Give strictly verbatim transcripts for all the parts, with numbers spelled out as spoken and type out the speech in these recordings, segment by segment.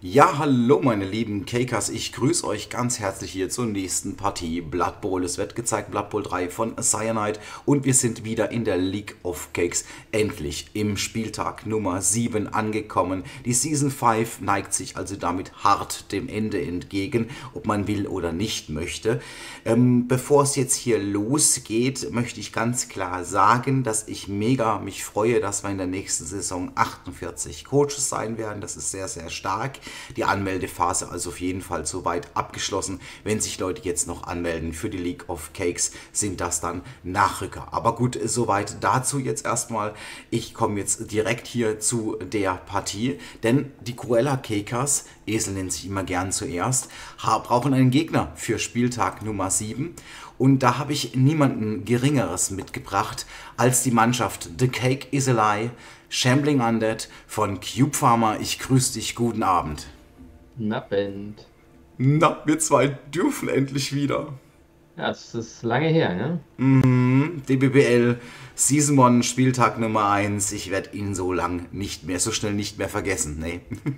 Ja, hallo meine lieben Cakers, ich grüße euch ganz herzlich hier zur nächsten Partie Blood Bowl. Es wird gezeigt Blood Bowl drei von Cyanide und wir sind wieder in der League of Cakes, endlich im Spieltag Nummer sieben angekommen. Die Season fünf neigt sich also damit hart dem Ende entgegen, ob man will oder nicht möchte. Ähm, bevor es jetzt hier losgeht, möchte ich ganz klar sagen, dass ich mega mich freue, dass wir in der nächsten Saison achtundvierzig Coaches sein werden. Das ist sehr, sehr stark. Die Anmeldephase also auf jeden Fall soweit abgeschlossen. Wenn sich Leute jetzt noch anmelden für die League of Cakes, sind das dann Nachrücker. Aber gut, soweit dazu jetzt erstmal. Ich komme jetzt direkt hier zu der Partie, denn die Cruella Cakers, Esel nennt sich immer gern zuerst, brauchen einen Gegner für Spieltag Nummer sieben. Und da habe ich niemanden Geringeres mitgebracht als die Mannschaft The Cake is a Lie, Shambling Undead von Cube Farmer. Ich grüße dich, guten Abend. Na, Band. Na, wir zwei dürfen endlich wieder. Ja, das ist lange her, ne? Mhm, D B B L Season eins, Spieltag Nummer eins. Ich werde ihn so lang nicht mehr, so schnell nicht mehr vergessen, ne?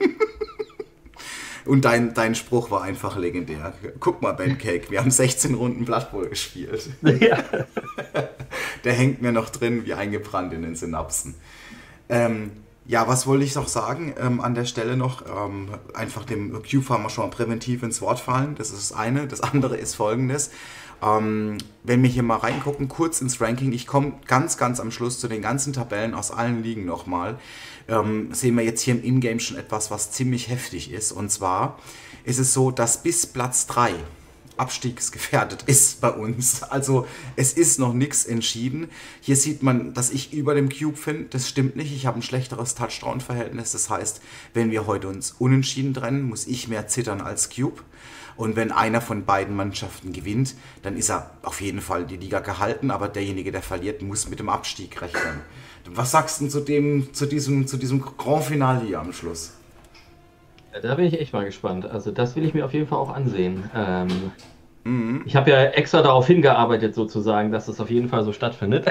Und dein, dein Spruch war einfach legendär. Guck mal, Bandcake, wir haben sechzehn Runden Blood Bowl gespielt. Ja. Der hängt mir noch drin wie eingebrannt in den Synapsen. Ähm, ja, was wollte ich noch sagen? Ähm, an der Stelle noch ähm, einfach dem Q-Farmer schon mal präventiv ins Wort fallen. Das ist das eine. Das andere ist folgendes. Ähm, wenn wir hier mal reingucken, kurz ins Ranking, ich komme ganz, ganz am Schluss zu den ganzen Tabellen aus allen Ligen nochmal, ähm, sehen wir jetzt hier im Ingame schon etwas, was ziemlich heftig ist. Und zwar ist es so, dass bis Platz drei abstiegsgefährdet ist bei uns. Also es ist noch nichts entschieden. Hier sieht man, dass ich über dem Cube finde. Das stimmt nicht. Ich habe ein schlechteres Touchdown-Verhältnis. Das heißt, wenn wir heute uns unentschieden trennen, muss ich mehr zittern als Cube. Und wenn einer von beiden Mannschaften gewinnt, dann ist er auf jeden Fall die Liga gehalten. Aber derjenige, der verliert, muss mit dem Abstieg rechnen. Was sagst du zu, dem, zu, diesem, zu diesem Grand Finale hier am Schluss? Da bin ich echt mal gespannt. Also das will ich mir auf jeden Fall auch ansehen. Ähm, Mhm. ich habe ja extra darauf hingearbeitet, sozusagen, dass es auf jeden Fall so stattfindet.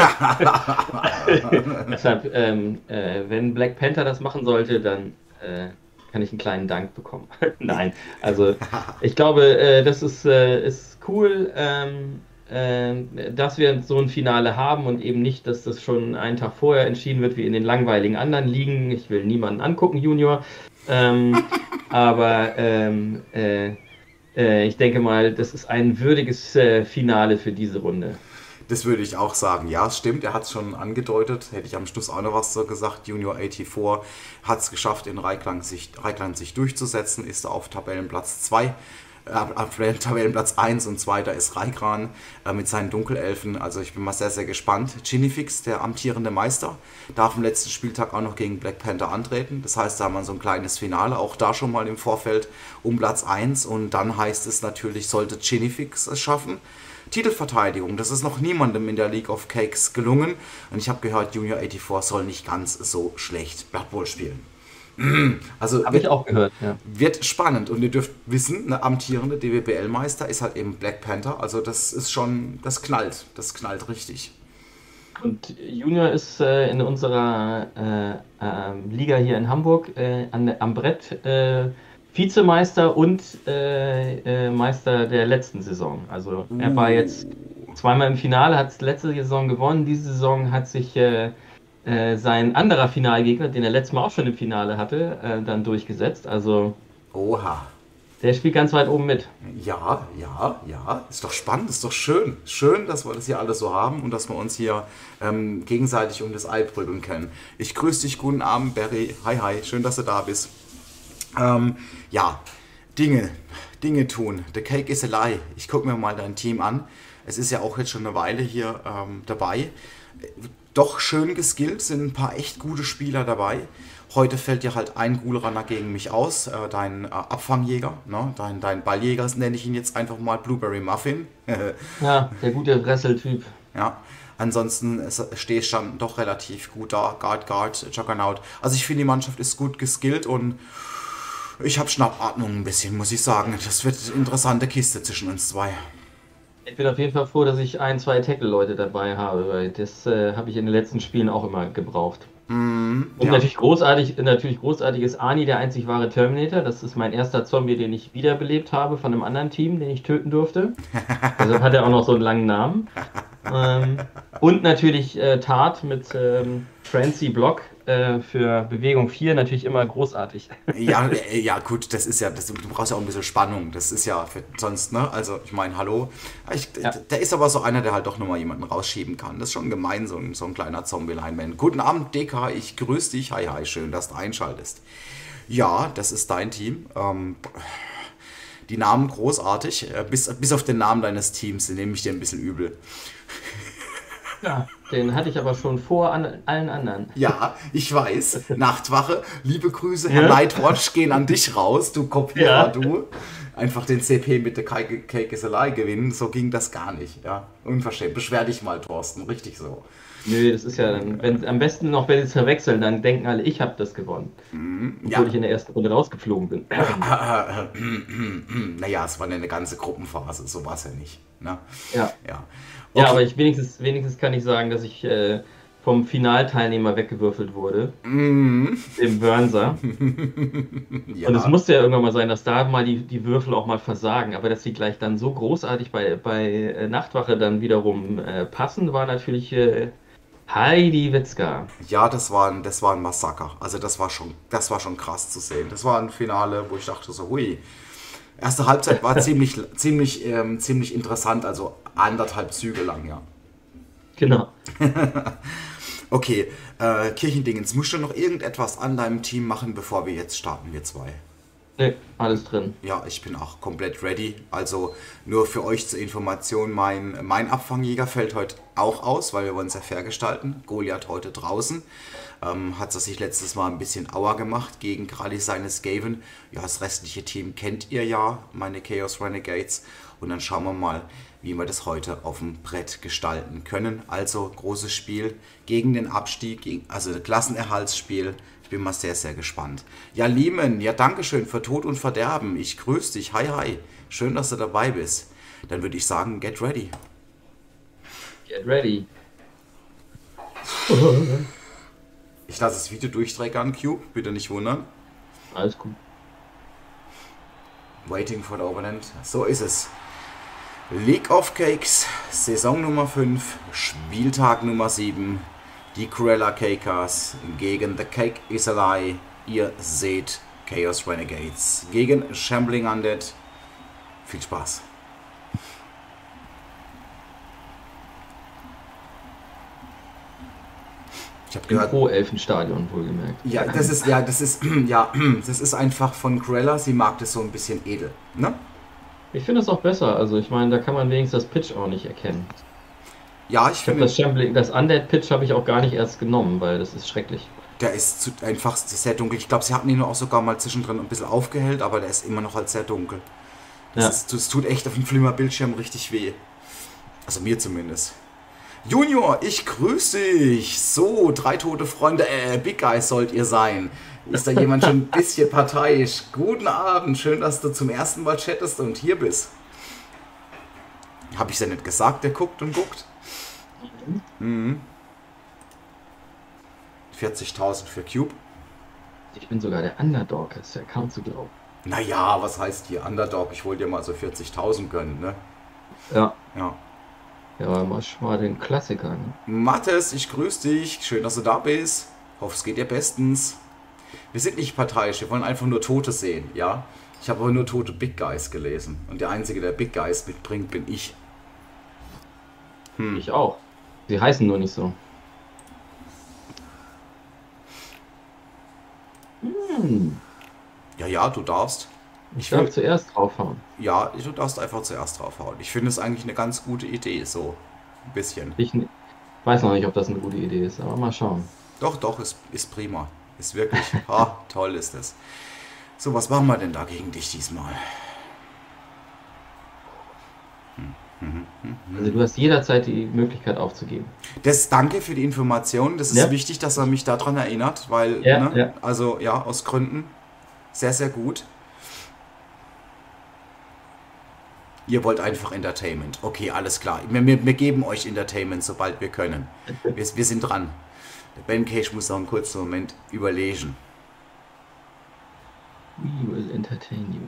Deshalb, ähm, äh, wenn Black Panther das machen sollte, dann äh, kann ich einen kleinen Dank bekommen. Nein, also ich glaube, äh, das ist, äh, ist cool, ähm, äh, dass wir so ein Finale haben und eben nicht, dass das schon einen Tag vorher entschieden wird, wie in den langweiligen anderen Ligen. Ich will niemanden angucken, Junior. Ähm, aber ähm, äh, äh, ich denke mal, das ist ein würdiges äh, Finale für diese Runde. Das würde ich auch sagen. Ja, es stimmt, er hat es schon angedeutet. Hätte ich am Schluss auch noch was so gesagt. Junior vierundachtzig hat es geschafft, in Reikland sich, Reikland sich durchzusetzen, ist auf Tabellenplatz zwei. Auf Tabellenplatz eins und zweiter ist Raikran äh, mit seinen Dunkelelfen. Also ich bin mal sehr, sehr gespannt. Ginifix, der amtierende Meister, darf am letzten Spieltag auch noch gegen Black Panther antreten. Das heißt, da haben wir so ein kleines Finale, auch da schon mal im Vorfeld um Platz eins. Und dann heißt es natürlich, sollte Ginifix es schaffen, Titelverteidigung. Das ist noch niemandem in der League of Cakes gelungen. Und ich habe gehört, Junior vierundachtzig soll nicht ganz so schlecht Blood Bowl spielen. Also Habe ich wird, auch gehört, ja. wird spannend und ihr dürft wissen, eine amtierende D W B L-Meister ist halt eben Black Panther, also das ist schon, das knallt, das knallt richtig. Und Junior ist äh, in unserer äh, ähm, Liga hier in Hamburg äh, an, der- am Brett äh, Vizemeister und äh, äh, Meister der letzten Saison. Also er war jetzt zweimal im Finale, hat letzte Saison gewonnen. Diese Saison hat sich äh, äh, sein anderer Finalgegner, den er letztes Mal auch schon im Finale hatte, äh, dann durchgesetzt. Also Oha. der spielt ganz weit oben mit. Ja, ja, ja, ist doch spannend, ist doch schön. Schön, dass wir das hier alles so haben und dass wir uns hier ähm, gegenseitig um das Ei prügeln können. Ich grüße dich, guten Abend, Barry. Hi, hi, schön, dass du da bist. Ähm, ja, Dinge, Dinge tun. The Cake is a Lie. Ich gucke mir mal dein Team an. Es ist ja auch jetzt schon eine Weile hier ähm, dabei. Doch schön geskillt, sind ein paar echt gute Spieler dabei. Heute fällt dir halt ein Ghoul-Runner gegen mich aus, äh, dein äh, Abfangjäger, ne? dein, dein Balljäger nenne ich ihn jetzt einfach mal, Blueberry Muffin. Ja, der gute Wrestle-Typ. Ja, ansonsten es- stehe ich schon doch relativ gut da. Guard, Guard, Juggernaut. Also ich finde, die Mannschaft ist gut geskillt und ich habe Schnappatmung ein bisschen, muss ich sagen. Das wird eine interessante Kiste zwischen uns zwei. Ich bin auf jeden Fall froh, dass ich ein, zwei Tackle-Leute dabei habe, weil das äh, habe ich in den letzten Spielen auch immer gebraucht. Mm, Und ja. natürlich großartig, natürlich großartig ist Arnie der einzig wahre Terminator. Das ist mein erster Zombie, den ich wiederbelebt habe von einem anderen Team, den ich töten durfte. Deshalb hat er auch noch so einen langen Namen. Ähm, und natürlich äh, Tart mit ähm, Francie Block äh, für Bewegung vier natürlich immer großartig. Ja, äh, ja, gut, das ist ja, das, du brauchst ja auch ein bisschen Spannung. Das ist ja für, sonst, ne? Also, ich meine, hallo. Ich, Ja, der ist aber so einer, der halt doch nochmal jemanden rausschieben kann. Das ist schon gemein, so ein, so ein kleiner Zombie-Lineman. Guten Abend, D K, ich grüße dich. Hi, hi, schön, dass du einschaltest. Ja, das ist dein Team. Ähm, die Namen großartig. Äh, bis, bis auf den Namen deines Teams, den nehme ich dir ein bisschen übel. ja. Den hatte ich aber schon vor an, allen anderen. Ja, ich weiß. Nachtwache, liebe Grüße, Herr Ja, Nightwatch, gehen an dich raus, du Kopierer, ja. du. Einfach den C P mit der Cake-Isselei gewinnen, so ging das gar nicht. Ja, unverschämt. Beschwer dich mal, Thorsten, richtig so. Nö, das ist ja dann, wenn am besten noch, wenn sie es verwechseln, dann denken alle, ich habe das gewonnen. Ja, Obwohl ich in der ersten Runde rausgeflogen bin. naja, es war eine ganze Gruppenphase, so war es ja nicht. Ne? Ja. Ja, Ja, okay. aber ich wenigstens, wenigstens kann ich sagen, dass ich äh, vom Finalteilnehmer weggewürfelt wurde, dem Wörnser. Und es Ja, musste ja irgendwann mal sein, dass da mal die, die Würfel auch mal versagen. Aber dass sie gleich dann so großartig bei, bei äh, Nachtwache dann wiederum äh, passen, war natürlich äh, Heidi Witzka. ja, das war ein, das war ein Massaker. Also das war schon, das war schon krass zu sehen. Das war ein Finale, wo ich dachte so, hui. Erste Halbzeit war ziemlich, ziemlich, ähm, ziemlich interessant, also anderthalb Züge lang, ja. Genau. Okay, äh, Kirchendingens, musst du noch irgendetwas an deinem Team machen, bevor wir jetzt starten, wir zwei? Nee, alles drin. Ja, ich bin auch komplett ready. Also nur für euch zur Information, mein, mein Abfangjäger fällt heute auch aus, weil wir wollen es ja fair gestalten. Goliath heute draußen. Ähm, hat es sich letztes Mal ein bisschen Aua gemacht gegen gerade seine Skaven. Ja, das restliche Team kennt ihr ja, meine Chaos Renegades. Und dann schauen wir mal, wie wir das heute auf dem Brett gestalten können. Also großes Spiel gegen den Abstieg, gegen, also Klassenerhaltsspiel. Ich bin mal sehr, sehr gespannt. Ja, Liemen, ja, Dankeschön für Tod und Verderben. Ich grüße dich. Hi, hi. Schön, dass du dabei bist. Dann würde ich sagen, get ready. Get ready. Ich lasse das Video durchtreckern, Q. Bitte nicht wundern. Alles gut. Waiting for the Opponent. So ist es. League of Cakes, Saison Nummer fünf, Spieltag Nummer sieben. Die Cruella Cakers gegen The Cake is a Lie. Ihr seht Chaos Renegades gegen Shambling Undead. Viel Spaß. Ich habe Im gehört, Pro-Elfenstadion wohlgemerkt. ja, das ist, ja, das ist, ja, das ist einfach von Cruella. Sie mag das so ein bisschen edel, ne? Ich finde es auch besser. Also ich meine, da kann man wenigstens das Pitch auch nicht erkennen. Ja, ich Ich habe finde, das Shambling, das Undead-Pitch habe ich auch gar nicht erst genommen, weil das ist schrecklich. der ist zu, einfach sehr dunkel. Ich glaube, sie hatten ihn auch sogar mal zwischendrin ein bisschen aufgehellt, aber der ist immer noch halt sehr dunkel. Das, Ja. ist, das tut echt auf dem Flimmerbildschirm richtig weh. Also mir zumindest. Junior, ich grüße dich. So, drei tote Freunde, äh, Big Guys sollt ihr sein. Ist da jemand schon ein bisschen parteiisch? Guten Abend, schön, dass du zum ersten Mal chattest und hier bist. Hab ich's ja nicht gesagt, der guckt und guckt. Mhm. vierzigtausend für Cube. Ich bin sogar der Underdog, ist ja kaum zu glauben. Naja, was heißt hier Underdog? Ich wollte dir mal so vierzigtausend gönnen, ne? Ja. Ja. Ja, mach mal den Klassiker, ne? Mathis, ich grüße dich. Schön, dass du da bist. Hoffe, es geht dir bestens. Wir sind nicht parteiisch, wir wollen einfach nur Tote sehen, ja? Ich habe aber nur tote Big Guys gelesen. Und der Einzige, der Big Guys mitbringt, bin ich. Ich auch. Sie heißen nur nicht so. Hm. Ja, ja, du darfst. Ich will- darf zuerst draufhauen. Ja, du darfst einfach zuerst draufhauen. Ich finde es eigentlich eine ganz gute Idee, so ein bisschen. Ich n- weiß noch nicht, ob das eine gute Idee ist, aber mal schauen. Doch, doch, ist, ist prima. Ist wirklich, ha, toll ist es. So, was machen wir denn da gegen dich diesmal? Also du hast jederzeit die Möglichkeit aufzugeben. Das, danke für die Information. Das ist Ja. wichtig, dass er mich daran erinnert, weil, Ja, ne, ja. also ja, aus Gründen. Sehr, sehr gut. Ihr wollt einfach Entertainment. Okay, alles klar. Wir, wir, wir geben euch Entertainment, sobald wir können. Wir, wir sind dran. Der Ben Cage muss noch einen kurzen Moment überlegen. We will entertain you.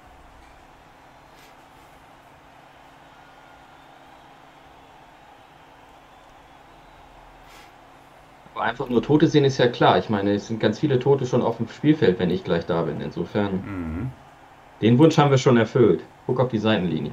Aber einfach nur Tote sehen ist ja klar. Ich meine, es sind ganz viele Tote schon auf dem Spielfeld, wenn ich gleich da bin. Insofern, Mhm. den Wunsch haben wir schon erfüllt. Guck auf die Seitenlinie.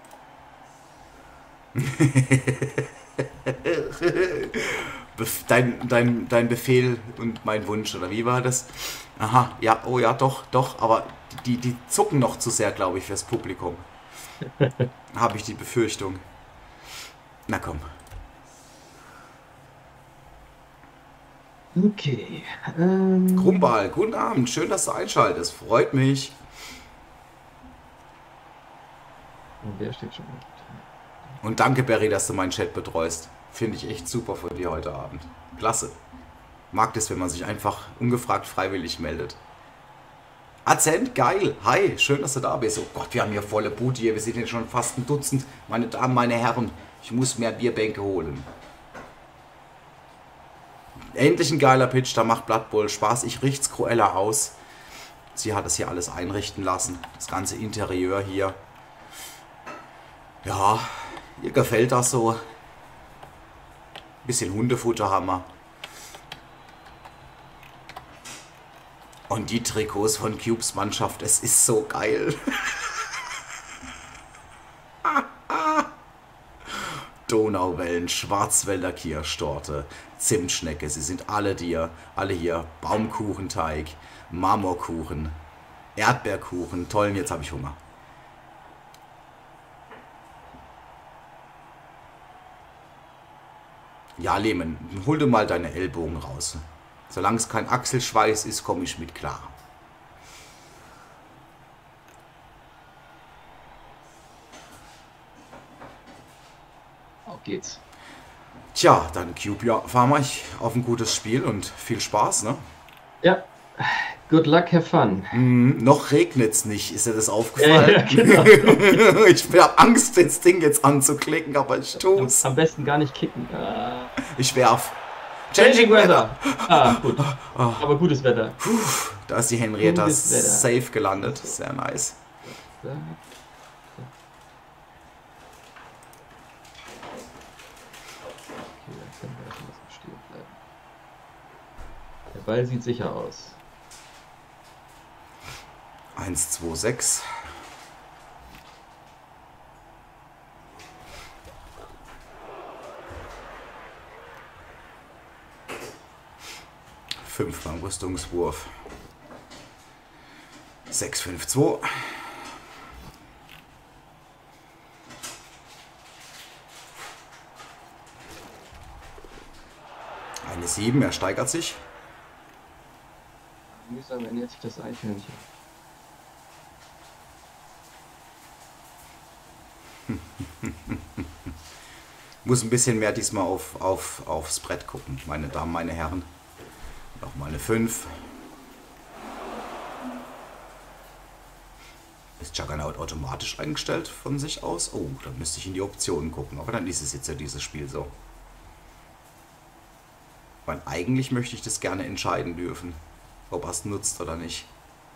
Bef dein, dein, dein Befehl und mein Wunsch, oder wie war das? Aha, ja, oh ja, doch, doch, aber die, die zucken noch zu sehr, glaube ich, fürs Publikum. Habe ich die Befürchtung. Na komm. Okay. Ähm, Krumbal, guten Abend, schön, dass du einschaltest, freut mich. wer steht schon? Und danke, Barry, dass du meinen Chat betreust. Finde ich echt super von dir heute Abend. Klasse. Mag das, wenn man sich einfach ungefragt freiwillig meldet. Azent, geil. Hi, schön, dass du da bist. Oh Gott, wir haben hier volle Bude hier. Wir sind jetzt schon fast ein Dutzend. Meine Damen, meine Herren, ich muss mehr Bierbänke holen. Endlich ein geiler Pitch, da macht Blood Bowl Spaß. Ich riecht's Cruella aus. Sie hat es hier alles einrichten lassen. Das ganze Interieur hier. Ja, ihr gefällt das so. Bisschen Hundefutter haben wir. Und die Trikots von Cubes Mannschaft, es ist so geil. Donauwellen, Schwarzwälder Kirschtorte, Zimtschnecke, sie sind alle dir, alle hier. Baumkuchenteig, Marmorkuchen, Erdbeerkuchen, tollen, jetzt habe ich Hunger. Ja, Lehmann, hol dir mal deine Ellbogen raus. Solange es kein Achselschweiß ist, komme ich mit klar. Auf geht's. Tja, dann Cube, ja, fahren wir auf ein gutes Spiel und viel Spaß, ne? Ja. Good luck, have fun. Mm, noch regnet's nicht, ist dir das aufgefallen? Ja, ja, genau. Ich habe Angst, das Ding jetzt anzuklicken, aber ich tu's. Am besten gar nicht kicken. Ah. Ich werf. Changing Weather. Ah, gut. Aber gutes Wetter. Puh, da ist die Henrietta Gutes Wetter. safe gelandet. Sehr nice. Da. Okay, dann können wir schon was stehen bleiben. Der Ball sieht sicher aus. eins, zwei, sechs. fünf beim Rüstungswurf. sechs, fünf, zwei. Eine sieben, er steigert sich. Mühsam ernährt sich das Eichhörnchen. Muss ein bisschen mehr diesmal auf, auf, aufs Brett gucken, meine Damen, meine Herren. Nochmal eine fünf. Ist Juggernaut automatisch eingestellt von sich aus? Oh, dann müsste ich in die Optionen gucken. Aber dann ist es jetzt ja dieses Spiel so. Weil eigentlich möchte ich das gerne entscheiden dürfen, ob er es nutzt oder nicht.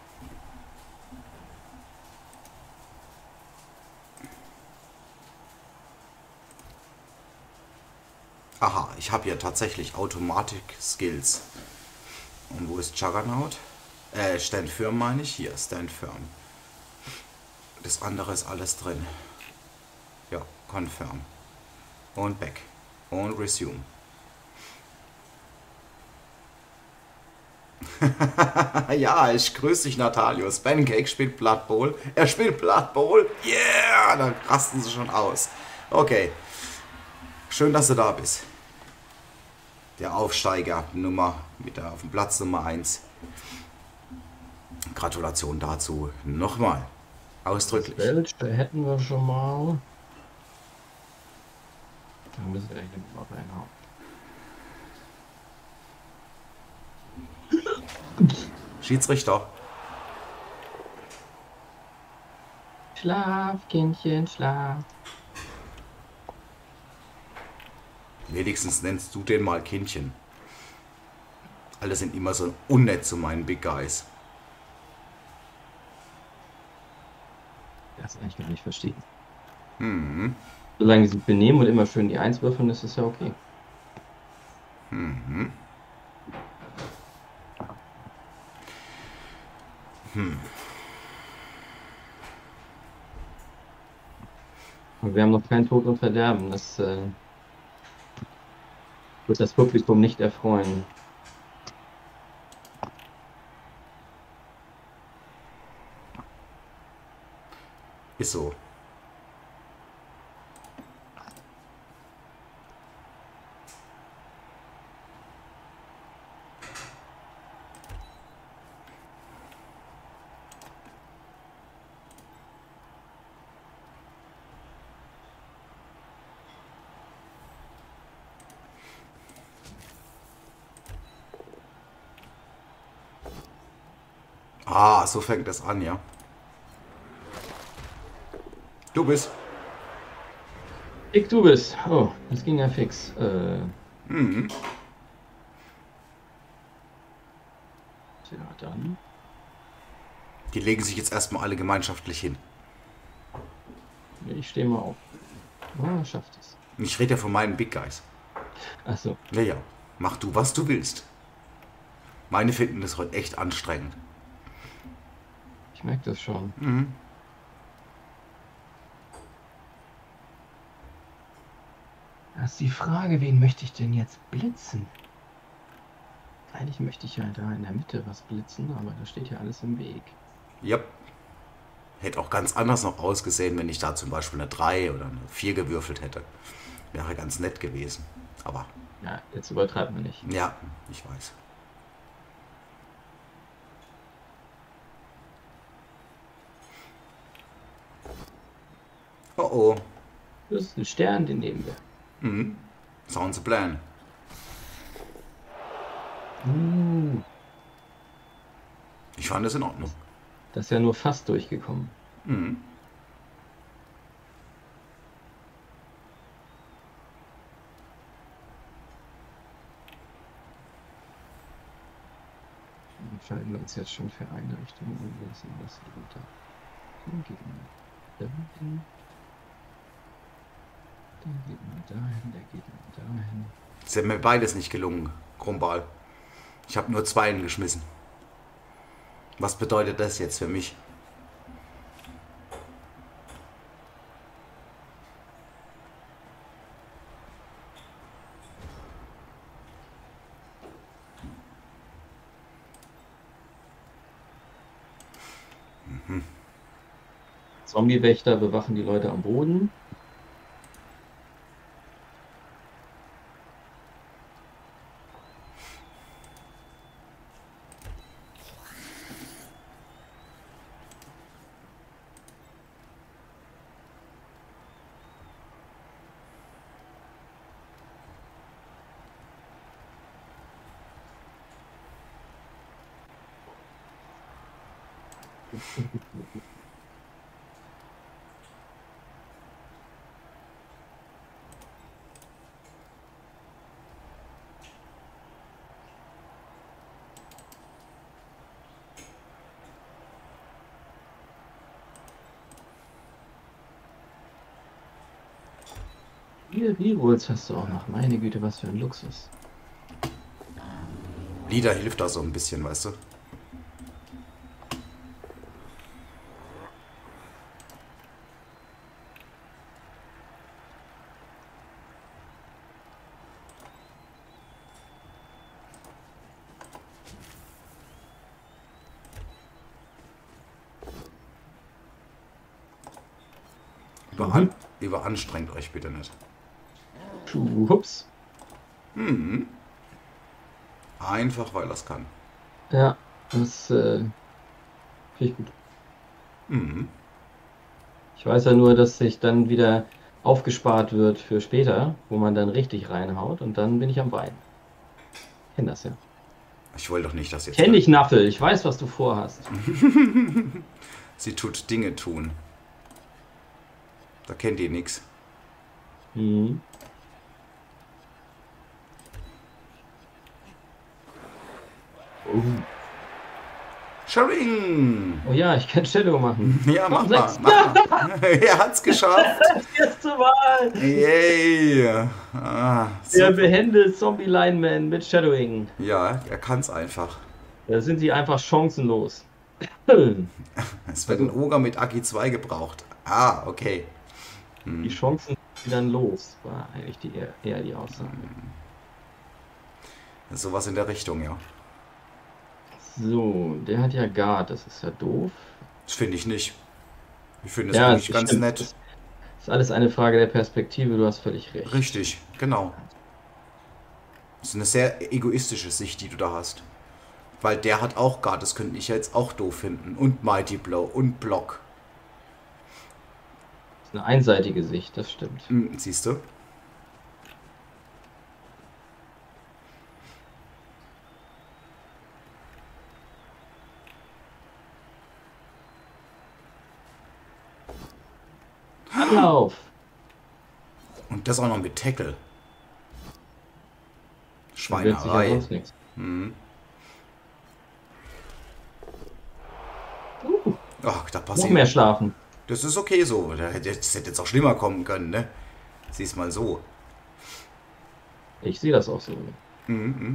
Aha, ich habe ja tatsächlich Automatic Skills. Und wo ist Juggernaut? Äh, Stand Firm meine ich. Hier, Stand Firm. Das andere ist alles drin. Ja, Confirm. Und Back. Und Resume. Ja, ich grüße dich, Natalius. Pancake spielt Blood Bowl. Er spielt Blood Bowl. Yeah, da rasten sie schon aus. Okay. Schön, dass du da bist. Der Aufsteiger Nummer mit der, auf dem Platz Nummer eins. Gratulation dazu nochmal. Ausdrücklich. Welche hätten wir schon mal? Da müssen wir hier mal reinhauen. Schiedsrichter. Schlaf, Kindchen, schlaf. Wenigstens nennst du den mal Kindchen. Alle sind immer so unnett zu meinen Big Guys. Das kann ich gar nicht verstehen. Mhm. Solange sie sich benehmen und immer schön die Eins würfeln, ist es ja okay. Mhm. Hm. Und wir haben noch kein Tod und Verderben. Das äh, wird das Publikum nicht erfreuen. Ist so. Ah, so fängt das an, ja. Du bist. Dick, du bist. Oh, das ging ja fix. Äh, Mhm. tja, dann. Die legen sich jetzt erstmal alle gemeinschaftlich hin. Ich stehe mal auf. Oh, schafft es. Und ich rede ja von meinen Big Guys. Achso. Ja, ja. Mach du, was du willst. Meine finden das heute echt anstrengend. Ich merke das schon. Mhm. Das ist die Frage, wen möchte ich denn jetzt blitzen? Eigentlich möchte ich ja da in der Mitte was blitzen, aber da steht ja alles im Weg. Ja. Hätte auch ganz anders noch ausgesehen, wenn ich da zum Beispiel eine drei oder eine vier gewürfelt hätte. Wäre ganz nett gewesen. Aber Ja, jetzt übertreibt man nicht. ja, ich weiß. Oh oh. Das ist ein Stern, den nehmen wir. Mhm. Sounds a plan. Uh, Ich fand das in Ordnung. das ist ja nur fast durchgekommen. Mhm. Wir entscheiden uns jetzt schon für eine Richtung und lassen das runter. Den geht mal dahin. Der geht mal dahin, der geht mal dahin. Es ist mir beides nicht gelungen, Krumbal. Ich habe nur Zweien geschmissen. Was bedeutet das jetzt für mich? Zombie-Wächter bewachen die Leute am Boden. Vier Rerolls hast du auch noch. Meine Güte, was für ein Luxus. Lieder hilft da so ein bisschen, weißt du? Überan Mhm. Überanstrengt euch bitte nicht. Puh, hups. Mhm. Einfach, weil das kann. Ja, das äh, finde ich gut. Mhm. Ich weiß ja nur, dass sich dann wieder aufgespart wird für später, wo man dann richtig reinhaut und dann bin ich am Weinen. Ich kenne das ja. Ich wollte doch nicht, dass jetzt... Kenn dich, Naffel. Ich weiß, was du vorhast. Sie tut Dinge tun. Da kennt ihr nichts. Mhm. Oh. Shadowing! Oh ja, ich kann Shadow machen. Ja, mach Komm, mal. sechs. Mach mal. Er hat's geschafft. Das erste Mal. Yay! Ah, Der super. behende Zombie Lineman mit Shadowing. Ja, er kann's einfach. Da sind sie einfach chancenlos. Die Es wird ein Ogre mit Agi zwei gebraucht. Ah, okay. Chancen sind dann los, war eigentlich die, eher, eher die Aussage. Sowas in der Richtung, ja. So, der hat ja Guard, das ist ja doof. Das finde ich nicht. Ich finde es Ja, eigentlich das ganz stimmt. nett. Das ist alles eine Frage der Perspektive, du hast völlig recht. Richtig, genau. Das ist eine sehr egoistische Sicht, die du da hast. Weil der hat auch Guard, das könnte ich ja jetzt auch doof finden. Und Mighty Blow und Block. Das ist eine einseitige Sicht, das stimmt. Hm, siehst du? Anlauf! Und das auch noch mit Tackle. Dann wird sich ja Schweinerei. sonst nichts. Mhm. Uh, Ach, da noch passiert. mehr schlafen. Das ist okay so. Das hätte das hätte jetzt auch schlimmer kommen können, ne? Sieh's mal so. Ich sehe das auch so. Mhm.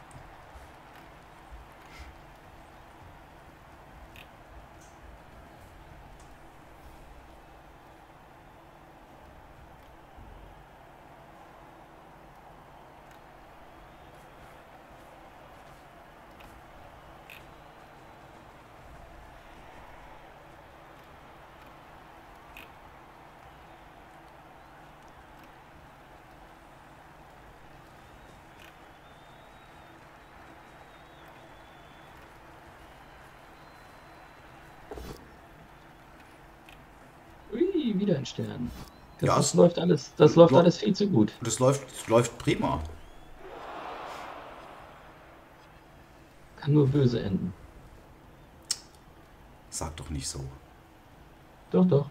Ui, wieder ein Stern. Das, Ja, das es- läuft alles, das läuft Lo- alles viel zu gut. Das läuft, läuft prima. Kann nur böse enden. Sag doch nicht so. Doch, doch.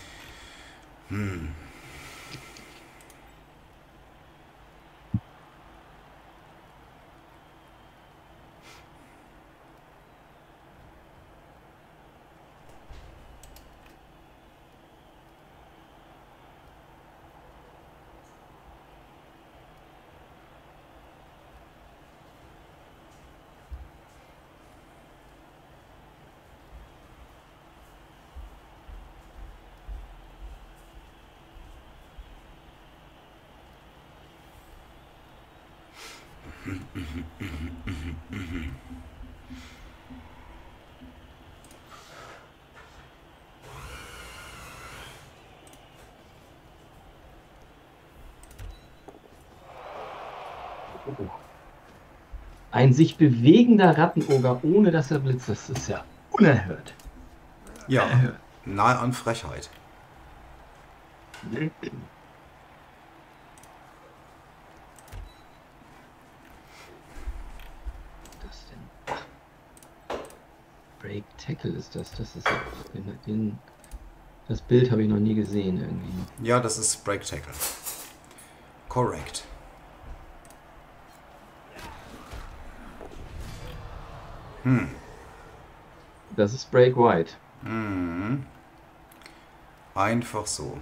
Ein sich bewegender Rattenoger, ohne dass er blitzt, das ist ja unerhört. Ja, Äh. nahe an Frechheit. Das denn? Ach. Break Tackle ist das. Das ist ja. Den, den, das Bild habe ich noch nie gesehen irgendwie. Ja, das ist Break Tackle. Correct. Das ist Break White. Mhm. Einfach so.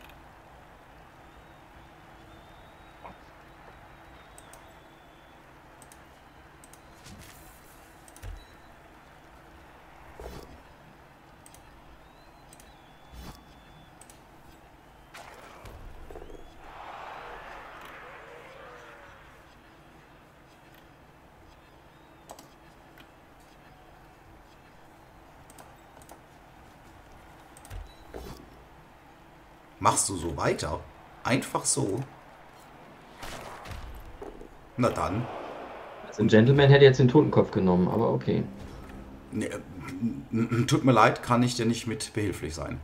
Machst du so weiter? Einfach so? Na dann. Also ein Gentleman hätte jetzt den Totenkopf genommen, aber okay. Nee, äh, m- tut mir leid, kann ich dir nicht mit behilflich sein.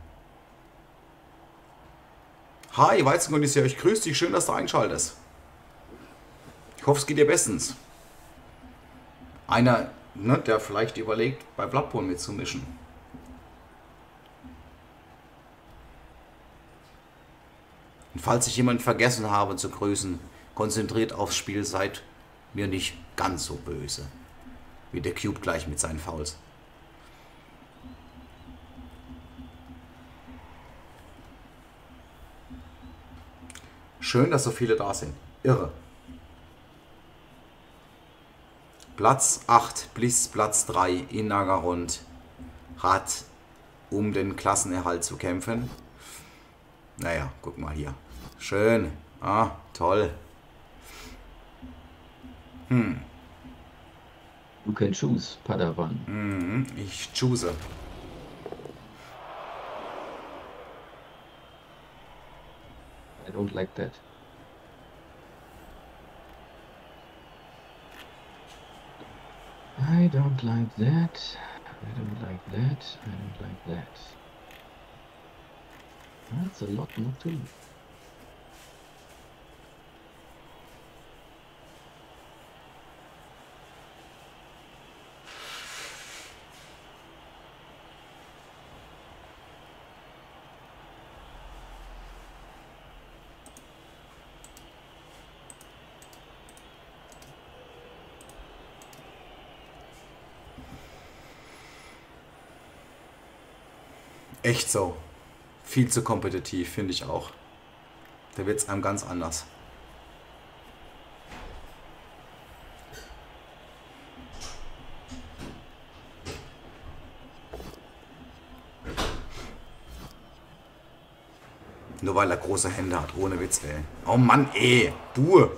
Hi, Weizenkondition, ich grüße dich, schön, dass du einschaltest. Ich hoffe, es geht dir bestens. Einer, ne, der vielleicht überlegt, bei Bloodborne mitzumischen. Und falls ich jemanden vergessen habe zu grüßen, konzentriert aufs Spiel, seid mir nicht ganz so böse. Wie der Cube gleich mit seinen Fouls. Schön, dass so viele da sind. Irre. Platz acht, Bliss Platz drei in Nagarond hat um den Klassenerhalt zu kämpfen. Naja, guck mal hier. Schön. Ah, toll. Hm. You can choose, Padawan. Mhm, ich choose. I don't like that. I don't like that. I don't like that. I don't like that. That's a lot not to. Echt so. Viel zu kompetitiv, finde ich auch. Da wird es einem ganz anders. Nur weil er große Hände hat, ohne Witz, ey. Oh Mann, ey. Du.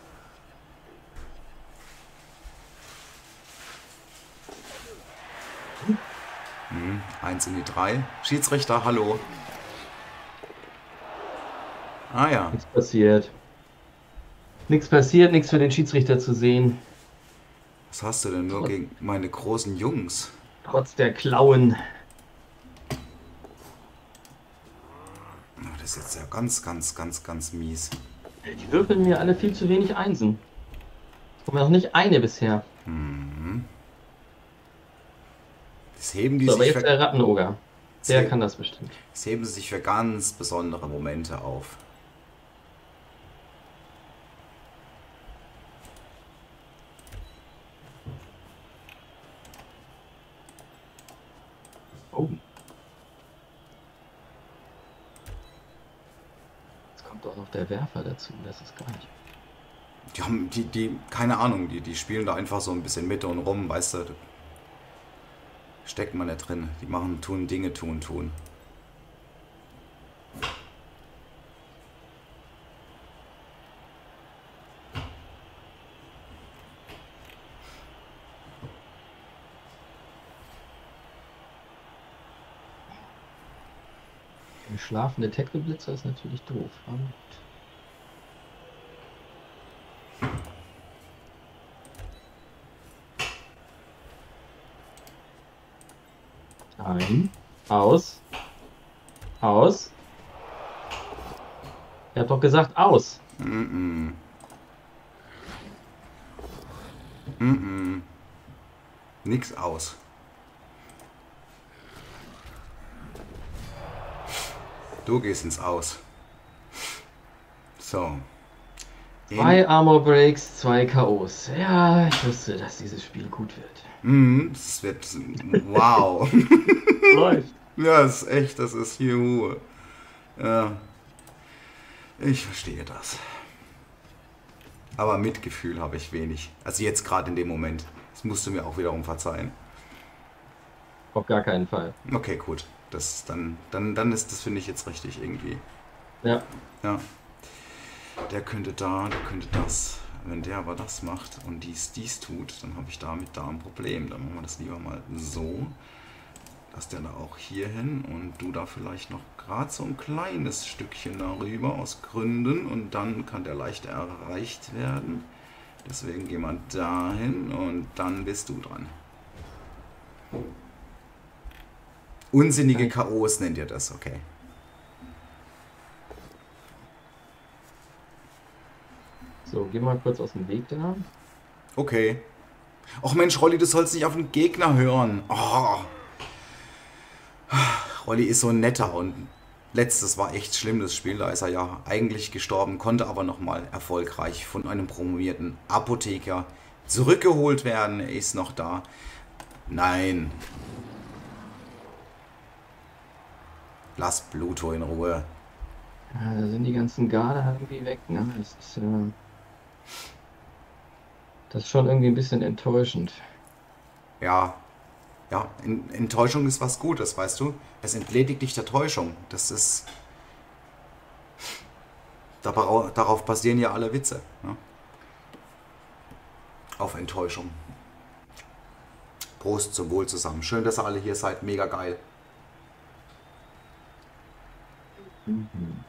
Hm, eins in die drei. Schiedsrichter, hallo. Ah ja. Nichts passiert. Nichts passiert, nichts für den Schiedsrichter zu sehen. Was hast du denn nur Trotz, gegen meine großen Jungs? trotz der Klauen. Das ist jetzt ja ganz, ganz, ganz, ganz mies. Die würfeln mir alle viel zu wenig Einsen. Und noch nicht eine bisher. Mhm. Das heben die So, aber sich jetzt für, der Rattenoger. das Der he- kann das bestimmt. das heben sie sich für ganz besondere Momente auf. Oh. Jetzt kommt auch noch der Werfer dazu. Das ist gar nicht. Die haben, die, die, keine Ahnung, die, die spielen da einfach so ein bisschen mit und rum, weißt du. Da steckt man nicht drin. Die machen, tun Dinge, tun, tun. Der schlafende Tackle-Blitzer ist natürlich doof. Aber gut. Ein. Aus. Aus. Ihr habt doch gesagt aus. Mm-mm. Mm-mm. Nix aus. Du gehst ins Aus. So. In, Zwei Armor Breaks, zwei K Os. Ja, ich wusste, dass dieses Spiel gut wird. mm, das wird. Wow. Läuft. Ja, das ist echt, das ist hier. Ja, ich verstehe das. Aber Mitgefühl habe ich wenig. Also jetzt gerade in dem Moment. Das musst du mir auch wiederum verzeihen. Auf gar keinen Fall. Okay, gut. Das dann, dann, dann ist das, finde ich, jetzt richtig irgendwie. Ja. Ja. Der könnte da, der könnte das. Wenn der aber das macht und dies, dies tut, dann habe ich damit da ein Problem. Dann machen wir das lieber mal so. Dass der da auch hier hin und du da vielleicht noch gerade so ein kleines Stückchen darüber aus Gründen und dann kann der leicht erreicht werden. Deswegen gehen wir dahin und dann bist du dran. Unsinnige K Os nennt ihr das, okay. So, geh mal kurz aus dem Weg da. Okay. Och Mensch, Rolli, du sollst nicht auf den Gegner hören. Oh. Rolli ist so ein netter und letztes war echt schlimm, das Spiel. Da ist er ja eigentlich gestorben, konnte aber nochmal erfolgreich von einem promovierten Apotheker zurückgeholt werden. Er ist noch da. Nein. Lass Pluto in Ruhe. Ja, da sind die ganzen Garde irgendwie weg, ne? Das ist, äh, das ist schon irgendwie ein bisschen enttäuschend. Ja, ja, Enttäuschung ist was Gutes, weißt du? Es entledigt dich der Täuschung. Das ist... Darauf basieren ja alle Witze. Ne? Auf Enttäuschung. Prost zum Wohl zusammen. Schön, dass ihr alle hier seid. Mega geil. Mhm.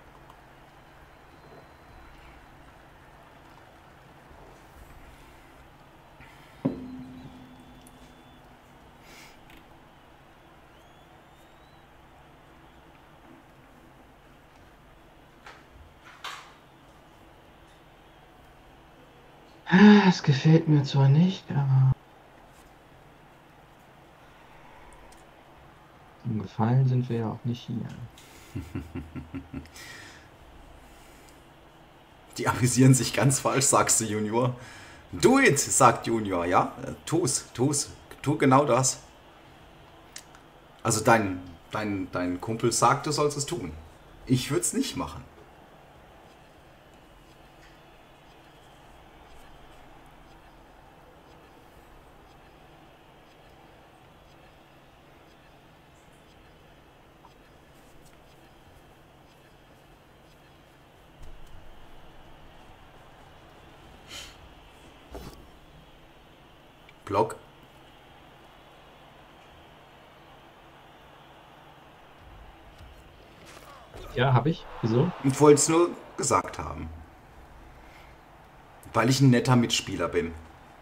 Es gefällt mir zwar nicht, aber zum Gefallen sind wir ja auch nicht hier. Die amüsieren sich ganz falsch, sagst du, Junior. Do it, sagt Junior, ja? Tu's, tu's, tu genau das. Also dein, dein, dein Kumpel sagt, du sollst es tun. Ich würde es nicht machen. Block. Ja, habe ich. Wieso? Ich wollte es nur gesagt haben. Weil ich ein netter Mitspieler bin.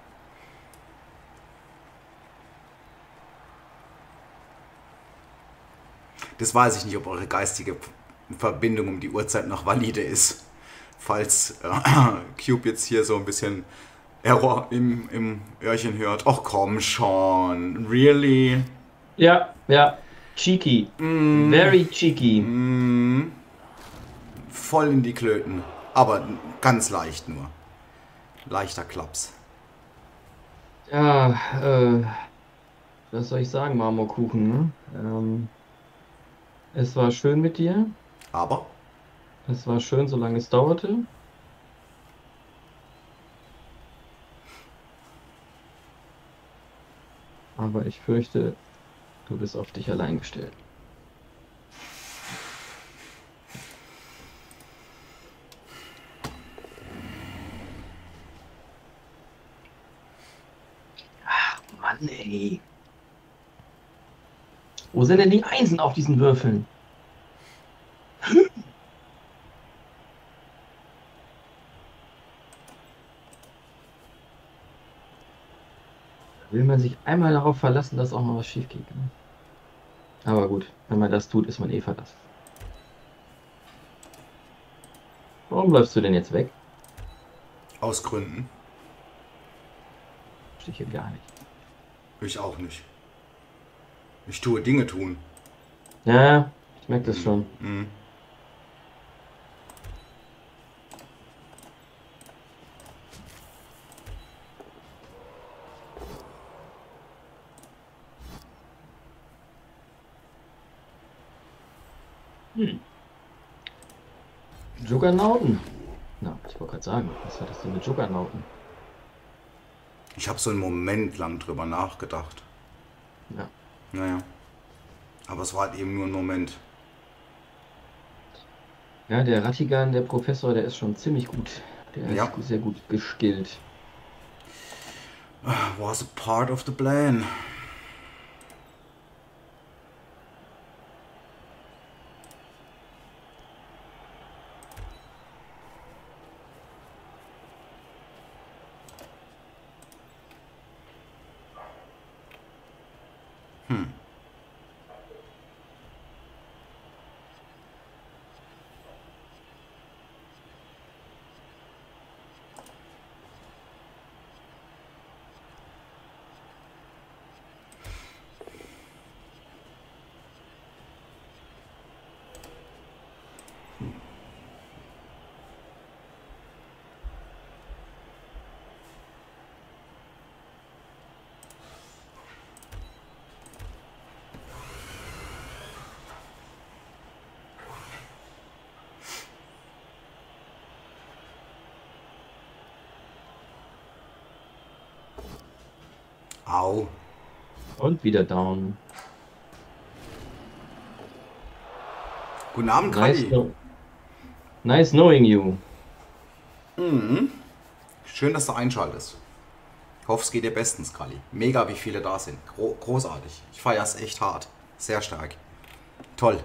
Das weiß ich nicht, ob eure geistige Verbindung um die Uhrzeit noch valide ist. Falls äh, Cube jetzt hier so ein bisschen Error im, im Öhrchen hört. Och komm schon. Really? Ja, ja. Cheeky. Mm, Very cheeky. mm, voll in die Klöten. Aber ganz leicht nur. Leichter Klaps. Ja, äh, was soll ich sagen, Marmorkuchen, ne? Ähm, es war schön mit dir. Aber Es war schön, solange es dauerte. Aber ich fürchte, du bist auf dich allein gestellt. Ach, Mann, ey. Wo sind denn die Einsen auf diesen Würfeln? Will man sich einmal darauf verlassen, dass auch mal was schief geht. Ne? Aber gut, wenn man das tut, ist man eh verlassen. Warum läufst du denn jetzt weg? aus Gründen. Verstehe ich hier gar nicht. Ich auch nicht. Ich tue Dinge tun. Ja, ich merke das schon. Mm. Hm. Juggernauten. Na, ich wollte gerade sagen, was hat das denn mit Juggernauten? Ich habe so einen Moment lang drüber nachgedacht. Ja. Naja. Aber es war halt eben nur ein Moment. Ja, der Rattigan, der Professor, der ist schon ziemlich gut. Der Ja. ist sehr gut geskillt. Was a part of the plan. Hm. Au. Und wieder down. Guten Abend, Nice, Kali. know nice knowing you. Schön, dass du einschaltest. Ich hoffe, es geht dir bestens, Kali. Mega, wie viele da sind. Gro großartig. Ich feiere es echt hart. Sehr stark. Toll.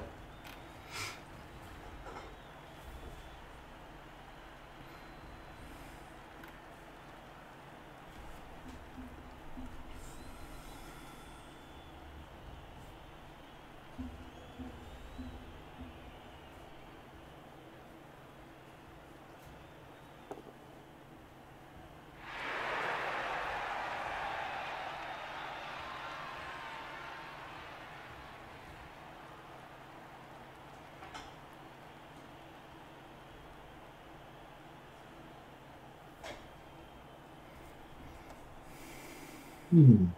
Hm.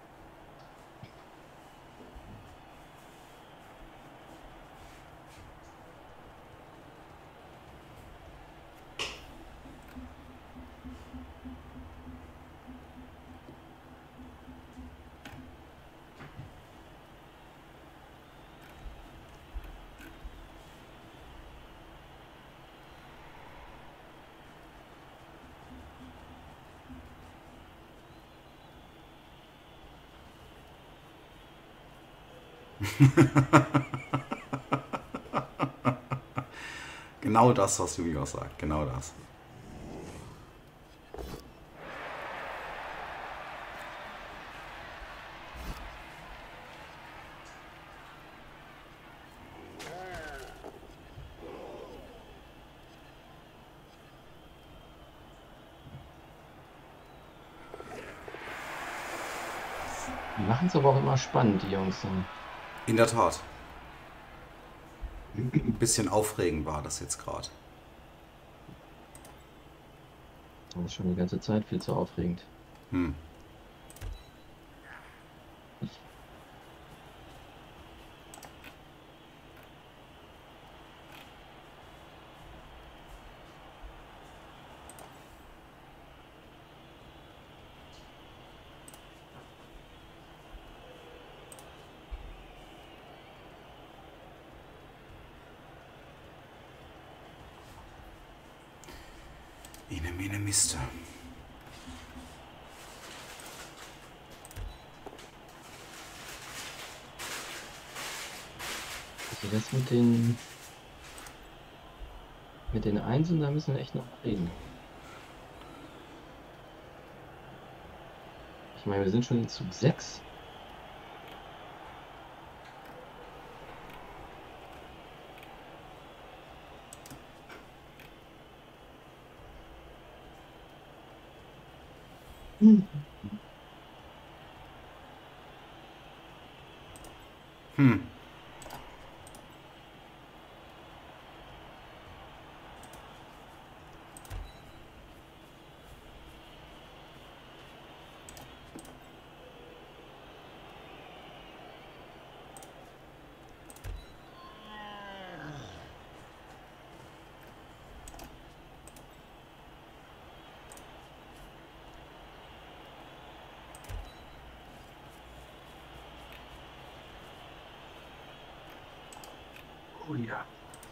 Genau das, was Junior sagt. Genau das. Die machen es aber auch immer spannend, die Jungs. In der Tat. Ein bisschen aufregend war das jetzt gerade. Das ist schon die ganze Zeit viel zu aufregend. Hm. Ine, mine, Miste. Also das mit den mit den Einsen, da müssen wir echt noch reden. Ich meine, wir sind schon in Zug sechs. Hm. Hm. Oh ja.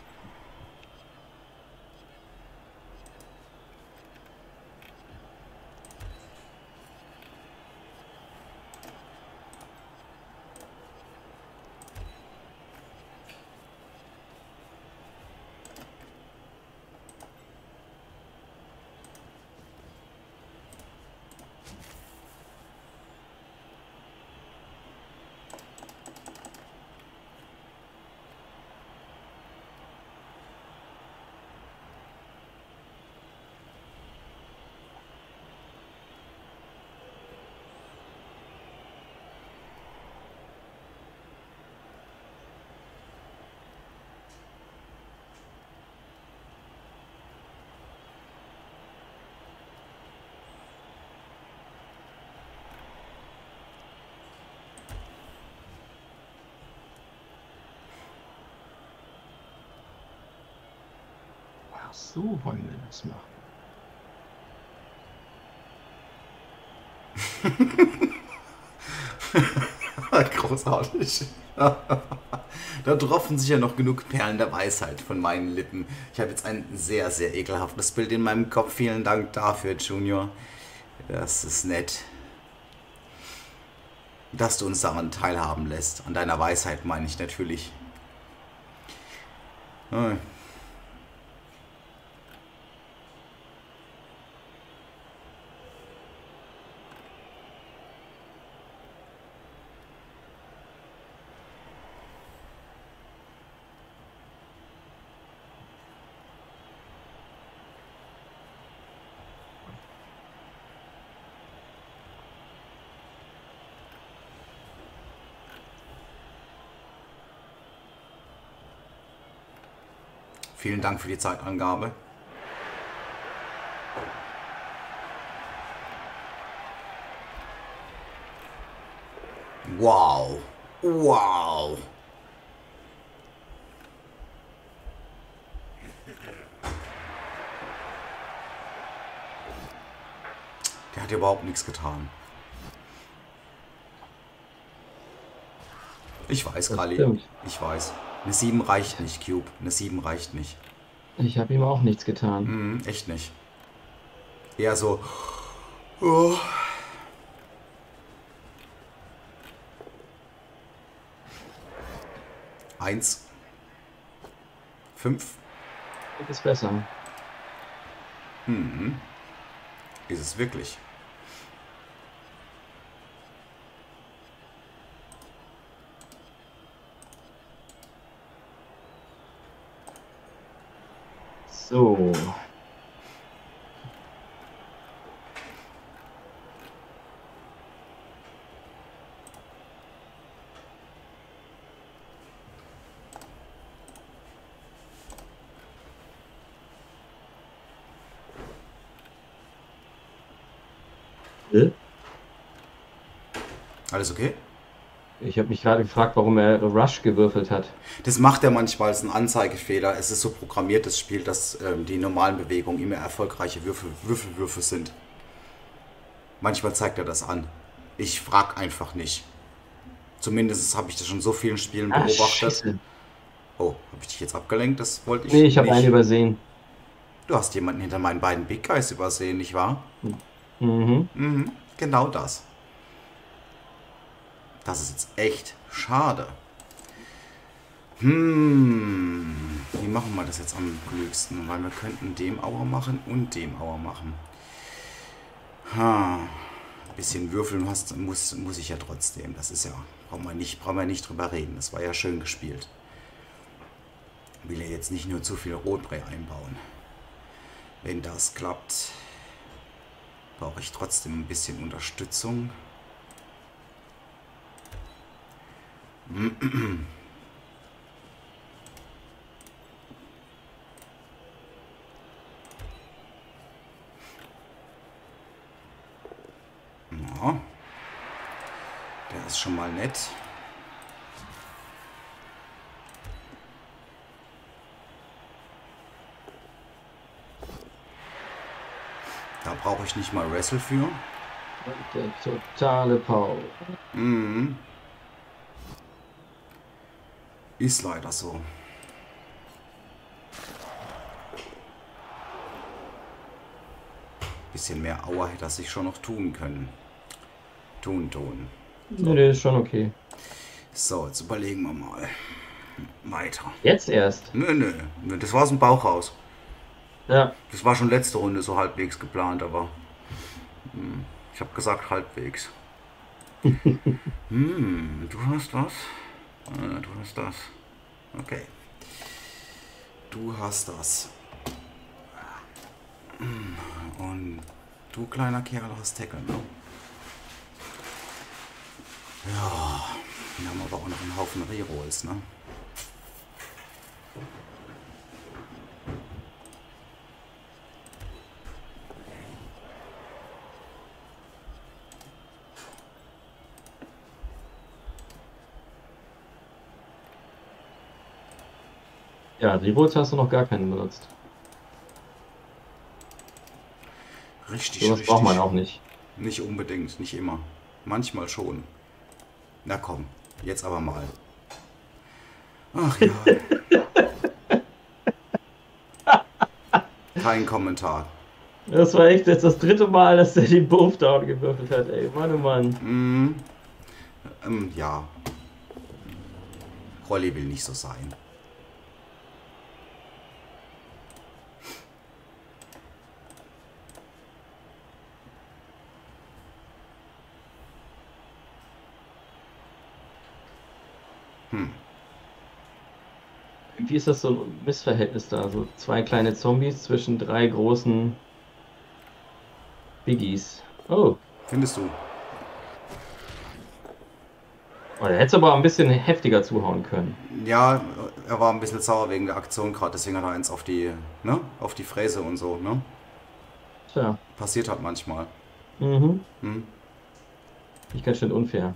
Ach so wollen wir das machen. Großartig. Da tropfen sich ja noch genug Perlen der Weisheit von meinen Lippen. Ich habe jetzt ein sehr, sehr ekelhaftes Bild in meinem Kopf. Vielen Dank dafür, Junior. Das ist nett. Dass du uns daran teilhaben lässt. An deiner Weisheit meine ich natürlich. Hm. Vielen Dank für die Zeitangabe. Wow. Wow. Der hat überhaupt nichts getan. Ich weiß, Kali. Ich weiß. Eine sieben reicht nicht, Cube. Eine sieben reicht nicht. Ich habe ihm auch nichts getan. Mhm, echt nicht. Eher so... Oh. Eins. Fünf. Ist besser. Mhm. Ist es wirklich. So. Äh? Alles okay? Ich habe mich gerade gefragt, warum er Rush gewürfelt hat. Das macht er manchmal als ein Anzeigefehler. Es ist so programmiert, das Spiel, dass ähm, die normalen Bewegungen immer erfolgreiche Würfel, Würfelwürfe sind. Manchmal zeigt er das an. Ich frag einfach nicht. Zumindest habe ich das schon in so vielen Spielen Ah, beobachtet. Scheiße. Oh, habe ich dich jetzt abgelenkt? Das wollte ich Nee, ich habe nicht. einen übersehen. Du hast jemanden hinter meinen beiden Big Guys übersehen, nicht wahr? Mhm. Mhm, genau das. Das ist jetzt echt schade. Hm, wie machen wir das jetzt am klügsten? Weil wir könnten dem Auer machen und dem Auer machen. Ha, ein bisschen würfeln hast, muss, muss ich ja trotzdem. Das ist ja, brauchen wir nicht, brauchen wir nicht drüber reden. Das war ja schön gespielt. Will ja jetzt nicht nur zu viel Rotbrei einbauen. Wenn das klappt, brauche ich trotzdem ein bisschen Unterstützung. Ja, der ist schon mal nett. Da brauche ich nicht mal Wrestle für. Der totale Power. Mhm. Ist leider so. Bisschen mehr Auer hätte er sich schon noch tun können. Tun, tun. So. Nee, das ist schon okay. So, jetzt überlegen wir mal. Weiter. Jetzt erst? Nö, nö. Das war aus dem Bauch raus. Ja. Das war schon letzte Runde so halbwegs geplant, aber hm, ich habe gesagt halbwegs. Hm, du hast was? Äh, du hast das. Okay. Du hast das. Und du, kleiner Kerl, hast Tackle, ne? Ja, wir haben aber auch noch einen Haufen Rerolls, ne? Ja, die Roots hast du noch gar keinen benutzt. Richtig, Sowas richtig. braucht man auch nicht. Nicht unbedingt, nicht immer. Manchmal schon. Na komm, jetzt aber mal. Ach ja. Kein Kommentar. Das war echt jetzt das dritte Mal, dass der den Both Down gewürfelt hat, ey. Mann, oh Mann. Mm, ähm, ja. Rolli will nicht so sein. Hm. Wie ist das so ein Missverhältnis da? So zwei kleine Zombies zwischen drei großen Biggies. Oh. Findest du? Oh, der hätte aber ein bisschen heftiger zuhauen können. Ja, er war ein bisschen sauer wegen der Aktion gerade, deswegen hat er eins auf die, ne, auf die Fräse und so, ne? Tja. Passiert halt manchmal. Mhm. Hm? Ich ganz schön unfair.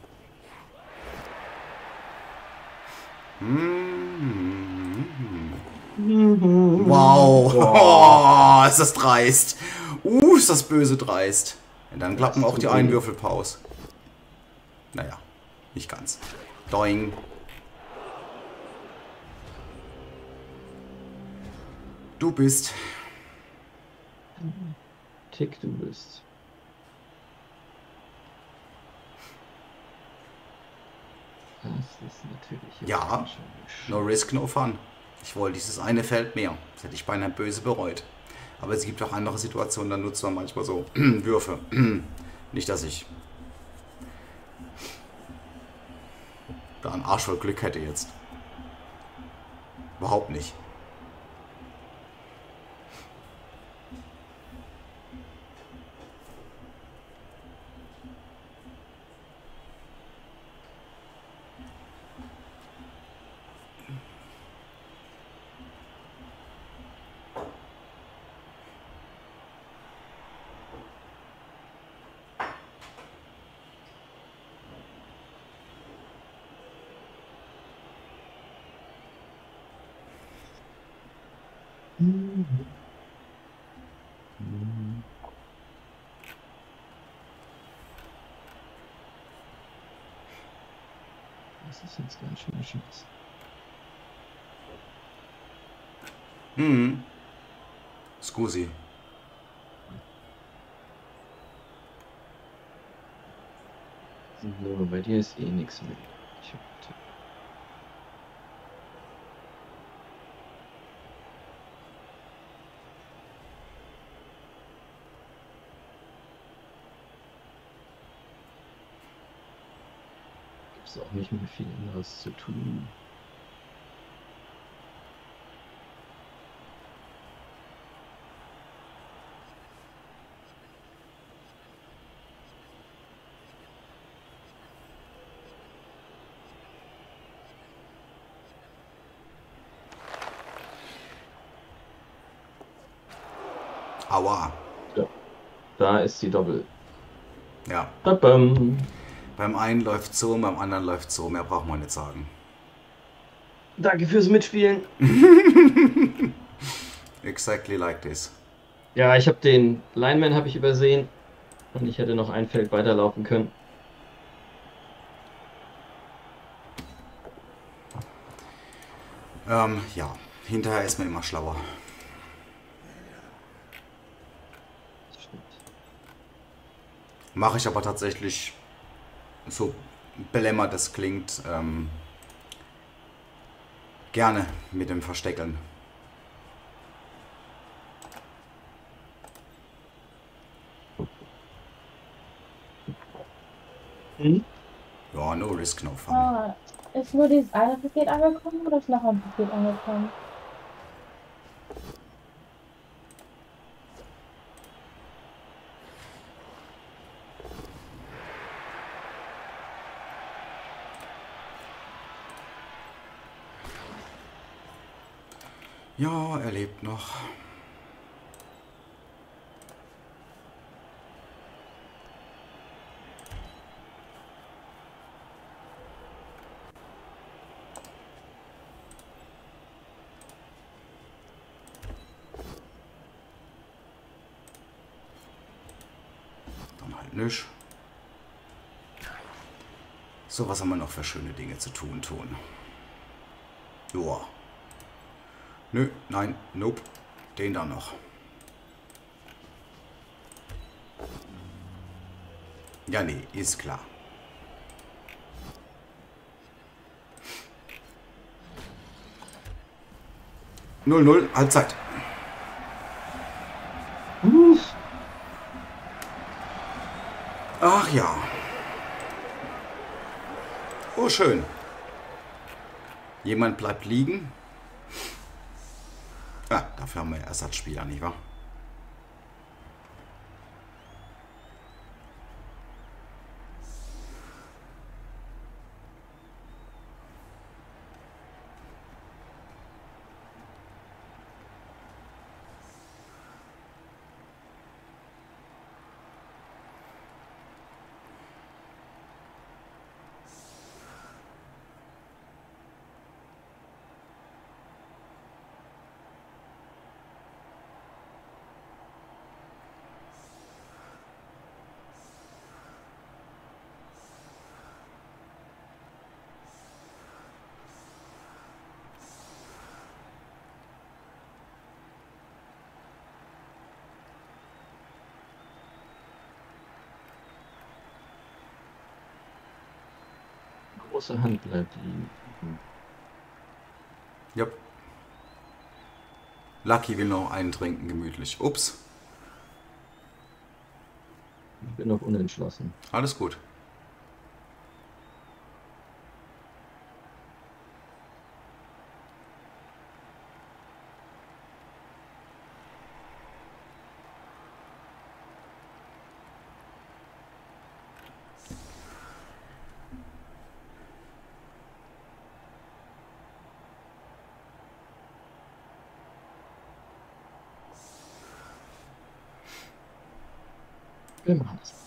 Hm. Mhm. Wow, Boah. oh, ist das dreist. Uh, ist das böse dreist. Und dann klappen Das auch die tut weh. Einwürfelpaus. Naja, nicht ganz. Doing. Du bist. Tick, du bist. Das ist natürlich jetzt Ja. ganz schön No risk, no fun. Ich wollte dieses eine Feld mehr. Das hätte ich beinahe böse bereut. Aber es gibt auch andere Situationen, da nutzt man manchmal so Würfe. Nicht, dass ich da einen Arsch voll Glück hätte jetzt. Überhaupt nicht. Mhm. Mhm. Das ist jetzt ganz schön scheiße. Hm. Scusi. So, bei dir ist eh nichts mehr. Ich hab- Gibt's auch nicht mehr viel anderes zu tun. Aua. Ja, da ist die Doppel. Ja. Babam. Beim einen läuft so, beim anderen läuft so. Mehr braucht man nicht sagen. Danke fürs Mitspielen. Exactly like this. Ja, ich habe den Lineman habe ich übersehen und ich hätte noch ein Feld weiterlaufen können. Ähm, ja. Hinterher ist man immer schlauer. Das stimmt. Mache ich aber tatsächlich, so belämmert das klingt, ähm, gerne mit dem Versteckeln. Mhm. Ja, no risk, no fun. Ah, ist nur dieses eine Paket angekommen oder ist noch ein Paket angekommen? Ja, er lebt noch. Dann halt nicht. So, was haben wir noch für schöne Dinge zu tun tun? Joa. Nö, nein, nope. Den da noch. Ja, nee, ist klar. null null, Halbzeit. Uff. Ach ja. Oh, schön. Jemand bleibt liegen. Ja, dafür haben wir Ersatzspieler, nicht wahr? Große Hand bleibt liegen. Ja. Lucky will noch einen trinken, gemütlich. Ups. Ich bin noch unentschlossen. Alles gut. Wir machen das.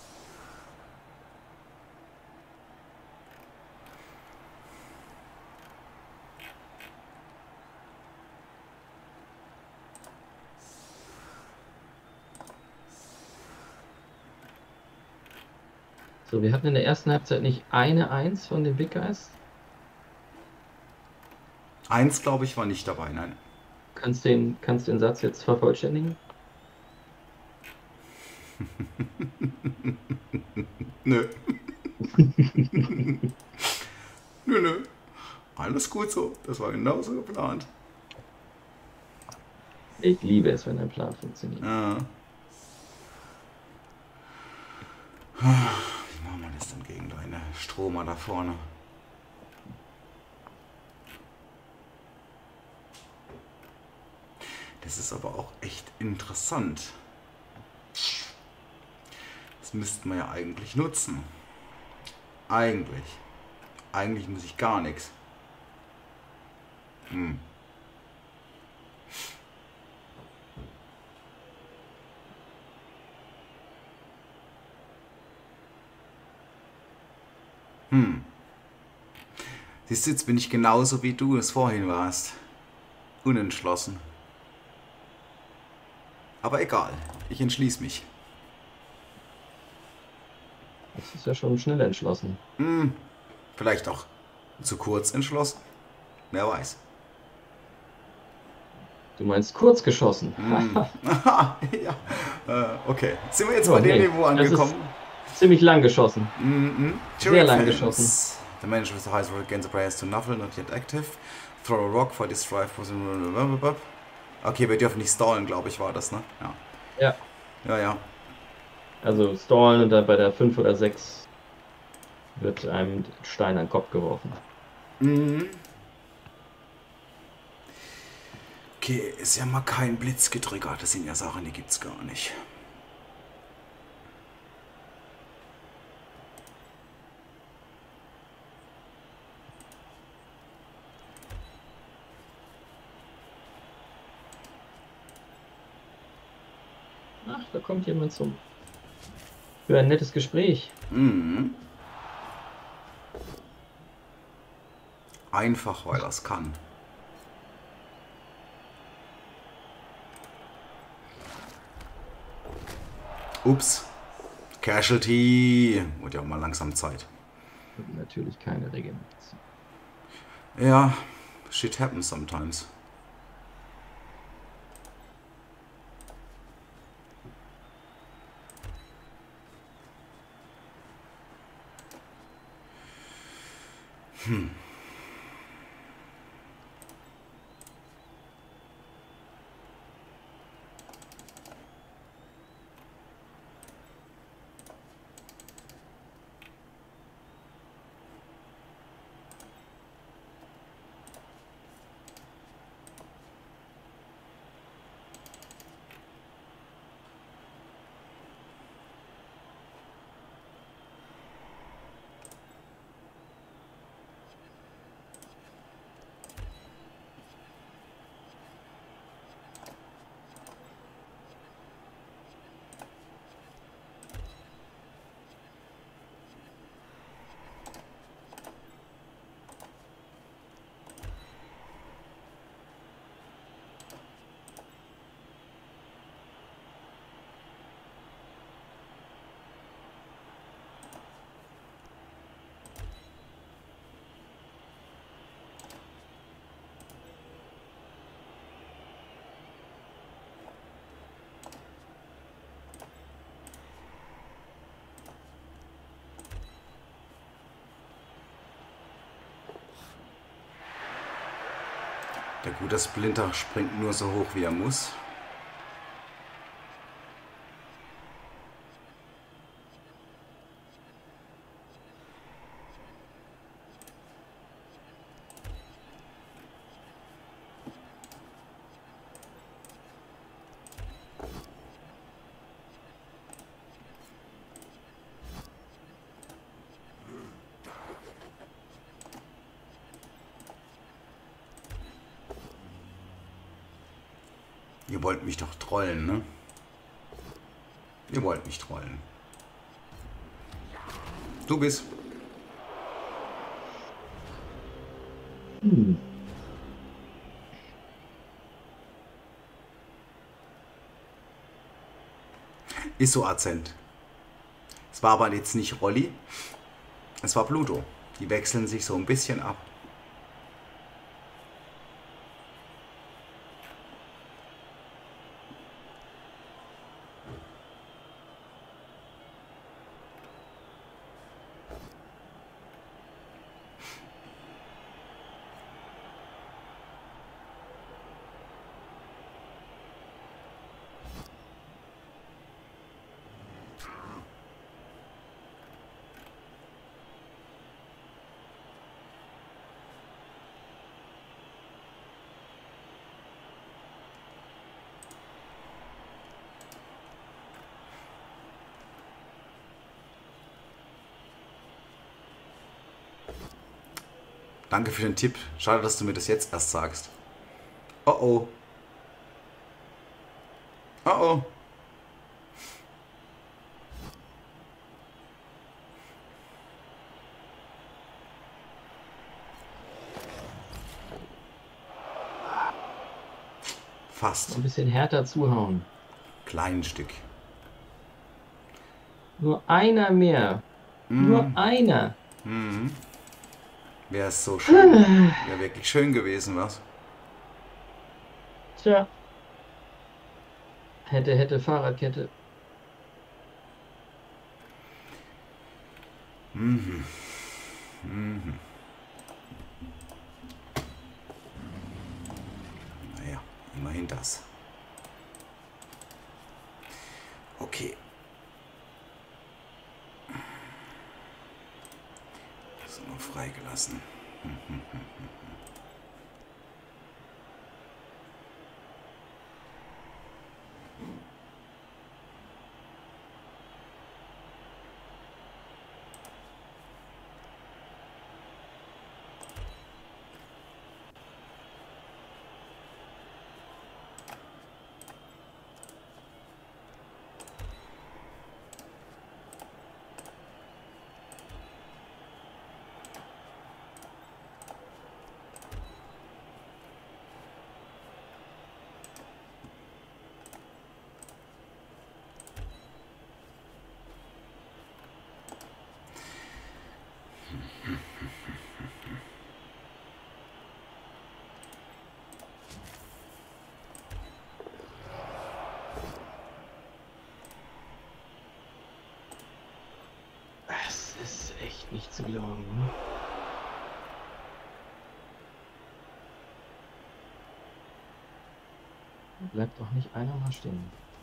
So, wir hatten in der ersten Halbzeit nicht eine Eins von den Big Guys. Eins, glaube ich, war nicht dabei, nein. Kannst den, kannst den Satz jetzt vervollständigen? Nö. Nö, nö. Alles gut so. Das war genauso geplant. Ich liebe es, wenn ein Plan funktioniert. Ja. Wie machen wir das denn gegen deine Stromer da vorne? Das ist aber auch echt interessant. Das müssten wir ja eigentlich nutzen. Eigentlich. Eigentlich muss ich gar nichts. Hm. Hm. Siehst du, jetzt bin ich genauso wie du es vorhin warst. Unentschlossen. Aber egal, ich entschließe mich. Das ist ja schon schnell entschlossen. Hm, vielleicht auch zu kurz entschlossen. Wer weiß. Du meinst kurz geschossen. Hm. Aha, ja. Äh, okay, sind wir jetzt Oh, bei dem nee, Niveau das angekommen? ist ziemlich lang geschossen. Mhm. Sehr lang Fans. geschossen. The manager with the highest roll against the players to Nuffle, not yet active. Throw a rock for this drive. Okay, wir dürfen nicht stallen, glaube ich, war das, ne? Ja. Ja. Ja, ja. Also stallen und dann bei der fünf oder sechs wird einem Stein an den Kopf geworfen. Mhm. Okay, ist ja mal kein Blitz getriggert. Das sind ja Sachen, die gibt's gar nicht. Ach, da kommt jemand zum für ein nettes Gespräch. Mhm. Einfach, weil das kann. Ups. Casualty. Wird ja auch mal langsam Zeit. Und natürlich keine Regeneration. Ja, shit happens sometimes. Hm. Der gute Splinter springt nur so hoch, wie er muss. Ihr wollt mich doch trollen, ne? Ihr wollt mich trollen. Du bist. Hm. Ist so Akzent. Es war aber jetzt nicht Rolli. Es war Pluto. Die wechseln sich so ein bisschen ab. Danke für den Tipp. Schade, dass du mir das jetzt erst sagst. Oh oh. Oh oh. Fast. Ein bisschen härter zuhauen. Klein Stück. Nur einer mehr. Mhm. Nur einer. Mhm. Wäre es so schön. Wäre wirklich schön gewesen, was? Tja. Hätte, hätte, Fahrradkette. Mhm. Mhm. Naja, immerhin das. Okay. Das ist noch freigelassen. zu glauben. Bleibt doch nicht einer mal stehen.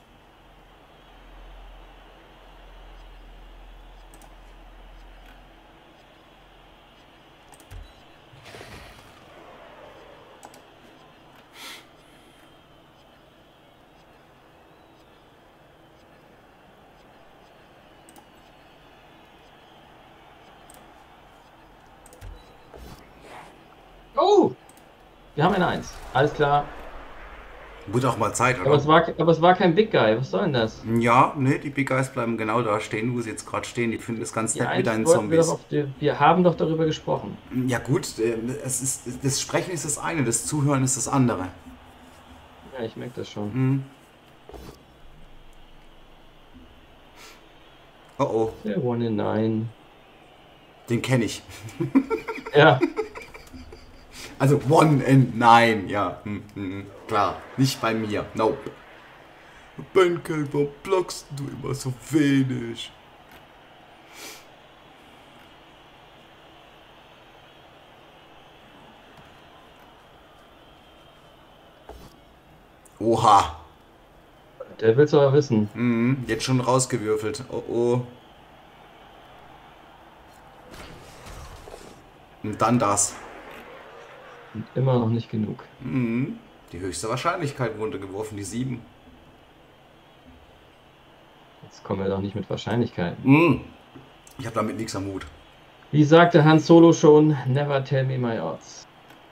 Oh! Wir haben eine Eins. Alles klar. Wird auch mal Zeit, oder? Aber es, war, aber es war kein Big Guy. Was soll denn das? Ja, ne, die Big Guys bleiben genau da stehen, wo sie jetzt gerade stehen. Die finden es ganz Die nett mit Eins deinen wollten wir, doch Zombies. auf die, wir haben doch darüber gesprochen. Ja gut, äh, es ist, das Sprechen ist das eine, das Zuhören ist das andere. Ja, ich merke das schon. Hm. Oh oh, Der One in Nine. den kenne ich. Ja. Also One and Nine, ja, hm, hm, klar, nicht bei mir, nope. Benkel, warum blockst du immer so wenig? Oha, Der will's aber wissen. hm, jetzt schon rausgewürfelt, oh oh. Und dann das. Und immer noch nicht genug. Mhm. Die höchste Wahrscheinlichkeit runtergeworfen, die sieben. Jetzt kommen wir doch nicht mit Wahrscheinlichkeiten. Mhm. Ich habe damit nichts am Hut. Wie sagte Han Solo schon, never tell me my odds.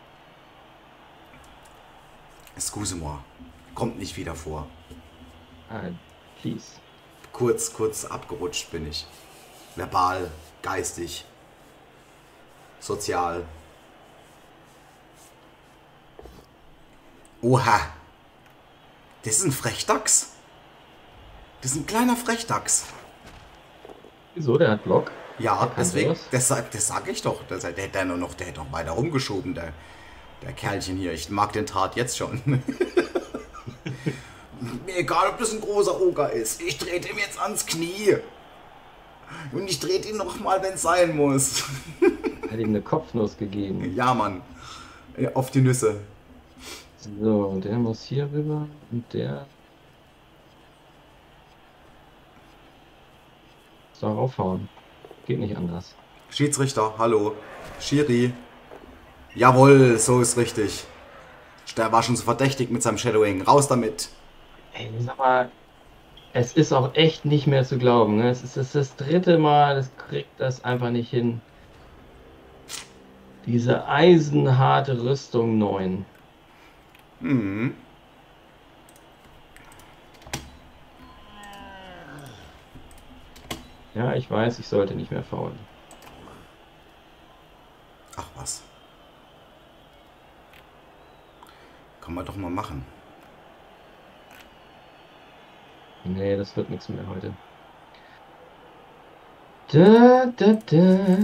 Excuse-moi. Kommt nicht wieder vor. Ah, please. Kurz, kurz abgerutscht bin ich. Verbal, geistig, sozial. Oha. Das ist ein Frechdachs. Das ist ein kleiner Frechdachs. Wieso? Der hat Block? Ja, Der kann deswegen, sowas. das, sag- das sag ich doch. Das, der hätte ja nur noch, der hätte noch weiter rumgeschoben, der, der Kerlchen hier. Ich mag den Tat jetzt schon. Mir egal, ob das ein großer Oger ist. Ich trete ihm jetzt ans Knie. Und ich trete ihn noch mal, wenn es sein muss. Hat ihm eine Kopfnuss gegeben. Ja, Mann. Auf die Nüsse. So, und der muss hier rüber und der. So, raufhauen. Geht nicht anders. Schiedsrichter, hallo. Schiri. Jawohl, so ist richtig. Der war schon so verdächtig mit seinem Shadowing. Raus damit. Ey, sag mal, es ist auch echt nicht mehr zu glauben. Ne? Es ist, es ist das dritte Mal, es kriegt das einfach nicht hin. Diese eisenharte Rüstung neun. Mhm. Ja, ich weiß, ich sollte nicht mehr faulen. Ach was. Kann man doch mal machen. Nee, das wird nichts mehr heute. Da, da, da.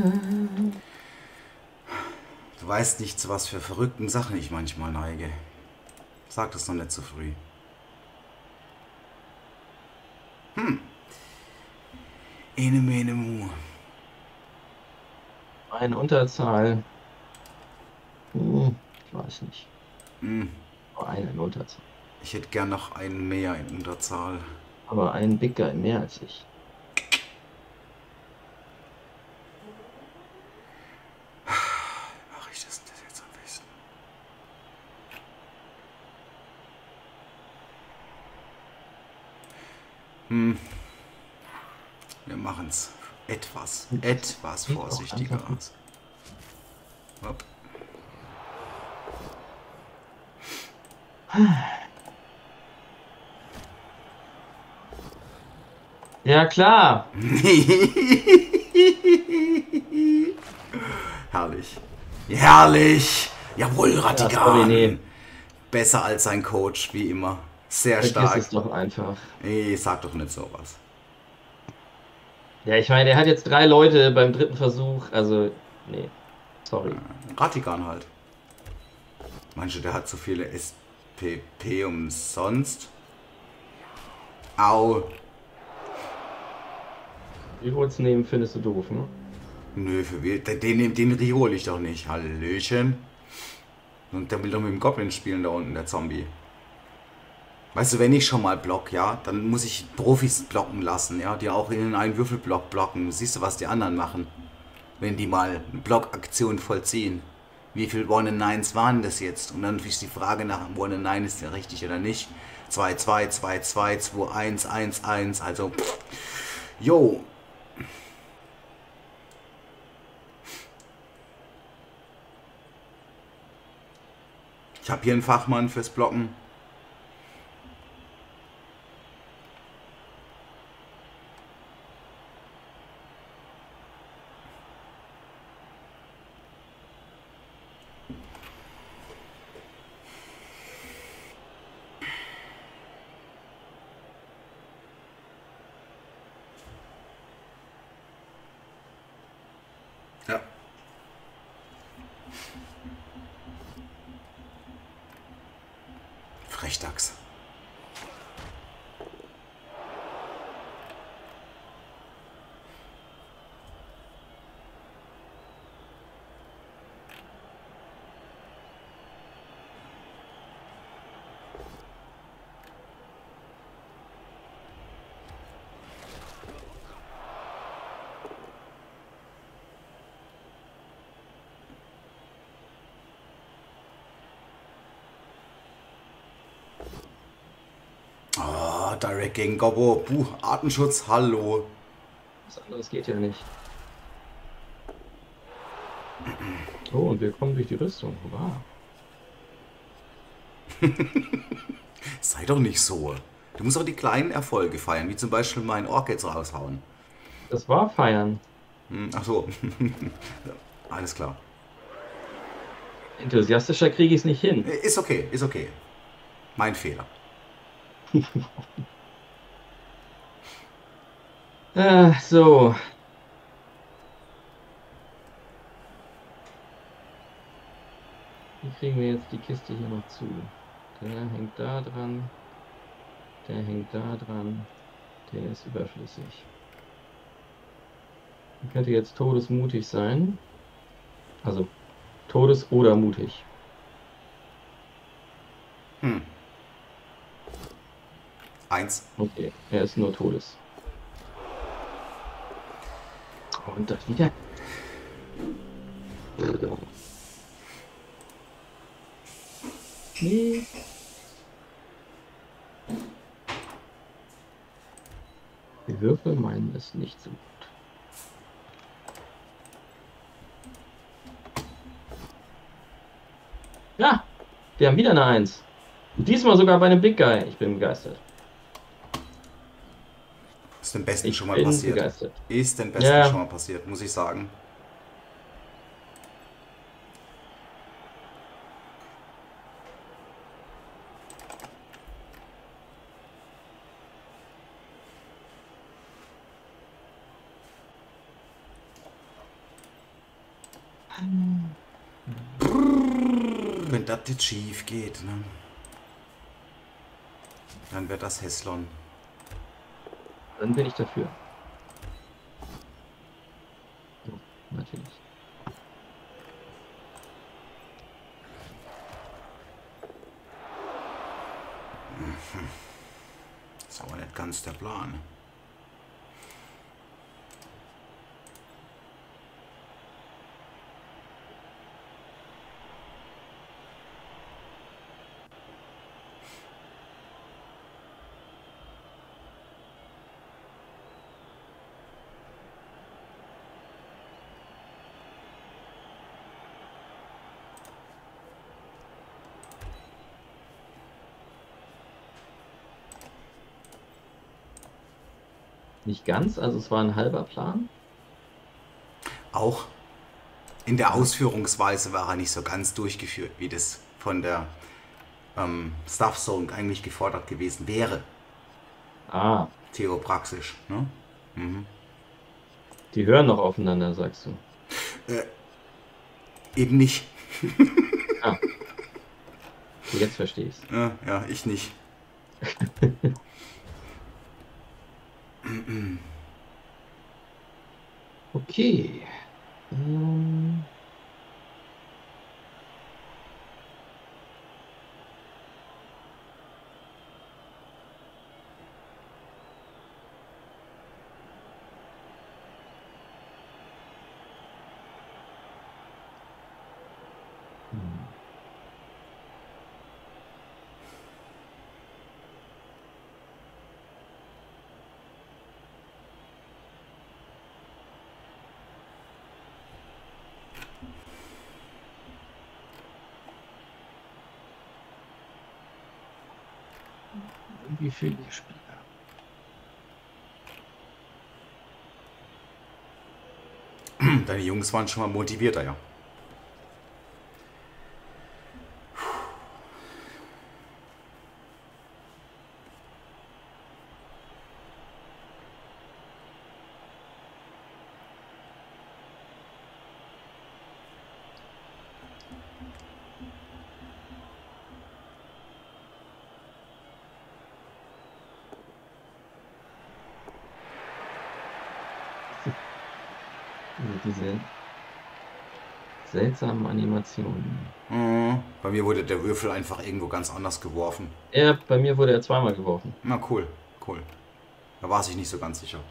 Du weißt nicht, zu was für verrückten Sachen ich manchmal neige. Sag das noch nicht zu früh. Hm. Ene mene mu. Eine Unterzahl. Hm, ich weiß nicht. Hm. Aber eine in Unterzahl. Ich hätte gern noch einen mehr in Unterzahl. Aber ein Big Guy mehr als ich. Mache ich das, das jetzt am besten? Hm. Wir machen's etwas, etwas Sieht auch vorsichtiger einfach aus. Hopp. Ja, klar. Herrlich. Herrlich. Jawohl, sorry, Ratigan. nee. Besser als sein Coach, wie immer. Sehr Vergiss stark. es doch einfach. Nee, sag doch nicht sowas. Ja, ich meine, er hat jetzt drei Leute beim dritten Versuch. Also, nee. Sorry. Ratigan halt. Meinst du, der hat so viele S P P umsonst? Au. Reroll nehmen findest du doof, ne? Nö, für wen- den, den, den Rio hol ich doch nicht. Hallöchen. Und der will doch mit dem Goblin spielen da unten, der Zombie. Weißt du, wenn ich schon mal block, ja, dann muss ich Profis blocken lassen, ja, die auch in einen Würfelblock blocken. Siehst du, was die anderen machen, wenn die mal eine Blockaktion vollziehen? Wie viel One and Nines waren das jetzt? Und dann ist die Frage nach One and Nine, ist der richtig oder nicht? zwei zwei, zwei zwei, zwei eins, eins eins, also, pff, jo. Ich habe hier einen Fachmann fürs Blocken. Ja. Frechdachs. Ah, Direct gegen Gobbo. Puh, Artenschutz, hallo. Was anderes geht ja nicht. Oh, und wir kommen durch die Rüstung. Wow. Sei doch nicht so. Du musst auch die kleinen Erfolge feiern, wie zum Beispiel meinen Ork jetzt raushauen. Das war Feiern. Hm, ach so. Alles klar. Enthusiastischer kriege ich es nicht hin. Ist okay, ist okay. Mein Fehler. Ah, so. Wie kriegen wir jetzt die Kiste hier noch zu? Der hängt da dran. Der hängt da dran. Der ist überflüssig. Der könnte jetzt todesmutig sein. Also todes- oder mutig. Hm. Eins. Okay, er ist nur todes. Und das wieder. Nee. Die Würfel meinen es nicht so gut. Ja, wir haben wieder eine Eins. Und diesmal sogar bei einem Big Guy. Ich bin begeistert. Ist dem Besten Ich schon mal bin passiert. begeistert. Ist dem Besten Ja. schon mal passiert, muss ich sagen. Wenn das jetzt schief geht, ne? Dann wird das Heslon. Dann bin ich dafür. So, natürlich. Das ist aber nicht ganz der Plan. Nicht ganz, also es war ein halber Plan. Auch in der Ausführungsweise war er nicht so ganz durchgeführt, wie das von der ähm, Staff Zone eigentlich gefordert gewesen wäre. Ah, Theopraxisch, ne? Mhm. die hören noch aufeinander, sagst du. Eben nicht. Ah. Jetzt verstehe ich's. Ja, ja, ich nicht. Okay. Ähm, hm. Wie viele Spieler? Deine Jungs waren schon mal motivierter, ja. Also diese seltsamen Animationen. Mhm. Bei mir wurde der Würfel einfach irgendwo ganz anders geworfen. Ja, bei mir wurde er zweimal geworfen. Na cool, cool. Da war sich nicht so ganz sicher.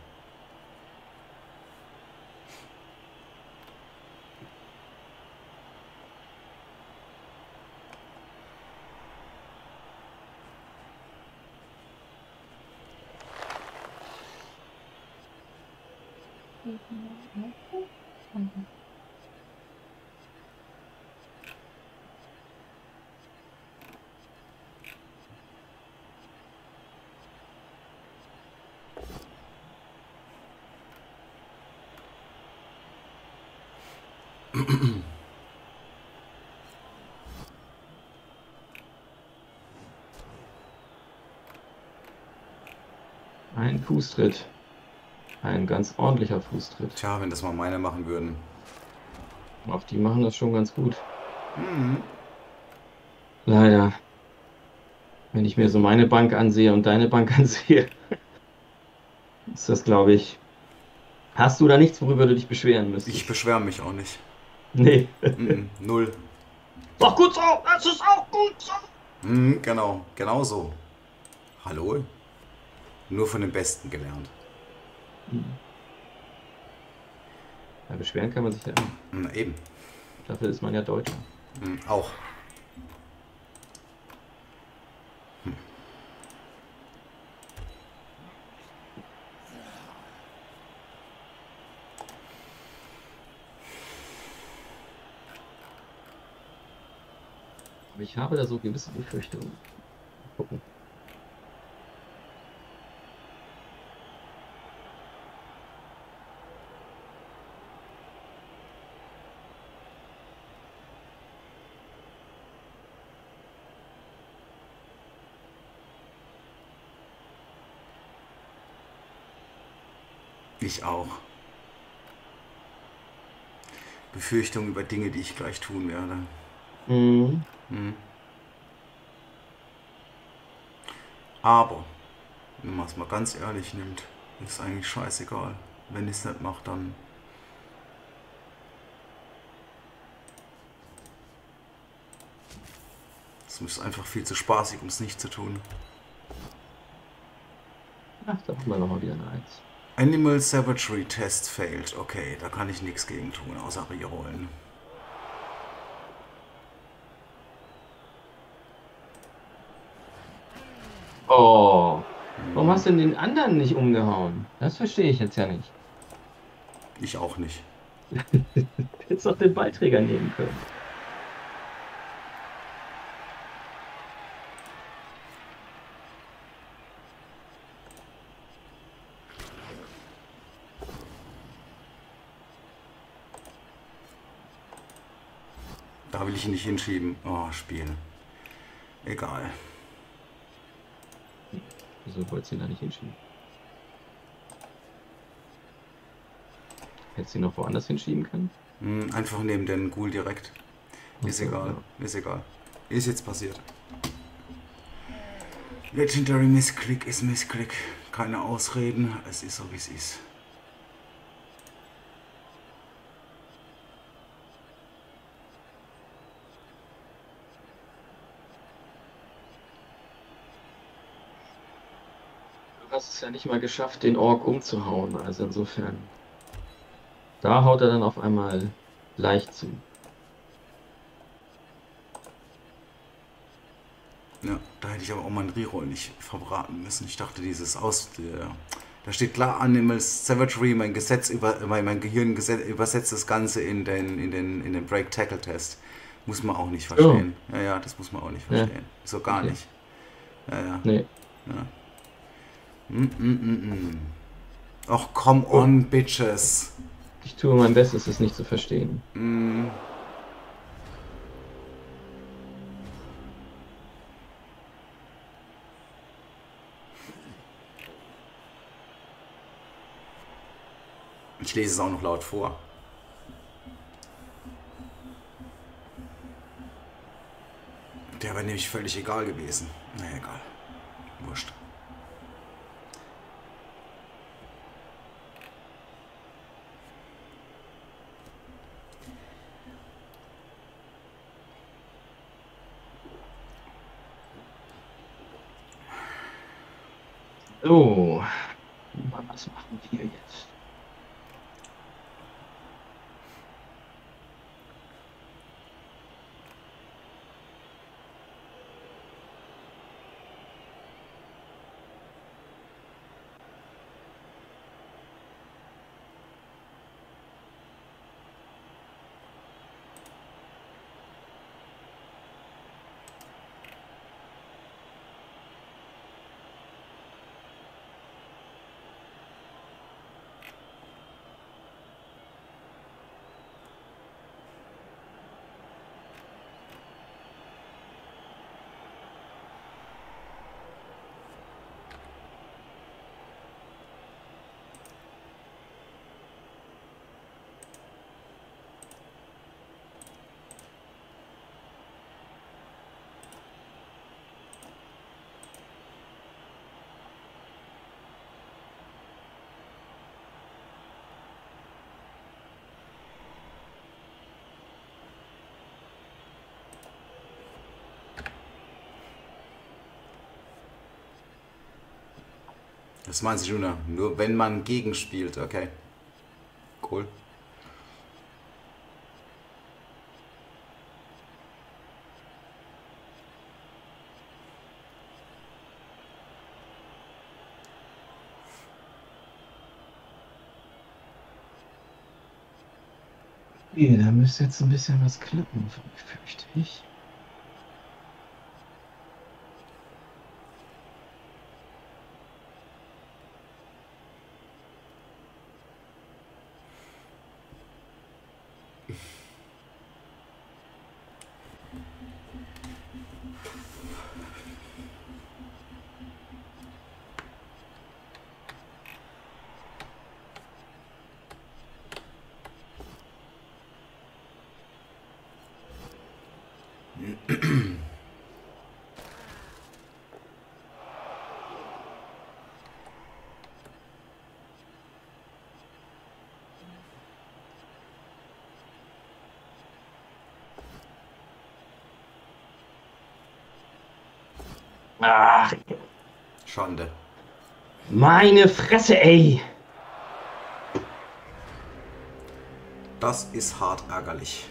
Ein Fußtritt. Ein ganz ordentlicher Fußtritt. Tja, wenn das mal meine machen würden. Auch die machen das schon ganz gut. Mhm. Leider. Wenn ich mir so meine Bank ansehe und deine Bank ansehe, ist das, glaube ich. Hast du da nichts, worüber du dich beschweren müsstest? Ich beschwere mich auch nicht. Nee. Mhm. Null. Doch gut so, das ist auch gut so. Mhm, genau, genau so. Hallo? Nur von den Besten gelernt. Ja, beschweren kann man sich ja immer. Mhm, eben. Dafür ist man ja Deutscher. Mhm, auch. Hm. Aber ich habe da so gewisse Befürchtungen. Mal gucken. Ich auch. Befürchtungen über Dinge, die ich gleich tun werde. Mhm. Mhm. Aber, wenn man es mal ganz ehrlich nimmt, ist eigentlich scheißegal. Wenn ich es nicht mache, dann. Es ist einfach viel zu spaßig, um es nicht zu tun. Ach, da haben wir nochmal wieder eine Eins. Animal Savagery Test failed. Okay, da kann ich nichts gegen tun, außer rerollen. Oh, warum hast du denn den anderen nicht umgehauen? Das verstehe ich jetzt ja nicht. Ich auch nicht. Du hättest doch den Ballträger nehmen können. Da will ich ihn nicht hinschieben. Oh, Spiel. Egal. Wieso wolltest du ihn da nicht hinschieben? Hättest du ihn noch woanders hinschieben können? Hm, einfach neben den Ghoul direkt. Ist Ach so, egal. ja. Ist egal. Ist jetzt passiert. Legendary Missclick ist Missclick. Keine Ausreden. Es ist so, wie es ist. hast es ja nicht mal geschafft, den Ork umzuhauen. Also insofern. Da haut er dann auf einmal leicht zu. Ja, da hätte ich aber auch meinen Reroll nicht verbraten müssen. Ich dachte, dieses Aus... Der, da steht klar Animal Savagery, mein Gesetz über, mein, mein Gehirn geset, übersetzt das Ganze in den, in den, in den Break-Tackle-Test. Muss man auch nicht verstehen. Oh. Ja, ja, das muss man auch nicht Ja. verstehen. So gar Okay. nicht. Ja, ja. Nee. ja. Mm, mm, mm, mm. Och, come Oh. on, Bitches. Ich tue mein Bestes, es nicht zu verstehen. Mm. Ich lese es auch noch laut vor. Der wäre nämlich völlig egal gewesen. Na naja, egal. Wurscht. So. Was machen wir jetzt? Das meint sich nur, nur wenn man gegenspielt, okay. Cool. Okay, da müsste jetzt ein bisschen was klappen, fürchte ich. Ach, Schande. meine Fresse, ey! Das ist hart ärgerlich.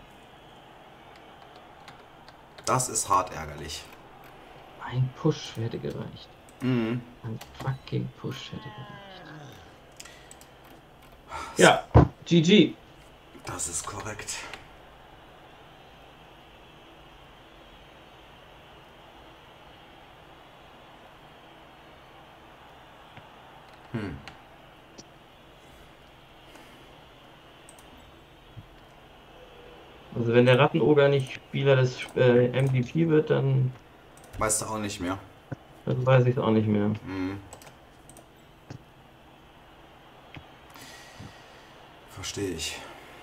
Das ist hart ärgerlich. Ein Push hätte gereicht. Mhm. Ein fucking Push hätte gereicht. Ja, G G. Das ist korrekt. Hm. Also wenn der Rattenoger nicht Spieler des äh, M V P wird, dann, Weißt du auch nicht mehr. dann weiß ich es auch nicht mehr. Mhm. Verstehe ich.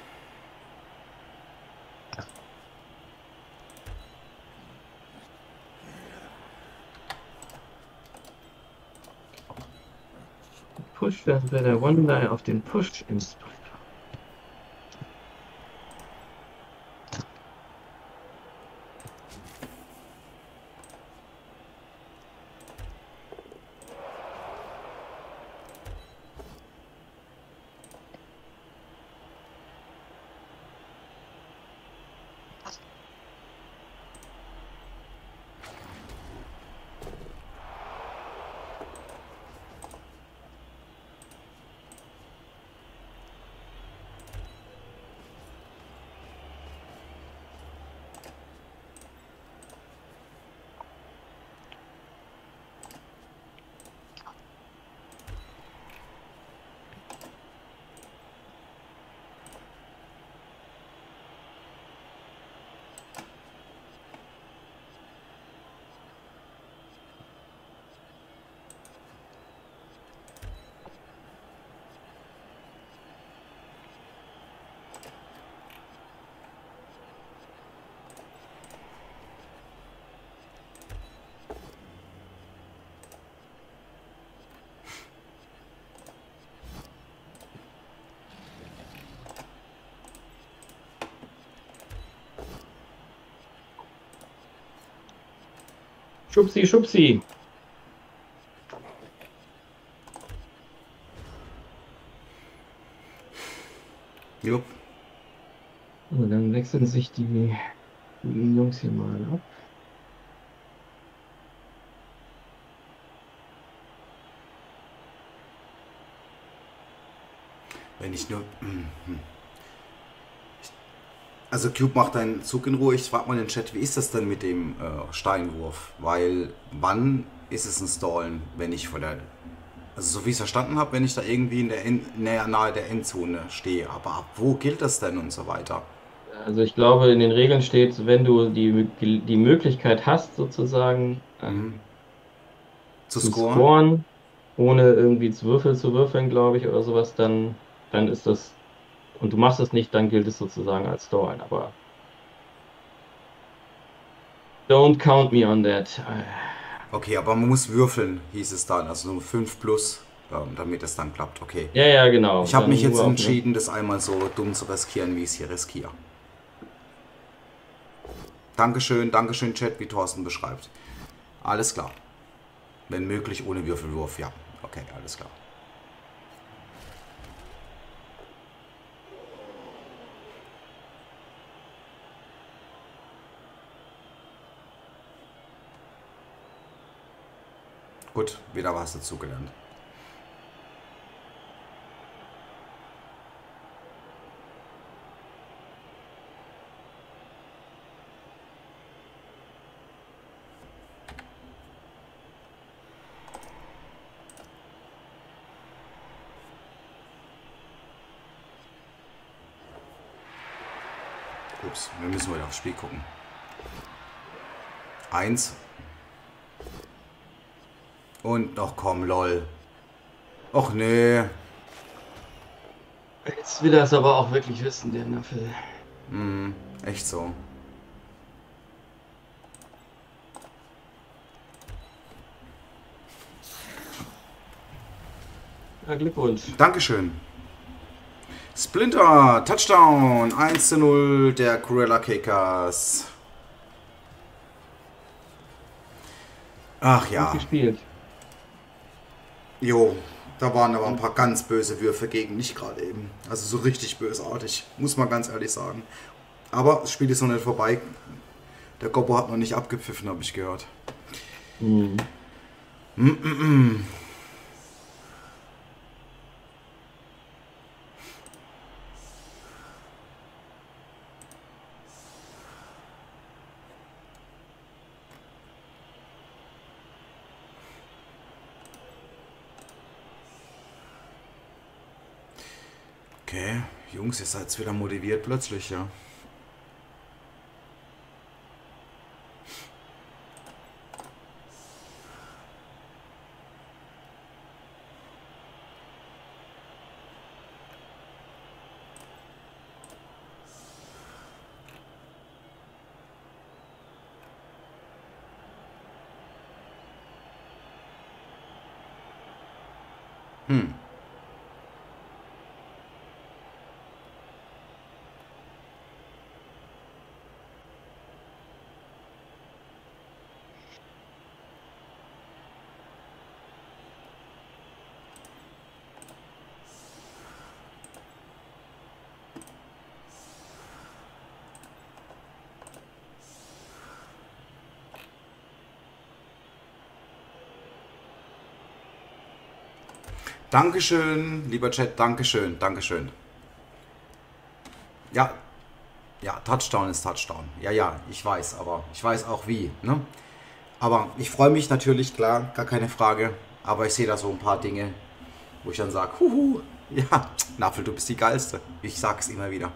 Push, das wäre der One-Die auf den Push ins. Schubsi, schubsi. Jupp. So, dann wechseln sich die, die Jungs hier mal ab. Wenn ich nur... Also Cube macht deinen Zug in Ruhe. Ich frage mal in den Chat, wie ist das denn mit dem äh, Steinwurf? Weil wann ist es ein Stallen, wenn ich vor der... Also so wie ich es verstanden habe, wenn ich da irgendwie in der End, nahe, nahe der Endzone stehe. Aber ab wo gilt das denn und so weiter? Also ich glaube, in den Regeln steht, wenn du die, die Möglichkeit hast, sozusagen ähm, Zu zu scoren? scoren, ohne irgendwie zu Würfel zu würfeln, glaube ich, oder sowas, dann, dann ist das, und du machst es nicht, dann gilt es sozusagen als Stallen. Aber don't count me on that. Äh, Okay, aber man muss würfeln, hieß es dann. Also nur fünf plus, ähm, damit es dann klappt. Okay. Ja, ja, genau. Ich habe mich Dann jetzt nur auf eine. entschieden, das einmal so dumm zu riskieren, wie ich es hier riskiere. Dankeschön, Dankeschön, Chat, wie Thorsten beschreibt. Alles klar. Wenn möglich, ohne Würfelwurf, ja. Okay, alles klar. Gut, wieder was dazugelernt. Ups, wir müssen wieder aufs Spiel gucken. Eins. Und noch komm, lol. Och nee. Jetzt will er es aber auch wirklich wissen, der Naffel. Hm, echt so. Ja, Glückwunsch. Dankeschön. Splinter, Touchdown, eins zu null der Cruella Kickers. Ach Gut ja. gespielt. Jo, da waren aber ein paar ganz böse Würfe gegen mich gerade eben. Also so richtig bösartig, muss man ganz ehrlich sagen. Aber das Spiel ist noch nicht vorbei. Der Goppo hat noch nicht abgepfiffen, habe ich gehört. Mhm. Mm -mm -mm. Okay, Jungs, ihr seid wieder motiviert plötzlich, ja. Hm. Dankeschön, lieber Chat, Dankeschön, Dankeschön. Ja, ja, Touchdown ist Touchdown. Ja, ja, ich weiß, aber ich weiß auch wie, ne? Aber ich freue mich natürlich, klar, gar keine Frage. Aber ich sehe da so ein paar Dinge, wo ich dann sage, huhu, ja, Naffel, du bist die Geilste. Ich sag's immer wieder.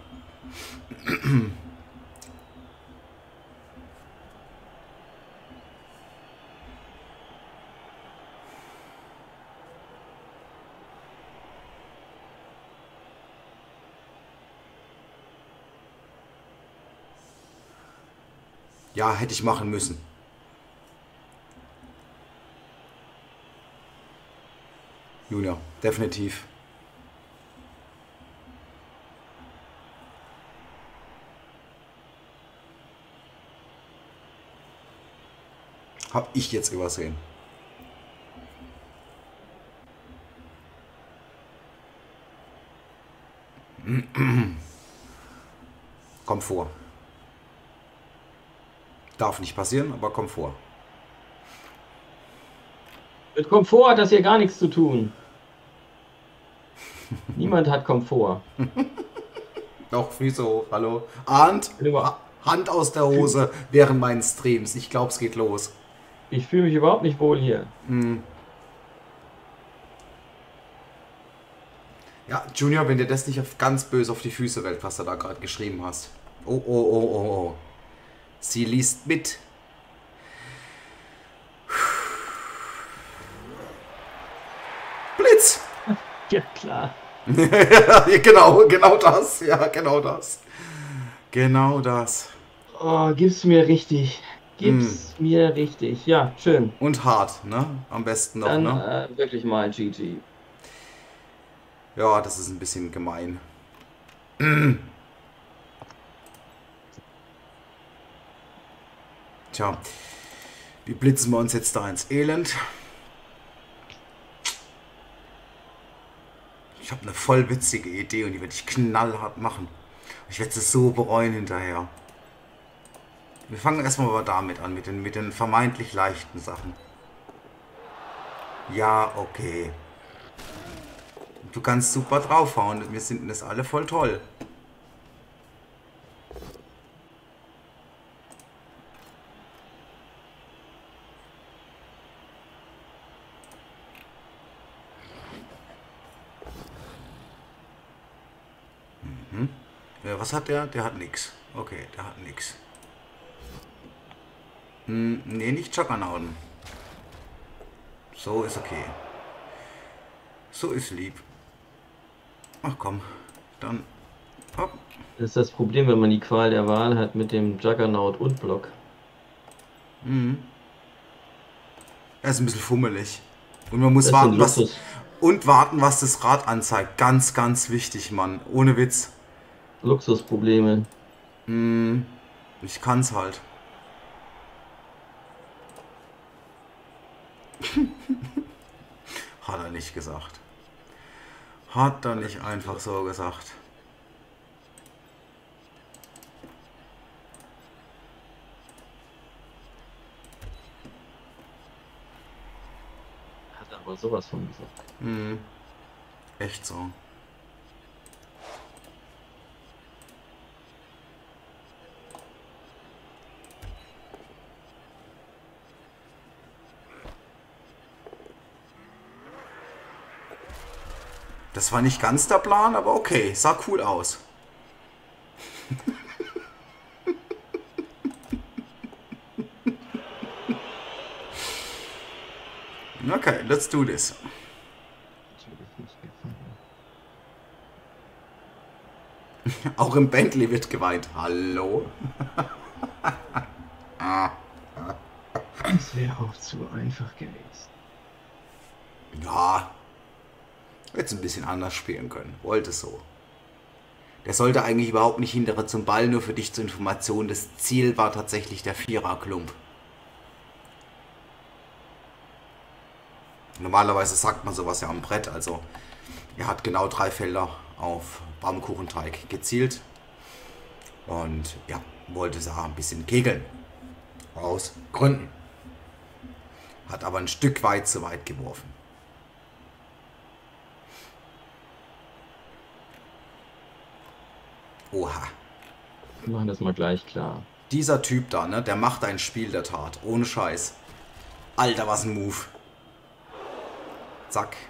Ja, hätte ich machen müssen. Junior, definitiv. Hab ich jetzt übersehen. Komm vor. Darf nicht passieren, aber komm vor. Mit Komfort hat das hier gar nichts zu tun. Niemand hat Komfort. Doch, Füße hoch, hallo. Arndt, ha Hand aus der Hose während meinen Streams. Ich glaube, es geht los. Ich fühle mich überhaupt nicht wohl hier. Hm. Ja, Junior, wenn dir das nicht auf ganz böse auf die Füße fällt, was du da gerade geschrieben hast. Oh, oh, oh, oh, oh. Sie liest mit. Blitz! Ja, klar. genau, genau das. Ja, genau das. Genau das. Oh, gib's mir richtig. Gib's mm. mir richtig. Ja, schön. Und hart, ne? Am besten noch, Dann, ne? Äh, wirklich mal G G. Ja, das ist ein bisschen gemein. Tja, wie blitzen wir uns jetzt da ins Elend? Ich habe eine voll witzige Idee und die werde ich knallhart machen. Ich werde es so bereuen hinterher. Wir fangen erstmal aber damit an, mit den, mit den vermeintlich leichten Sachen. Ja, okay. Du kannst super draufhauen. Wir finden das alle voll toll. Mhm. Ja, was hat der? Der hat nichts. Okay, der hat nichts. Hm, nee, nicht Juggernauten. So ist okay. So ist lieb. Ach komm, dann hopp. Das ist das Problem, wenn man die Qual der Wahl hat mit dem Juggernaut und Block. Mhm. Er ist ein bisschen fummelig. Und man muss warten, was, und warten, was das Rad anzeigt. Ganz, ganz wichtig, Mann. Ohne Witz. Luxusprobleme. Mhm. Ich kann's halt. Hat er nicht gesagt. Hat er nicht einfach so gesagt. Hat er aber sowas von gesagt. Mhm. Echt so. Das war nicht ganz der Plan, aber okay, sah cool aus. Okay, let's do this. Auch im Bentley wird geweint. Hallo? Das wäre auch zu einfach gewesen. Ja. Jetzt ein bisschen anders spielen können. Wollte so. Der sollte eigentlich überhaupt nicht hinterher zum Ball, nur für dich zur Information. Das Ziel war tatsächlich der Vierer-Klump. Normalerweise sagt man sowas ja am Brett. Also er hat genau drei Felder auf Baumkuchenteig gezielt. Und ja, wollte es ein bisschen kegeln. Aus Gründen. Hat aber ein Stück weit zu weit geworfen. Oha. Wir machen das mal gleich klar. Dieser Typ da, ne, der macht ein Spiel der Tat. Ohne Scheiß. Alter, was ein Move. Zack.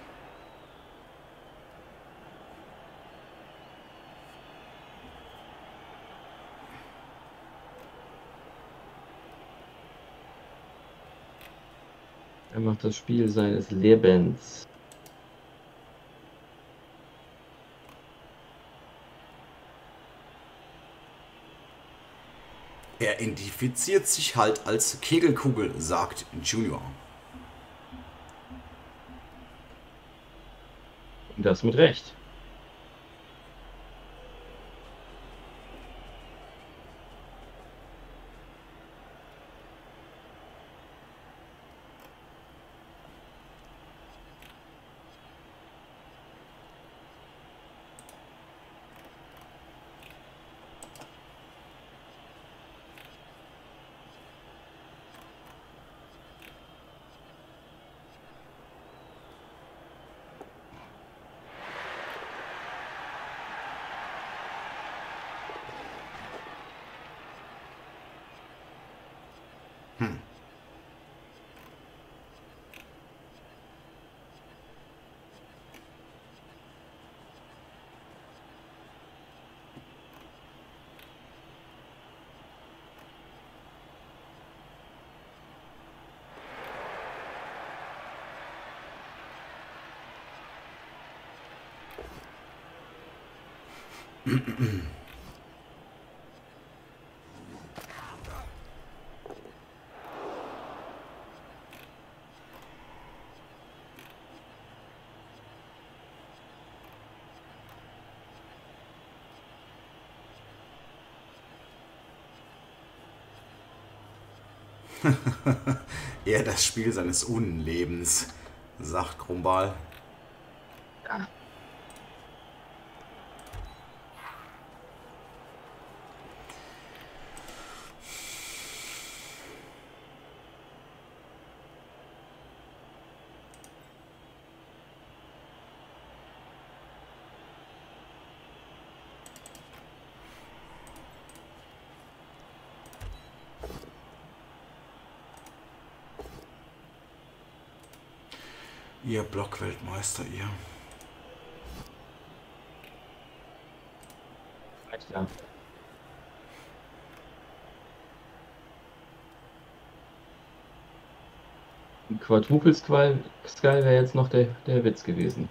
Er macht das Spiel seines Lebens. Er identifiziert sich halt als Kegelkugel, sagt Junior. Und das mit Recht. Hm. Eher das Spiel seines Unlebens, sagt Grumbal. Ja. Ihr Blockweltmeister, ihr. Ja. Ein Quadruple-Skull wäre jetzt noch der, der Witz gewesen.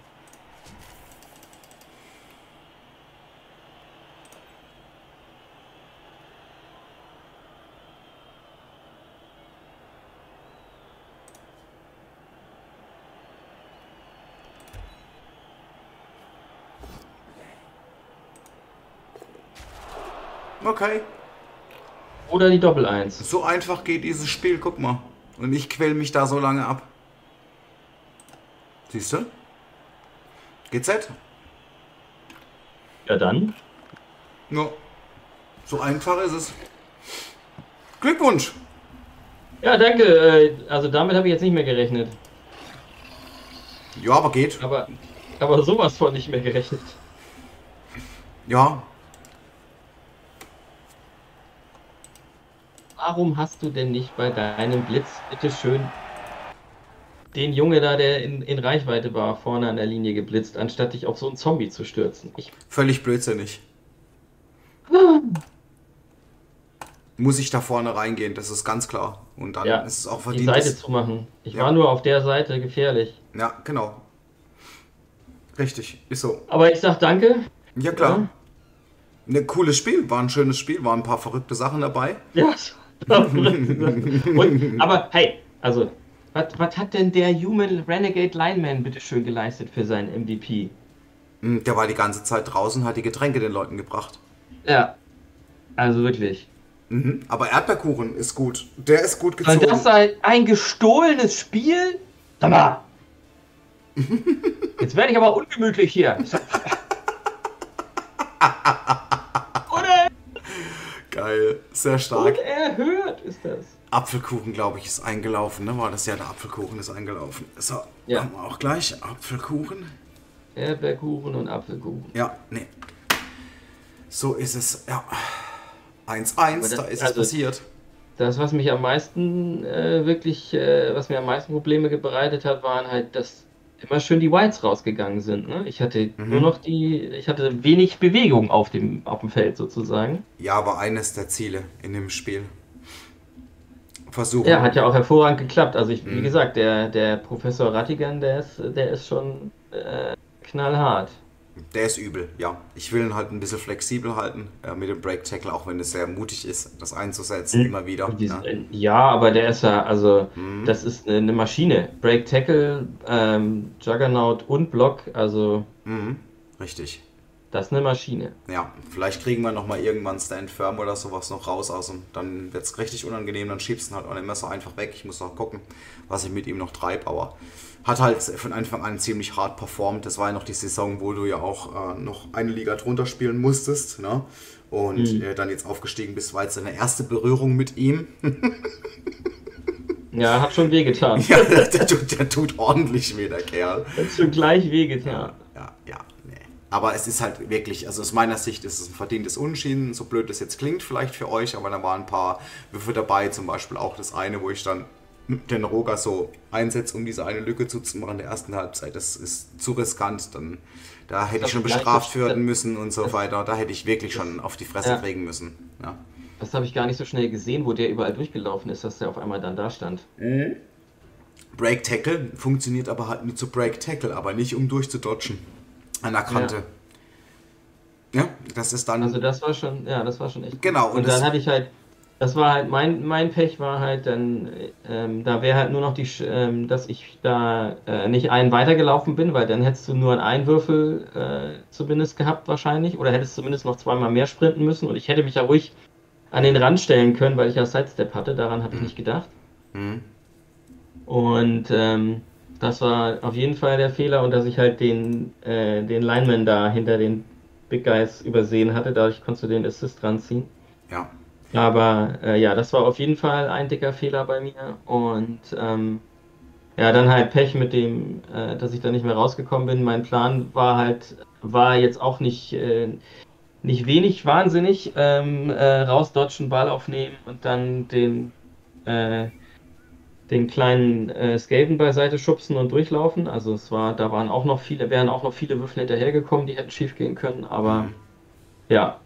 Okay. Oder die Doppel-Eins. So einfach geht dieses Spiel, guck mal. Und ich quäl mich da so lange ab. Siehst du? G Z? Ja dann. Ja. So einfach ist es. Glückwunsch! Ja, danke. Also damit habe ich jetzt nicht mehr gerechnet. Ja, aber geht. Aber, aber sowas von nicht mehr gerechnet. Ja. Warum hast du denn nicht bei deinem Blitz, bitteschön, den Junge da, der in, in Reichweite war, vorne an der Linie geblitzt, anstatt dich auf so einen Zombie zu stürzen? Ich... Völlig blödsinnig. Muss ich da vorne reingehen, das ist ganz klar. Und dann Ja, ist es auch die verdient. Seite dass- zu machen. Ich Ja. war nur auf der Seite gefährlich. Ja, genau. Richtig, ist so. Aber ich sag danke. Ja, klar. Ein cooles Spiel, war ein schönes Spiel, waren ein paar verrückte Sachen dabei. Ja. Und, aber hey, also, was hat denn der Human Renegade Lineman bitteschön geleistet für seinen M V P? Hm, Der war die ganze Zeit draußen, hat die Getränke den Leuten gebracht. Ja. Also wirklich. Mhm. Aber Erdbeerkuchen ist gut. Der ist gut Soll gezogen. das sein ein gestohlenes Spiel? Sag mal. Jetzt werde ich aber ungemütlich hier. Oder Geil, sehr stark. unerhört ist das. Apfelkuchen, glaube ich, ist eingelaufen, ne? War das ja, der Apfelkuchen ist eingelaufen. So, Ja. haben wir auch gleich. Apfelkuchen. Erdbeerkuchen und Apfelkuchen. Ja, nee. So ist es, ja. eins eins, Aber da das- ist also- es passiert. Das, was mich am meisten äh, wirklich, äh, was mir am meisten Probleme bereitet hat, waren halt, dass immer schön die Whites rausgegangen sind. Ne? Ich hatte Mhm. nur noch die, ich hatte wenig Bewegung auf dem, auf dem Feld sozusagen. Ja, aber eines der Ziele in dem Spiel. Versuchen. Ja, hat ja auch hervorragend geklappt. Also ich, wie Mhm. gesagt, der, der Professor Rattigan, der ist, der ist schon äh, knallhart. Der ist übel, ja. Ich will ihn halt ein bisschen flexibel halten äh, mit dem Break Tackle, auch wenn es sehr mutig ist, das einzusetzen, Mhm. immer wieder. Und die, Ja. ja, aber der ist ja, also Mhm. das ist eine Maschine. Break Tackle, ähm, Juggernaut und Block, also Mhm. Richtig. das ist eine Maschine. Ja, vielleicht kriegen wir nochmal irgendwann Stand Firm oder sowas noch raus aus dem. Dann wird es richtig unangenehm, dann schiebst du ihn halt auch nicht mehr so einfach weg. Ich muss noch gucken, was ich mit ihm noch treibe, aber hat halt von Anfang an ziemlich hart performt. Das war ja noch die Saison, wo du ja auch äh, noch eine Liga drunter spielen musstest, ne? Und Mhm. äh, dann jetzt aufgestiegen bist, war jetzt deine erste Berührung mit ihm. Ja, hat schon wehgetan. Ja, der tut, der tut ordentlich weh, der Kerl. Hat schon gleich wehgetan. Ja, ja, nee. Aber es ist halt wirklich, also aus meiner Sicht ist es ein verdientes Unentschieden, so blöd das jetzt klingt vielleicht für euch, aber da waren ein paar Würfe dabei, zum Beispiel auch das eine, wo ich dann den Roger so einsetze, um diese eine Lücke zuzumachen in der ersten Halbzeit. Das ist zu riskant, dann da hätte ich schon bestraft werden müssen und so weiter. Da hätte ich wirklich schon auf die Fresse Ja. kriegen müssen. Ja. Das habe ich gar nicht so schnell gesehen, wo der überall durchgelaufen ist, dass der auf einmal dann da stand. Break Tackle funktioniert aber halt nur zu Break Tackle, aber nicht um durchzudodgen an der Kante. Ja, das ist dann. Also das war schon, ja, das war schon echt. Genau, Und, und und das- dann hatte ich halt, das war halt mein, mein Pech war halt dann, ähm, da wäre halt nur noch die, Sch- ähm, dass ich da äh, nicht einen weitergelaufen bin, weil dann hättest du nur einen Einwürfel äh, zumindest gehabt wahrscheinlich, oder hättest zumindest noch zweimal mehr sprinten müssen und ich hätte mich ja ruhig an den Rand stellen können, weil ich ja Sidestep hatte, daran habe ich nicht gedacht. Mhm. Und ähm, das war auf jeden Fall der Fehler und dass ich halt den, äh, den Lineman da hinter den Big Guys übersehen hatte, dadurch konntest du den Assist ranziehen. Ja. Aber äh, ja, das war auf jeden Fall ein dicker Fehler bei mir und ähm, ja, dann halt Pech mit dem, äh, dass ich da nicht mehr rausgekommen bin. Mein Plan war halt, war jetzt auch nicht, äh, nicht wenig wahnsinnig, ähm, äh, rausdodgen, Ball aufnehmen und dann den, äh, den kleinen äh, Skaven beiseite schubsen und durchlaufen. Also es war, da waren auch noch viele, wären auch noch viele Würfel hinterhergekommen, die hätten schief gehen können, aber Mhm. ja.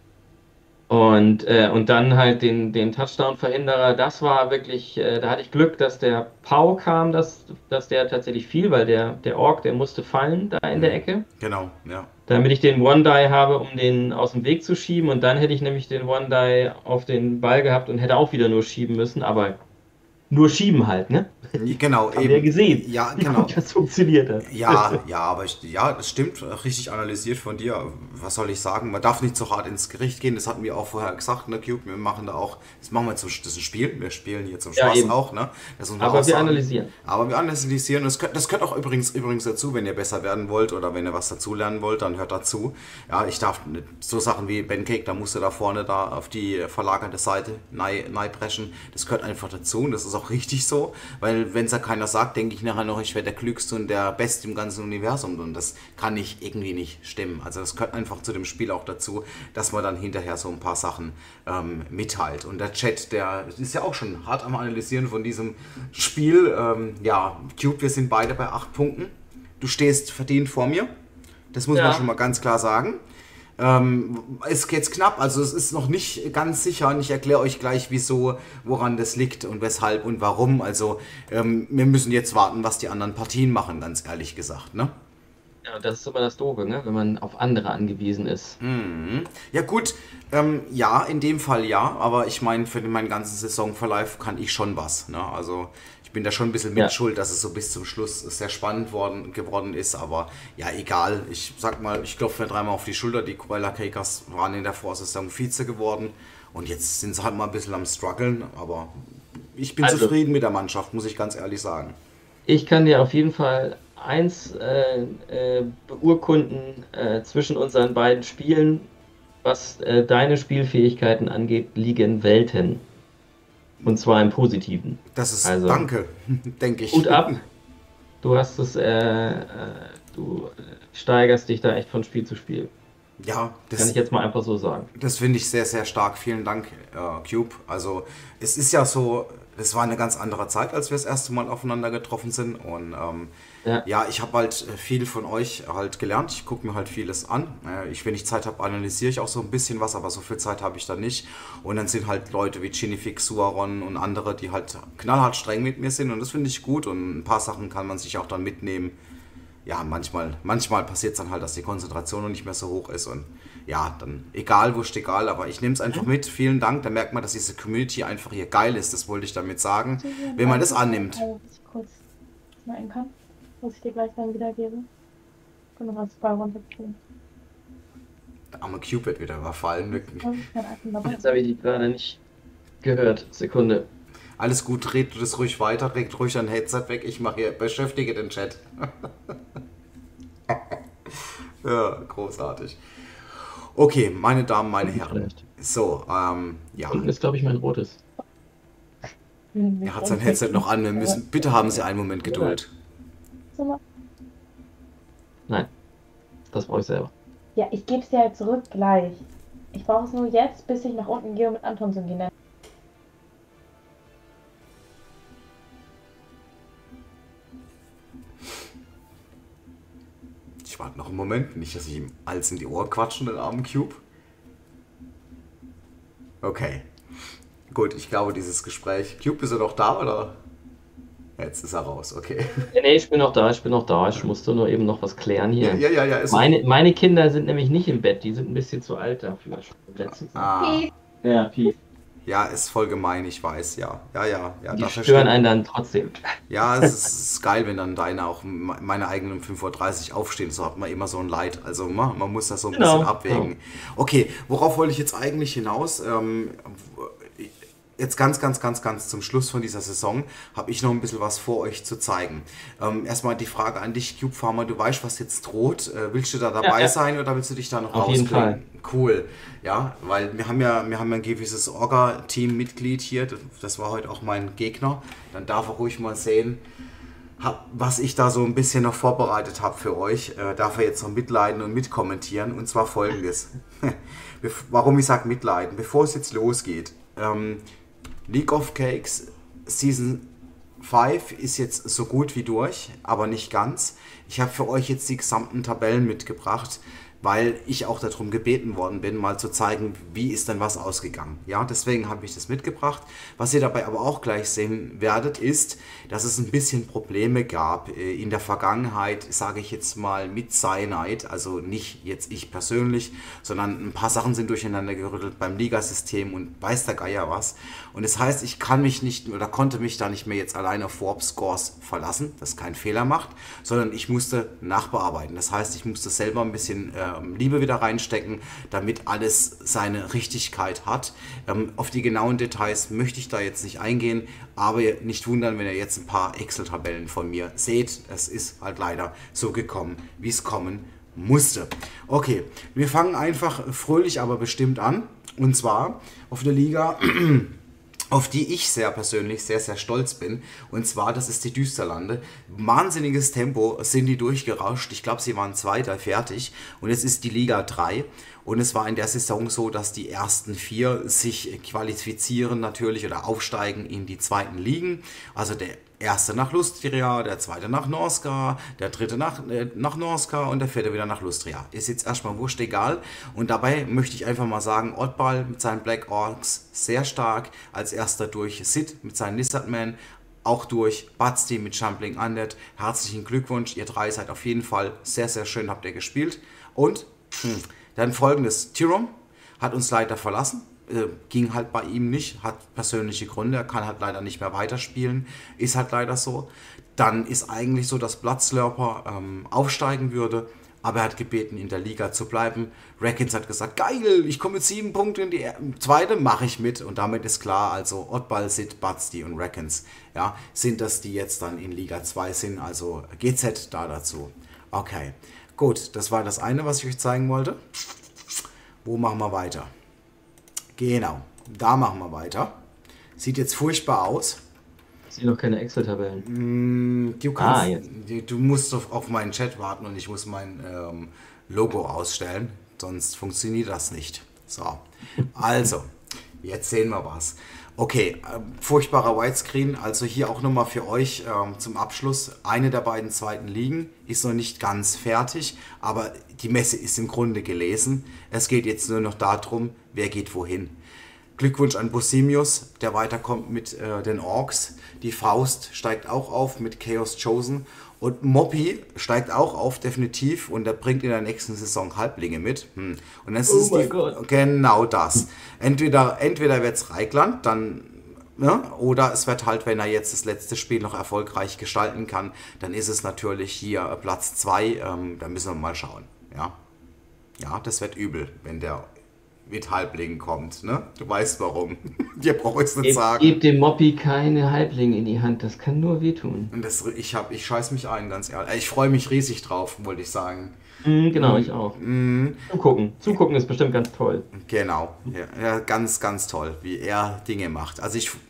Und, äh, und dann halt den, den Touchdown-Verhinderer, das war wirklich, äh, da hatte ich Glück, dass der Pau kam, dass, dass der tatsächlich fiel, weil der, der Ork, der musste fallen da in der Ecke, Genau, ja. damit ich den One-Die habe, um den aus dem Weg zu schieben. Und dann hätte ich nämlich den One-Die auf den Ball gehabt und hätte auch wieder nur schieben müssen, aber nur schieben halt, ne? Genau, Haben wir ja gesehen, Ja, wie genau. gut das funktioniert hat. Ja, ja, aber ich, ja, das stimmt, richtig analysiert von dir. Was soll ich sagen? Man darf nicht so hart ins Gericht gehen, das hatten wir auch vorher gesagt, ne, Cube. Wir machen da auch, das machen wir zum, das ist ein Spiel, wir spielen hier zum Ja, Spaß eben. auch, ne? Das muss man Aber auch wir sagen. analysieren. Aber wir analysieren, das gehört, das gehört auch übrigens, übrigens dazu, wenn ihr besser werden wollt oder wenn ihr was dazulernen wollt, dann hört dazu. Ja, ich darf nicht, so Sachen wie Ben Cake, da musst du da vorne da auf die verlagerte Seite nei, nei preschen. Das gehört einfach dazu und das ist auch richtig so, weil wenn es ja keiner sagt, denke ich nachher noch, ich wäre der Klügste und der Beste im ganzen Universum und das kann ich irgendwie nicht stimmen. Also das gehört einfach zu dem Spiel auch dazu, dass man dann hinterher so ein paar Sachen ähm, mitteilt. Und der Chat, der ist ja auch schon hart am Analysieren von diesem Spiel. Ähm, ja, Cube, wir sind beide bei acht Punkten. Du stehst verdient vor mir. Das muss Ja. man schon mal ganz klar sagen. Ähm, es geht knapp, also es ist noch nicht ganz sicher und ich erkläre euch gleich, wieso, woran das liegt und weshalb und warum. Also ähm, wir müssen jetzt warten, was die anderen Partien machen, ganz ehrlich gesagt, ne? Ja, das ist immer das Doofe, ne? Wenn man auf andere angewiesen ist. Mhm. Ja gut, ähm, ja, in dem Fall ja, aber ich meine, für meinen ganzen Saisonverlauf kann ich schon was, ne? Also ich bin da schon ein bisschen mit Ja. schuld, dass es so bis zum Schluss sehr spannend worden, geworden ist, aber ja, egal. Ich sag mal, ich klopfe mir dreimal auf die Schulter, die Koala Cakers waren in der Vorsaison Vize geworden und jetzt sind sie halt mal ein bisschen am struggeln, aber ich bin Also- zufrieden mit der Mannschaft, muss ich ganz ehrlich sagen. Ich kann dir auf jeden Fall eins äh, äh, beurkunden äh, zwischen unseren beiden Spielen, was äh, deine Spielfähigkeiten angeht, liegen Welten. Und zwar im Positiven. Das ist, Also- danke, denke ich. Hut ab. Du hast es, äh, äh, du äh, steigerst dich da echt von Spiel zu Spiel. Ja, Kann das, ich jetzt mal einfach so sagen. Das finde ich sehr, sehr stark. Vielen Dank, äh, Cube. Also es ist ja so, es war eine ganz andere Zeit, als wir das erste Mal aufeinander getroffen sind. Und ähm, Ja. ja, ich habe halt viel von euch halt gelernt. Ich gucke mir halt vieles an. Äh, ich, wenn ich Zeit habe, analysiere ich auch so ein bisschen was, aber so viel Zeit habe ich da nicht. Und dann sind halt Leute wie Chinifix, Suaron und andere, die halt knallhart streng mit mir sind. Und das finde ich gut. Und ein paar Sachen kann man sich auch dann mitnehmen. Ja, manchmal, manchmal passiert es dann halt, dass die Konzentration noch nicht mehr so hoch ist und ja, dann egal, wurscht, egal, aber ich nehme es einfach mit. Vielen Dank, da merkt man, dass diese Community einfach hier geil ist, das wollte ich damit sagen, wenn man das annimmt. Also, dass ich kurz schneiden kann, was ich dir gleich dann wiedergebe. Ich kann noch das Ball runterziehen. Der arme Cube wird wieder überfallen. wirklich. Das ist kein Item dabei. Jetzt habe ich die gerade nicht gehört. Sekunde. Alles gut, red du das ruhig weiter, regt ruhig dein Headset weg, ich mache hier, beschäftige den Chat. Ja, großartig. Okay, meine Damen, meine Herren. Vielleicht. So, ähm, ja. Unten ist, glaube ich, mein rotes. Er hat sein Headset noch an. Wir müssen, bitte haben Sie einen Moment Geduld. Nein. Das brauche ich selber. Ja, ich gebe es dir halt zurück gleich. Ich brauche es nur jetzt, bis ich nach unten gehe und mit Anton gehen. Ich warte noch einen Moment, nicht, dass ich ihm alles in die Ohren quatsche, den armen Cube. Okay. Gut, ich glaube, dieses Gespräch. Cube, ist er noch da, oder? Jetzt ist er raus, okay. Nee, nee, ich bin noch da, ich bin noch da. Ich musste nur eben noch was klären hier. Ja, ja, ja. Ist Meine, meine Kinder sind nämlich nicht im Bett, die sind ein bisschen zu alt dafür. ah, Ja, Peace. ja, ist voll gemein, ich weiß, ja. Ja, ja, ja. Die dafür stören steht- einen dann trotzdem. Ja, es ist, es ist geil, wenn dann deine auch me- meine eigenen um fünf Uhr dreißig aufstehen. So hat man immer so ein Leid. Also man, man muss das so ein Genau, bisschen abwägen. Okay, worauf wollte ich jetzt eigentlich hinaus? Ähm, jetzt ganz, ganz, ganz, ganz zum Schluss von dieser Saison habe ich noch ein bisschen was vor euch zu zeigen. Ähm, erstmal die Frage an dich, Cube Farmer, du weißt, was jetzt droht. Äh, willst du da dabei Ja, ja. sein oder willst du dich da noch Auf jeden rausklinken? Cool, ja, weil wir haben ja, wir haben ja ein gewisses Orga-Team-Mitglied hier, das, das war heute auch mein Gegner. Dann darf er ruhig mal sehen, hab, was ich da so ein bisschen noch vorbereitet habe für euch. Äh, darf er jetzt noch mitleiden und mitkommentieren, und zwar folgendes. Bef- Warum ich sage mitleiden, bevor es jetzt losgeht. Ähm, League of Cakes Season fünf ist jetzt so gut wie durch, aber nicht ganz. Ich habe für euch jetzt die gesamten Tabellen mitgebracht, weil ich auch darum gebeten worden bin, mal zu zeigen, wie ist denn was ausgegangen. Ja, deswegen habe ich das mitgebracht. Was ihr dabei aber auch gleich sehen werdet, ist, dass es ein bisschen Probleme gab äh, in der Vergangenheit, sage ich jetzt mal mit Cyanide, also nicht jetzt ich persönlich, sondern ein paar Sachen sind durcheinander gerüttelt beim Ligasystem und weiß der Geier was. Und das heißt, ich kann mich nicht oder konnte mich da nicht mehr jetzt alleine auf Warp Scores verlassen, das keinen Fehler macht, sondern ich musste nachbearbeiten. Das heißt, ich musste selber ein bisschen ähm, Liebe wieder reinstecken, damit alles seine Richtigkeit hat. Ähm, auf die genauen Details möchte ich da jetzt nicht eingehen, aber ihr nicht wundern, wenn ihr jetzt ein paar Excel-Tabellen von mir seht. Es ist halt leider so gekommen, wie es kommen musste. Okay, wir fangen einfach fröhlich, aber bestimmt an. Und zwar auf der Liga, auf die ich sehr persönlich sehr, sehr stolz bin. Und zwar, das ist die Düsterlande. Wahnsinniges Tempo sind die durchgerauscht. Ich glaube, sie waren Zweiter fertig. Und jetzt ist die Liga drei. Und es war in der Saison so, dass die ersten vier sich qualifizieren natürlich oder aufsteigen in die zweiten Ligen. Also der erste nach Lustria, der zweite nach Norska, der dritte nach, äh, nach Norska und der vierte wieder nach Lustria. Ist jetzt erstmal wurscht egal. Und dabei möchte ich einfach mal sagen, Oddball mit seinen Black Orcs sehr stark. Als erster durch Sid mit seinen Lizardmen. Auch durch Batsti mit Shumpling Undead. Herzlichen Glückwunsch, ihr drei seid auf jeden Fall sehr, sehr schön, habt ihr gespielt. Und hm, dann folgendes, Tyrom hat uns leider verlassen. Äh, ging halt bei ihm nicht, hat persönliche Gründe, er kann halt leider nicht mehr weiterspielen, ist halt leider so. Dann ist eigentlich so, dass Bloodslurper ähm, aufsteigen würde, aber er hat gebeten, in der Liga zu bleiben. Rackins hat gesagt, geil, ich komme mit sieben Punkten in die er- zweite, mache ich mit. Und damit ist klar, also Oddball, Sid, Batsti und Rackins, ja, sind das, die jetzt dann in Liga zwei sind, also G Z da dazu. Okay, gut, das war das eine, was ich euch zeigen wollte. Wo machen wir weiter? Genau, da machen wir weiter. Sieht jetzt furchtbar aus. Ich sehe noch keine Excel-Tabellen. Mm, Du, kannst, Ah, jetzt. du- du musst auf, auf meinen Chat warten und ich muss mein ähm, Logo ausstellen, sonst funktioniert das nicht. So, also, jetzt sehen wir was. Okay, ähm, furchtbarer Widescreen, also hier auch nochmal für euch ähm, zum Abschluss. Eine der beiden zweiten Ligen ist noch nicht ganz fertig, aber die Messe ist im Grunde gelesen. Es geht jetzt nur noch darum, wer geht wohin. Glückwunsch an Bosimius, der weiterkommt mit äh, den Orks. Die Faust steigt auch auf mit Chaos Chosen. Und Moppy steigt auch auf, definitiv. Und der bringt in der nächsten Saison Halblinge mit. Hm. Und das Oh ist mein die, Gott. genau das. Entweder, entweder wird es Reikland, dann, ne? Oder es wird halt, wenn er jetzt das letzte Spiel noch erfolgreich gestalten kann, dann ist es natürlich hier Platz zwei. Ähm, da müssen wir mal schauen. Ja, ja, das wird übel, wenn der mit Halblingen kommt. Ne? Du weißt warum. Dir brauche ich es nicht Gebt sagen. gebt dem Moppi keine Halblinge in die Hand, das kann nur wehtun. Und das, ich, hab, ich scheiß mich ein, ganz ehrlich. Ich freue mich riesig drauf, wollte ich sagen. Mhm, genau, ich auch. Mhm. Zugucken. Zugucken ist bestimmt ganz toll. Genau. Ja, ja, ganz, ganz toll, wie er Dinge macht. Also ich,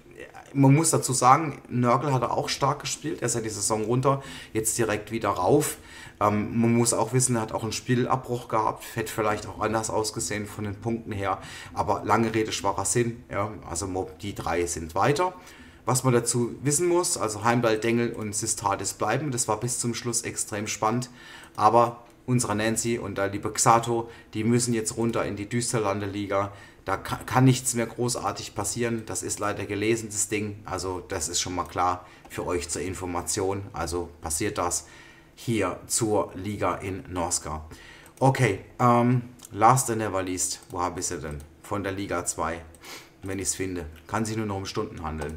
man muss dazu sagen, Nörgel hat er auch stark gespielt. Er ist ja die Saison runter, jetzt direkt wieder rauf. Ähm, man muss auch wissen, er hat auch einen Spielabbruch gehabt. Hätte vielleicht auch anders ausgesehen von den Punkten her. Aber lange Rede, schwacher Sinn. Ja, also die drei sind weiter. Was man dazu wissen muss, also Heimdall, Dengel und Sistadis bleiben. Das war bis zum Schluss extrem spannend. Aber unsere Nancy und der liebe Xato, die müssen jetzt runter in die Düsterlande-Liga. Da kann, kann nichts mehr großartig passieren. Das ist leider gelesen, das Ding. Also das ist schon mal klar für euch zur Information. Also passiert das hier zur Liga in Norska. Okay, ähm, last and never least. Wo habe ich sie denn? Von der Liga zwei. Wenn ich es finde. Kann sich nur noch um Stunden handeln.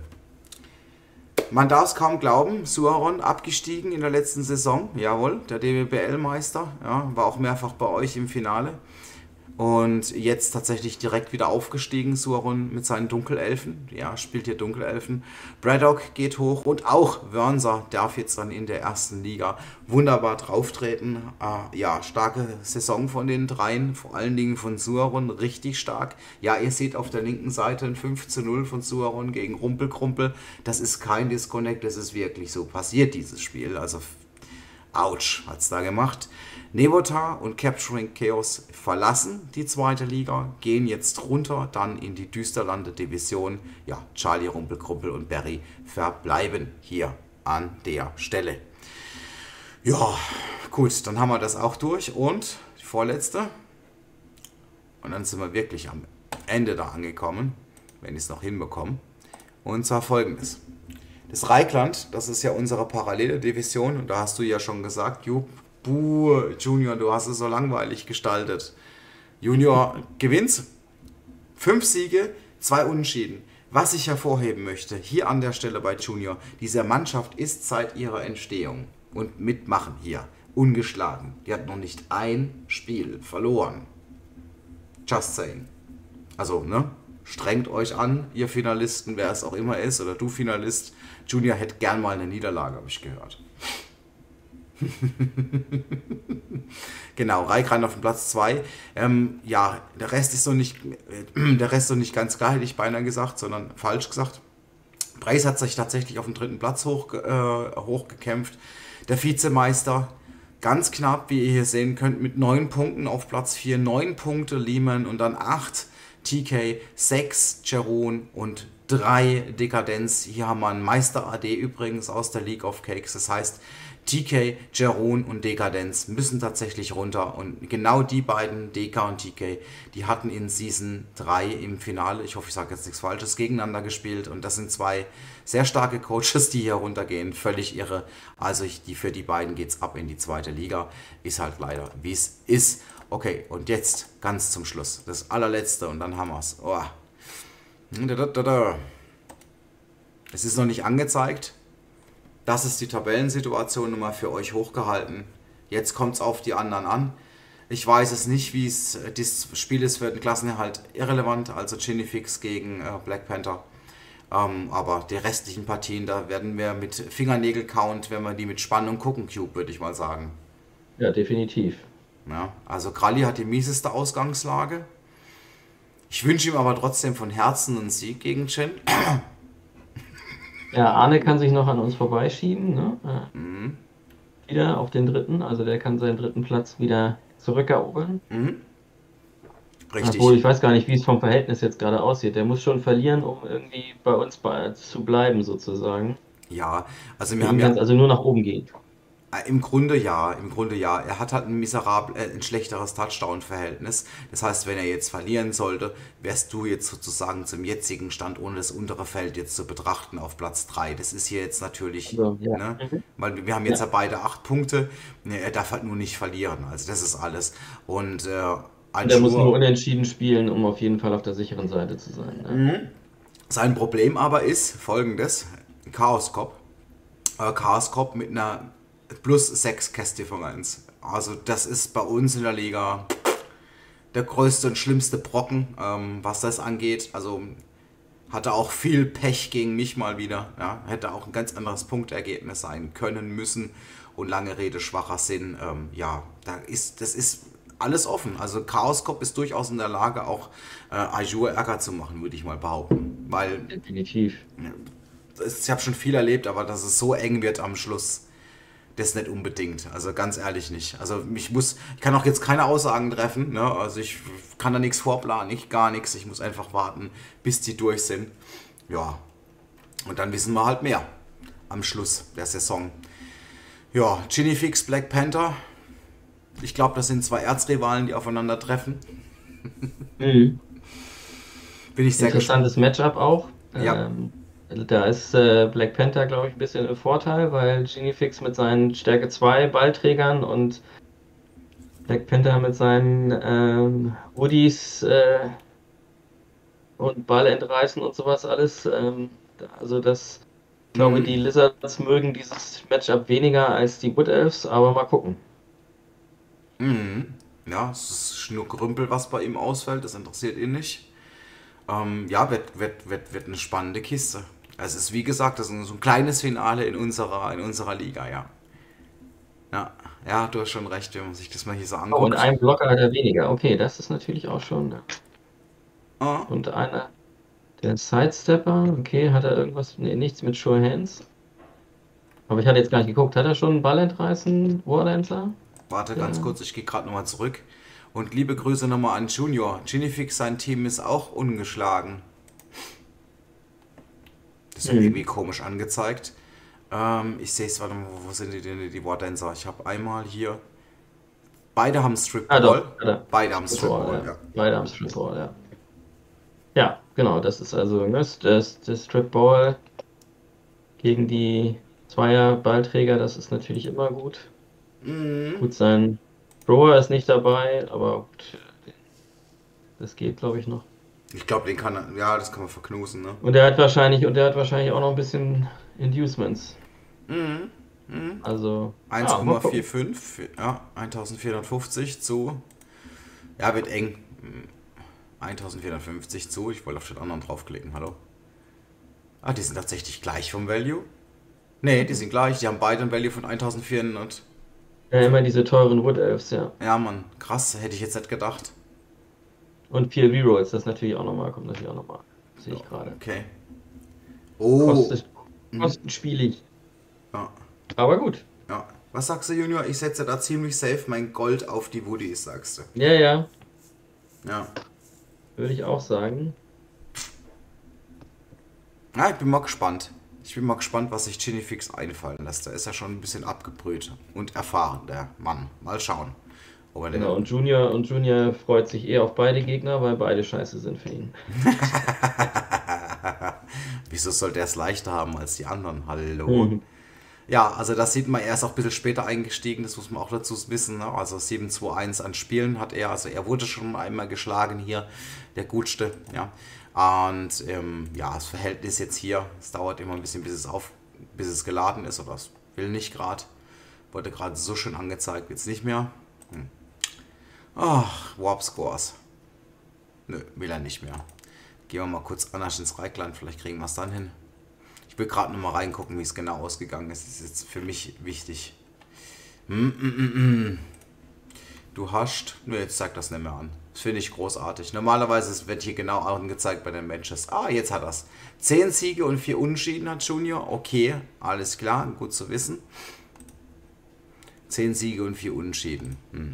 Man darf es kaum glauben, Suaron abgestiegen in der letzten Saison. Jawohl, der D W B L-Meister. Ja, war auch mehrfach bei euch im Finale. Und jetzt tatsächlich direkt wieder aufgestiegen, Suaron mit seinen Dunkelelfen. Ja, spielt hier Dunkelelfen. Braddock geht hoch und auch Wörnser darf jetzt dann in der ersten Liga wunderbar drauftreten. Äh, ja, starke Saison von den dreien, vor allen Dingen von Suaron, richtig stark. Ja, ihr seht auf der linken Seite ein fünf zu null von Suaron gegen Rumpelkrumpel. Das ist kein Disconnect, das ist wirklich so passiert, dieses Spiel. Also, ouch, hat es da gemacht. Nevotar und Capturing Chaos verlassen die zweite Liga, gehen jetzt runter, dann in die Düsterlande Division. Ja, Charlie, Rumpelkrumpel und Barry verbleiben hier an der Stelle. Ja, gut, dann haben wir das auch durch und die vorletzte. Und dann sind wir wirklich am Ende da angekommen, wenn ich es noch hinbekomme. Und zwar folgendes. Das Reikland, das ist ja unsere parallele Division und da hast du ja schon gesagt, Jupp, Buh, Junior, du hast es so langweilig gestaltet. Junior gewinnt. Fünf Siege, zwei Unentschieden. Was ich hervorheben möchte, hier an der Stelle bei Junior, diese Mannschaft ist seit ihrer Entstehung und mitmachen hier ungeschlagen. Die hat noch nicht ein Spiel verloren. Just saying. Also, ne? Strengt euch an, ihr Finalisten, wer es auch immer ist, oder du Finalist. Junior hätte gern mal eine Niederlage, habe ich gehört. Genau, Reikran auf dem Platz zwei. Ähm, ja, der Rest ist noch nicht, äh, der Rest ist noch nicht ganz klar, hätte ich beinahe gesagt, sondern falsch gesagt. Preis hat sich tatsächlich auf den dritten Platz hoch, äh, hochgekämpft. Der Vizemeister, ganz knapp, wie ihr hier sehen könnt, mit neun Punkten auf Platz vier. neun Punkte Lehman und dann acht T K, sechs Jeroen und drei Dekadenz. Hier haben wir einen Meister A D übrigens aus der League of Cakes. Das heißt, T K, Jeroen und Dekadenz müssen tatsächlich runter und genau die beiden, D K und T K, die hatten in Season drei im Finale, ich hoffe, ich sage jetzt nichts Falsches, gegeneinander gespielt und das sind zwei sehr starke Coaches, die hier runtergehen, völlig irre. Also ich, die, für die beiden geht es ab in die zweite Liga, ist halt leider, wie es ist. Okay, und jetzt ganz zum Schluss, das allerletzte und dann haben wir es. Oh. Es ist noch nicht angezeigt. Das ist die Tabellensituation nochmal für euch hochgehalten. Jetzt kommt es auf die anderen an. Ich weiß es nicht, wie es das Spiel ist für den Klassenerhalt irrelevant, also Ginnyfix gegen äh, Black Panther. Ähm, aber die restlichen Partien, da werden wir mit Fingernägel-Count, wenn wir die mit Spannung gucken, Cube, würde ich mal sagen. Ja, definitiv. Ja, also Kralli hat die mieseste Ausgangslage. Ich wünsche ihm aber trotzdem von Herzen einen Sieg gegen Chin. Ja, Arne kann sich noch an uns vorbeischieben, ne? Äh, Mhm. Wieder auf den dritten, also der kann seinen dritten Platz wieder zurückerobern. Mhm. Richtig. Obwohl, ich weiß gar nicht, wie es vom Verhältnis jetzt gerade aussieht. Der muss schon verlieren, um irgendwie bei uns bei, zu bleiben, sozusagen. Ja, also wir Für haben ihn ja kann es also nur nach oben gehen. Äh, Im Grunde ja, im Grunde ja. Er hat halt ein miserabel, äh, ein schlechteres Touchdown-Verhältnis. Das heißt, wenn er jetzt verlieren sollte, wärst du jetzt sozusagen zum jetzigen Stand, ohne das untere Feld jetzt zu betrachten, auf Platz drei. Das ist hier jetzt natürlich, Also, ja. ne, Mhm. weil wir haben jetzt ja, Ja. beide acht Punkte. Ne, er darf halt nur nicht verlieren. Also das ist alles. Und äh, Und er muss nur Anschur, unentschieden spielen, um auf jeden Fall auf der sicheren Seite zu sein. Ne? sein Problem aber ist folgendes: Chaos Cop. Äh, Chaos Cop mit einer plus sechs Cash-Differenz. Also das ist bei uns in der Liga der größte und schlimmste Brocken, ähm, was das angeht. Also hatte auch viel Pech gegen mich mal wieder. Ja. Hätte auch ein ganz anderes Punktergebnis sein können müssen. Und lange Rede, schwacher Sinn. Ähm, ja, da ist, das ist alles offen. Also Chaos Cop ist durchaus in der Lage, auch äh, Azure Ärger zu machen, würde ich mal behaupten. Weil Definitiv. ich habe schon viel erlebt, aber dass es so eng wird am Schluss, das nicht unbedingt. Also ganz ehrlich nicht. Also ich muss, ich kann auch jetzt keine Aussagen treffen. Ne? Also ich kann da nichts vorplanen, ich gar nichts. Ich muss einfach warten, bis die durch sind. Ja. Und dann wissen wir halt mehr am Schluss der Saison. Ja, Ginnyfix, Black Panther. Ich glaube, das sind zwei Erzrivalen, die aufeinandertreffen. Mhm. Bin ich sehr Interessantes Matchup auch. Ja. Ähm, da ist äh, Black Panther, glaube ich, ein bisschen im Vorteil, weil Ginnyfix mit seinen Stärke zwei Ballträgern und Black Panther mit seinen ähm, Woodies äh, und Ball entreißen und sowas alles. Ähm, da- also das, ich glaube, Mhm. die Lizards mögen dieses Matchup weniger als die Wood Elves, aber mal gucken. Mhm. Ja, es ist nur Gerümpel, was bei ihm ausfällt. Das interessiert ihn nicht. Ähm, ja, wird, wird, wird, wird eine spannende Kiste. Es ist, wie gesagt, das ist so ein kleines Finale in unserer, in unserer Liga, ja. Ja, ja, du hast schon recht, wenn man sich das mal hier so Oh, und anguckt. einen Blocker hat er weniger. Okay, das ist natürlich auch schon. Ah, Und einer, der Sidestepper, okay, hat er irgendwas? Nee, nichts mit Sure Hands. Aber ich hatte jetzt gar nicht geguckt. Hat er schon einen Ball entreißen, Wardancer? warte ganz Der, kurz, ich gehe gerade nochmal zurück. Und liebe Grüße nochmal an Junior. Ginnyfix, sein Team ist auch ungeschlagen. Das wird hm. irgendwie komisch angezeigt. Ähm, ich sehe es, warte mal, wo sind die denn, die Wardancer? Ich habe einmal hier. Beide haben Strip Ah, Ball. doch, hat er. Beide haben Strip Stripball, Ball, ja. ja. Beide am Stripball, ja. Ja, genau, das ist also ne, das, das Stripball gegen die Zweier-Ballträger, das ist natürlich immer gut. Mhm. Gut, sein Thrower ist nicht dabei, aber gut, das geht, glaube ich, noch. Ich glaube, den kann er, ja, das kann man verknusen, ne? Und er hat wahrscheinlich, und er hat wahrscheinlich auch noch ein bisschen Inducements. Mhm. Mhm. Also, ja, mal gucken. eins Komma fünfundvierzig, ja, eintausendvierhundertfünfzig zu. Ja, wird eng. eintausendvierhundertfünfzig zu. Ich wollte auf den anderen draufklicken, hallo. Ah, die sind tatsächlich gleich vom Value. Nee, die sind gleich. Die haben beide ein Value von eintausendvierhundert. Ja, immer diese teuren Wood Elves, ja. Ja, Mann, krass, hätte ich jetzt nicht gedacht. Und P L V-Rolls, das natürlich auch nochmal, kommt natürlich auch nochmal. Sehe Ja, ich gerade. okay. Oh. Kostet, kostenspielig. Ja, Aber gut. ja. Was sagst du, Junior? Ich setze da ziemlich safe mein Gold auf die Woodies, sagst du. Ja, ja, Ja. würde ich auch sagen. Ja, ich bin mal gespannt. Ich bin mal gespannt, was sich Ginnyfix einfallen lässt. Da ist er schon ein bisschen abgebrüht und erfahren, der Mann. Mal schauen. Ob er Genau, den und Junior, und Junior freut sich eher auf beide Gegner, weil beide scheiße sind für ihn. Wieso soll der es leichter haben als die anderen? Hallo? Mhm. Ja, also das sieht man, er ist auch ein bisschen später eingestiegen, das muss man auch dazu wissen. Ne? Also sieben zwei eins an Spielen hat er, also er wurde schon einmal geschlagen hier, der Gutste. Ja. Und ähm, ja, das Verhältnis jetzt hier, es dauert immer ein bisschen, bis es, auf, bis es geladen ist, oder es will nicht gerade. Wurde gerade so schön angezeigt, jetzt nicht mehr. Hm. Ach, Warp Scores. Nö, will er nicht mehr. Gehen wir mal kurz anders ins Reikland, vielleicht kriegen wir es dann hin. Ich will gerade noch mal reingucken, wie es genau ausgegangen ist. Das ist jetzt für mich wichtig. Mm, mm, mm, mm. Du hast... Nö, jetzt zeigt das nicht mehr an. Das finde ich großartig. Normalerweise wird hier genau angezeigt bei den Matches. Ah, jetzt hat das. Zehn Siege und vier Unentschieden hat Junior. Okay, alles klar, gut zu wissen. Zehn Siege und vier Unentschieden. Hm.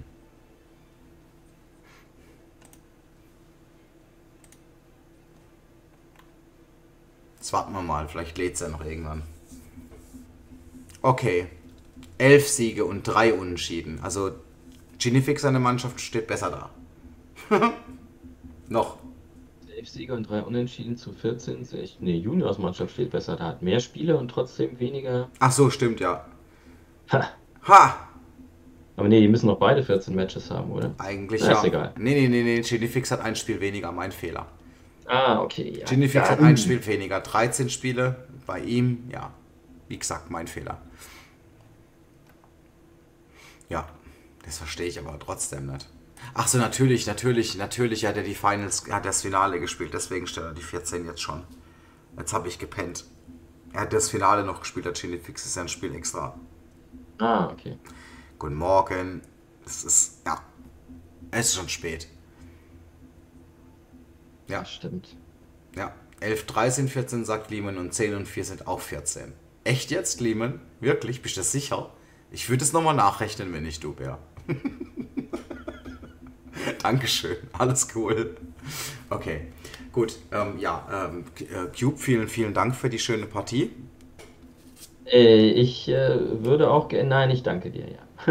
Jetzt warten wir mal, vielleicht lädt es ja noch irgendwann. Okay. Elf Siege und drei Unentschieden. Also Ginnyfix, seine Mannschaft, steht besser da. Noch. Elf Siege und drei Unentschieden zu vierzehn. sehe ich- Nee, Juniors Mannschaft steht besser. Da hat mehr Spiele und trotzdem weniger. Ach so, stimmt, ja. Ha. Ha! Aber nee, die müssen noch beide vierzehn Matches haben, oder? Eigentlich Na, ja. ist egal. Nee, nee, nee, nee. Ginnyfix hat ein Spiel weniger, mein Fehler. Ah, okay, ja. Ginnyfix Ja, hat ein Spiel weniger. dreizehn Spiele bei ihm, ja. Wie gesagt, mein Fehler. Ja, das verstehe ich aber trotzdem nicht. Ach so, natürlich, natürlich, natürlich hat er die Finals, er hat das Finale gespielt, deswegen stellt er die vierzehn jetzt schon. Jetzt habe ich gepennt. Er hat das Finale noch gespielt, der Ginnyfix ist ja ein Spiel extra. Ah, okay. Guten Morgen. Es ist, ja, es ist schon spät. Ja, Das stimmt. ja. elf, drei sind vierzehn, sagt Lehman, und zehn und vier sind auch vierzehn. Echt jetzt, Lehman? Wirklich? Bist du sicher? Ich würde es nochmal nachrechnen, wenn ich du wäre. Dankeschön, alles cool. Okay, gut. Ähm, ja, ähm, Cube, vielen, vielen Dank für die schöne Partie. Äh, ich äh, würde auch gerne. Nein, ich danke dir, ja.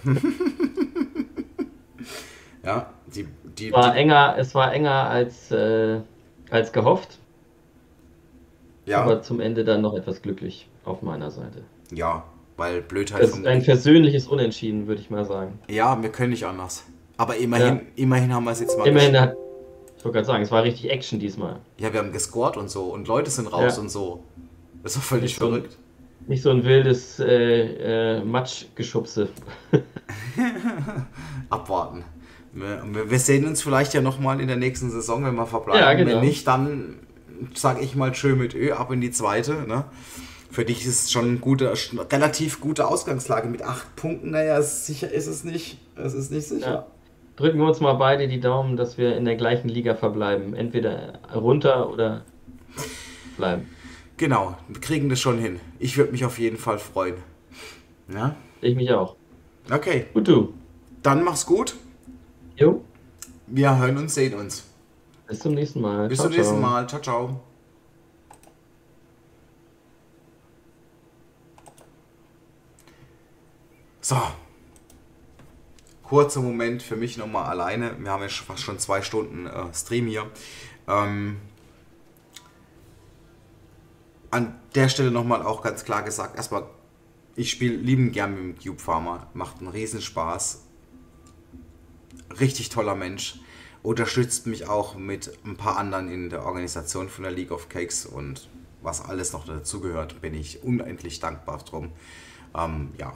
Ja, die, die, Es war die enger, es war enger als, äh, als gehofft, ja, aber zum Ende dann noch etwas glücklich auf meiner Seite. ja, weil Blödheit Es vom... ist ein versöhnliches Unentschieden, würde ich mal sagen. Ja, wir können nicht anders. Aber immerhin, Ja. immerhin haben wir es jetzt mal Immerhin gesch- hat, ich wollte gerade sagen, es war richtig Action diesmal. Ja, wir haben gescored und so und Leute sind raus Ja. und so. Das ist doch völlig Nicht so ein- verrückt. Nicht so ein wildes äh, äh, Matschgeschubse. Abwarten. Wir, wir wir sehen uns vielleicht ja nochmal in der nächsten Saison, wenn wir verbleiben. Ja, genau. Wenn nicht, dann sage ich mal schön mit Ö ab in die zweite. Ne? Für dich ist es schon eine gute, relativ gute Ausgangslage mit acht Punkten. Naja, sicher ist es nicht. Es ist nicht sicher. Ja. Drücken wir uns mal beide die Daumen, dass wir in der gleichen Liga verbleiben. Entweder runter oder bleiben. Genau, wir kriegen das schon hin. Ich würde mich auf jeden Fall freuen. Ja? Ich mich auch. Okay, Gut, du. dann mach's gut. Jo, Wir hören uns, sehen uns. bis zum nächsten Mal. Bis Ciao, zum nächsten ciao. Mal. Ciao, ciao. So. Kurzer Moment für mich nochmal alleine. Wir haben ja fast schon zwei Stunden äh, Stream hier. Ähm, an der Stelle nochmal auch ganz klar gesagt, erstmal, ich spiele lieben gern mit dem Cube Farmer. Macht einen Riesenspaß. Richtig toller Mensch. Unterstützt mich auch mit ein paar anderen in der Organisation von der League of Cakes und was alles noch dazugehört, bin ich unendlich dankbar drum. Ähm, ja.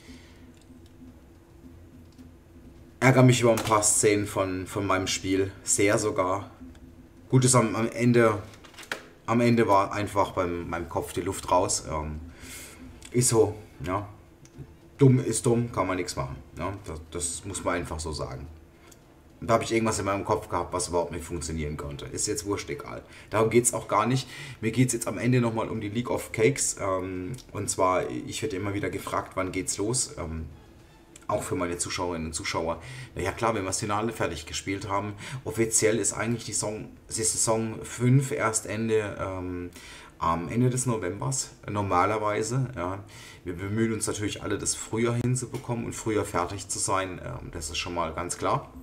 Ärgere mich über ein paar Szenen von, von meinem Spiel, sehr sogar. Gut ist am, am Ende, am Ende war einfach beim meinem Kopf die Luft raus. Ähm, ist so, ja. Dumm ist dumm, kann man nichts machen. Ja. Das, das muss man einfach so sagen. Und da habe ich irgendwas in meinem Kopf gehabt, was überhaupt nicht funktionieren konnte. Ist jetzt wurscht egal. Darum geht es auch gar nicht. Mir geht es jetzt am Ende nochmal um die League of Cakes. Ähm, und zwar, ich werde immer wieder gefragt, wann geht's los? Ähm, auch für meine Zuschauerinnen und Zuschauer. Naja klar, wenn wir das Finale fertig gespielt haben. Offiziell ist eigentlich die, Song, die Saison fünf erst Ende, ähm, am Ende des Novembers. Normalerweise. Ja. Wir bemühen uns natürlich alle, das früher hinzubekommen und früher fertig zu sein. Ähm, das ist schon mal ganz klar.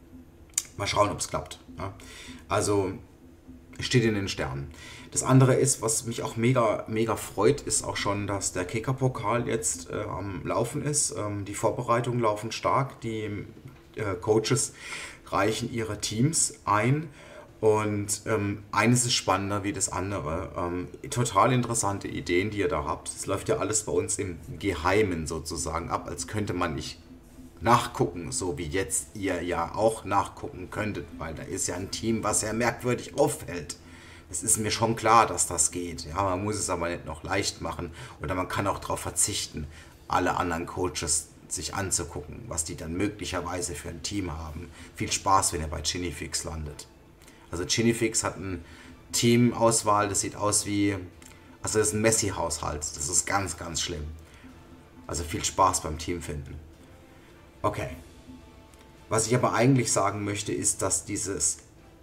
Mal schauen, ob es klappt. Ja. Also steht in den Sternen. Das andere ist, was mich auch mega, mega freut, ist auch schon, dass der Kicker-Pokal jetzt äh, am Laufen ist. Ähm, die Vorbereitungen laufen stark. Die äh, Coaches reichen ihre Teams ein. Und ähm, eines ist spannender wie das andere. Ähm, total interessante Ideen, die ihr da habt. Es läuft ja alles bei uns im Geheimen sozusagen ab, als könnte man nicht nachgucken, so wie jetzt ihr ja auch nachgucken könntet, weil da ist ja ein Team, was ja merkwürdig auffällt. Es ist mir schon klar, dass das geht. Ja, man muss es aber nicht noch leicht machen oder man kann auch darauf verzichten, alle anderen Coaches sich anzugucken, was die dann möglicherweise für ein Team haben. Viel Spaß, wenn ihr bei Ginnyfix landet. Also Ginnyfix hat eine Teamauswahl, das sieht aus wie, also das ist ein Messi-Haushalt. Das ist ganz, ganz schlimm. Also viel Spaß beim Team finden. Okay. Was ich aber eigentlich sagen möchte, ist, dass dieses,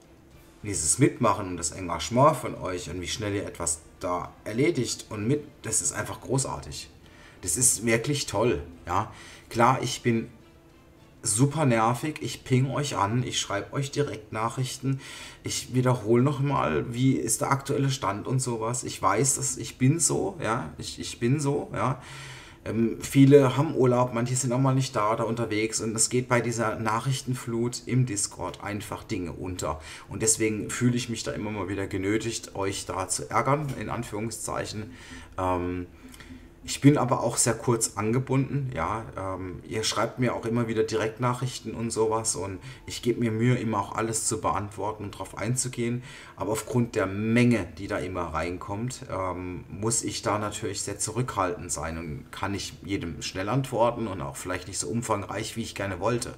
dieses Mitmachen und das Engagement von euch und wie schnell ihr etwas da erledigt und mit, das ist einfach großartig. Das ist wirklich toll. Ja, klar, ich bin super nervig, ich ping euch an, ich schreibe euch direkt Nachrichten, ich wiederhole nochmal, wie ist der aktuelle Stand und sowas. Ich weiß, dass ich bin so, ja, ich, ich bin so, ja. Ähm, viele haben Urlaub, manche sind auch mal nicht da oder unterwegs und es geht bei dieser Nachrichtenflut im Discord einfach Dinge unter. Und deswegen fühle ich mich da immer mal wieder genötigt, euch da zu ärgern, in Anführungszeichen. Ähm, ich bin aber auch sehr kurz angebunden, ja. Ähm, ihr schreibt mir auch immer wieder Direktnachrichten und sowas und ich gebe mir Mühe, immer auch alles zu beantworten und darauf einzugehen. Aber aufgrund der Menge, die da immer reinkommt, ähm, muss ich da natürlich sehr zurückhaltend sein und kann nicht jedem schnell antworten und auch vielleicht nicht so umfangreich, wie ich gerne wollte.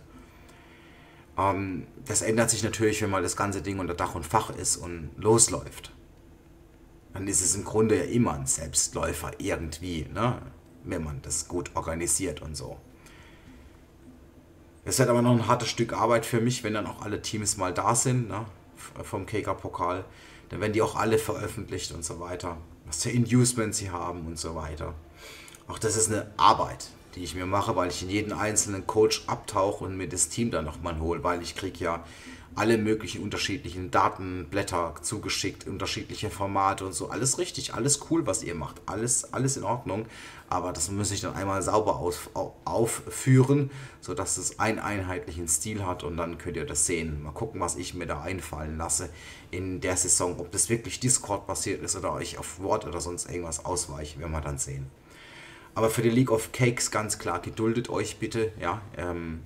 Ähm, das ändert sich natürlich, wenn mal das ganze Ding unter Dach und Fach ist und losläuft. dann ist es im Grunde ja immer ein Selbstläufer irgendwie, ne? Wenn man das gut organisiert und so. Es wird aber noch ein hartes Stück Arbeit für mich, wenn dann auch alle Teams mal da sind, ne? Vom K K-Pokal. Dann werden die auch alle veröffentlicht und so weiter. Was für Inducements sie haben und so weiter. Auch das ist eine Arbeit, die ich mir mache, weil ich in jeden einzelnen Coach abtauche und mir das Team dann nochmal hole, weil ich kriege ja alle möglichen unterschiedlichen Datenblätter zugeschickt, unterschiedliche Formate und so. Alles richtig, alles cool, was ihr macht. Alles, alles in Ordnung. Aber das muss ich dann einmal sauber auf, aufführen, sodass es einen einheitlichen Stil hat und dann könnt ihr das sehen. Mal gucken, was ich mir da einfallen lasse in der Saison. Ob das wirklich Discord basiert ist oder ich auf Word oder sonst irgendwas ausweiche, werden wir dann sehen. Aber für die League of Cakes ganz klar, geduldet euch bitte, ja, ähm,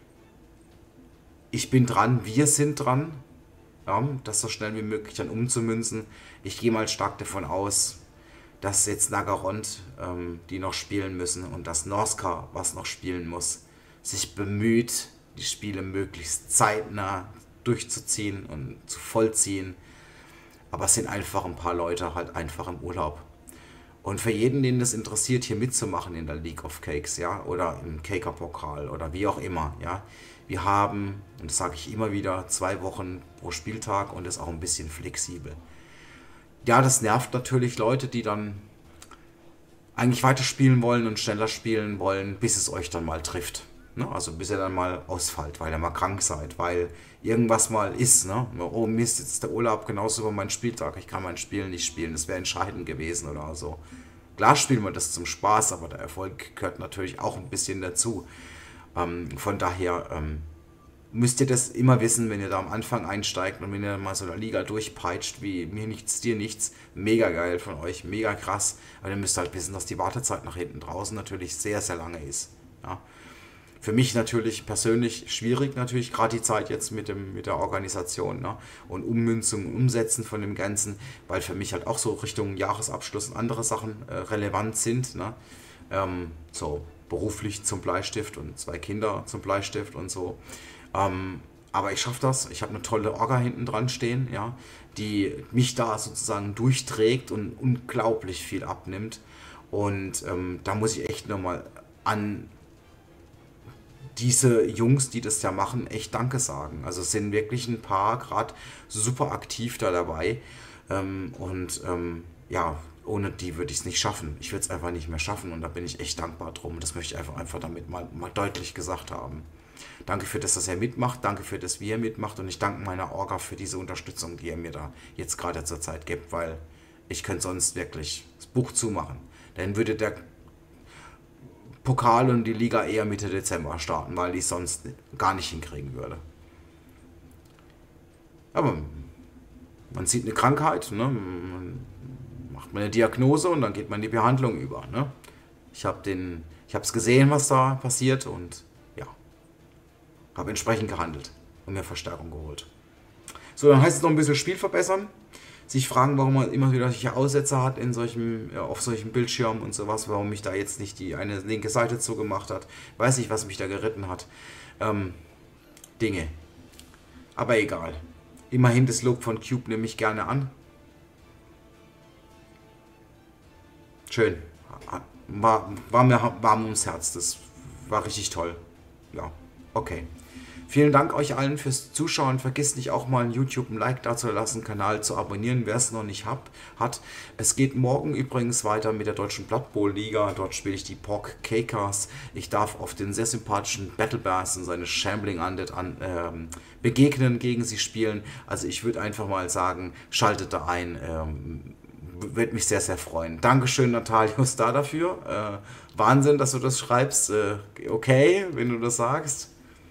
ich bin dran, wir sind dran, ja, das so schnell wie möglich dann umzumünzen. Ich gehe mal stark davon aus, dass jetzt Nagarond, ähm, die noch spielen müssen, und dass Norska, was noch spielen muss, sich bemüht, die Spiele möglichst zeitnah durchzuziehen und zu vollziehen. Aber es sind einfach ein paar Leute halt einfach im Urlaub. Und für jeden, den das interessiert, hier mitzumachen in der League of Cakes, ja, oder im K K-Pokal oder wie auch immer, ja, wir haben, und das sage ich immer wieder, zwei Wochen pro Spieltag und ist auch ein bisschen flexibel. Ja, das nervt natürlich Leute, die dann eigentlich weiterspielen wollen und schneller spielen wollen, bis es euch dann mal trifft. Ne? Also bis ihr dann mal ausfallt, weil ihr mal krank seid, weil irgendwas mal ist. Ne? Oh Mist, jetzt ist der Urlaub genauso über meinen Spieltag, ich kann mein Spiel nicht spielen, das wäre entscheidend gewesen oder so. Klar spielen wir das zum Spaß, aber der Erfolg gehört natürlich auch ein bisschen dazu. Ähm, von daher ähm, müsst ihr das immer wissen, wenn ihr da am Anfang einsteigt und wenn ihr mal so eine Liga durchpeitscht, wie mir nichts, dir nichts, mega geil von euch, mega krass. Aber ihr müsst halt wissen, dass die Wartezeit nach hinten draußen natürlich sehr, sehr lange ist. Ja. Für mich natürlich persönlich schwierig, natürlich gerade die Zeit jetzt mit, dem, mit der Organisation, ne? Und Ummünzung und Umsetzen von dem Ganzen, weil für mich halt auch so Richtung Jahresabschluss und andere Sachen äh, relevant sind. Ne? Ähm, so beruflich zum Bleistift und zwei Kinder zum Bleistift und so. Ähm, aber ich schaffe das. Ich habe eine tolle Orga hinten dran stehen, ja, die mich da sozusagen durchträgt und unglaublich viel abnimmt. Und ähm, da muss ich echt nochmal an diese Jungs, die das ja machen, echt Danke sagen. Also es sind wirklich ein paar gerade super aktiv da dabei. Ähm, und ähm, ja, ohne die würde ich es nicht schaffen. Ich würde es einfach nicht mehr schaffen und da bin ich echt dankbar drum. Das möchte ich einfach, einfach damit mal, mal deutlich gesagt haben. Danke für das, dass er mitmacht. Danke für das, wie er mitmacht. Und ich danke meiner Orga für diese Unterstützung, die er mir da jetzt gerade zur Zeit gibt, weil ich könnte sonst wirklich das Buch zumachen. Dann würde der Pokal und die Liga eher Mitte Dezember starten, weil ich es sonst gar nicht hinkriegen würde. Aber man sieht eine Krankheit, ne? Man macht man eine Diagnose und dann geht man in die Behandlung über. Ne? Ich habe den, ich habe es gesehen, was da passiert und ja, habe entsprechend gehandelt und mir Verstärkung geholt. So, dann heißt es noch ein bisschen Spiel verbessern. Sich fragen, warum man immer wieder solche Aussetzer hat in solchen, ja, auf solchen Bildschirmen und sowas, warum mich da jetzt nicht die eine linke Seite zugemacht hat. Weiß nicht, was mich da geritten hat. Ähm, Dinge. Aber egal. Immerhin das Lob von Cube nehme ich gerne an. Schön. War, war mir warm ums Herz. Das war richtig toll. Ja, okay. Vielen Dank euch allen fürs Zuschauen. Vergesst nicht auch mal YouTube ein Like da zu lassen, Kanal zu abonnieren, wer es noch nicht hab, hat. Es geht morgen übrigens weiter mit der deutschen Blood Bowl Liga. Dort spiele ich die Pork Cakers. Ich darf auf den sehr sympathischen Battle Bass und seine Shambling Undead an, ähm, begegnen, gegen sie spielen. Also ich würde einfach mal sagen, schaltet da ein. Ähm, würde mich sehr, sehr freuen. Dankeschön, Natalius, da dafür. Äh, Wahnsinn, dass du das schreibst. Äh, okay, wenn du das sagst.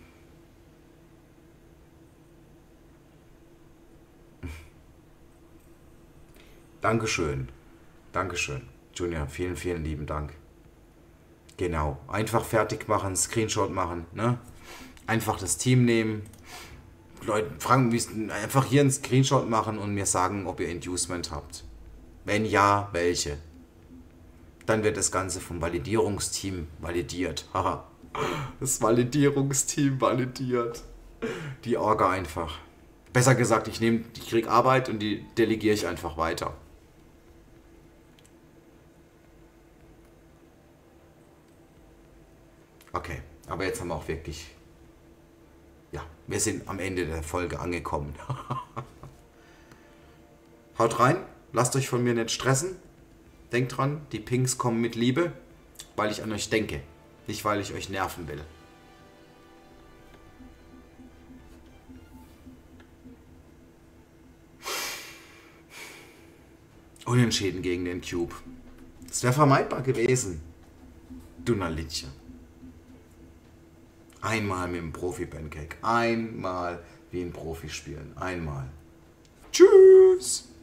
Dankeschön. Dankeschön. Junior, vielen, vielen lieben Dank. Genau. Einfach fertig machen, Screenshot machen. Ne? Einfach das Team nehmen. Leute fragen, einfach hier einen Screenshot machen und mir sagen, ob ihr Inducement habt. Wenn ja, welche. Dann wird das Ganze vom Validierungsteam validiert. Haha. Das Validierungsteam validiert. Die Orga einfach. Besser gesagt, ich nehme, ich kriege Arbeit und die delegiere ich einfach weiter. Okay, aber jetzt haben wir auch wirklich... Ja, wir sind am Ende der Folge angekommen. Haut rein, lasst euch von mir nicht stressen. Denkt dran, die Pings kommen mit Liebe, weil ich an euch denke, nicht weil ich euch nerven will. Unentschieden gegen den Cube. Das wäre vermeidbar gewesen. Dunnerlittchen. Einmal mit dem Profi-Pancake. Einmal wie ein Profi spielen. Einmal. Tschüss.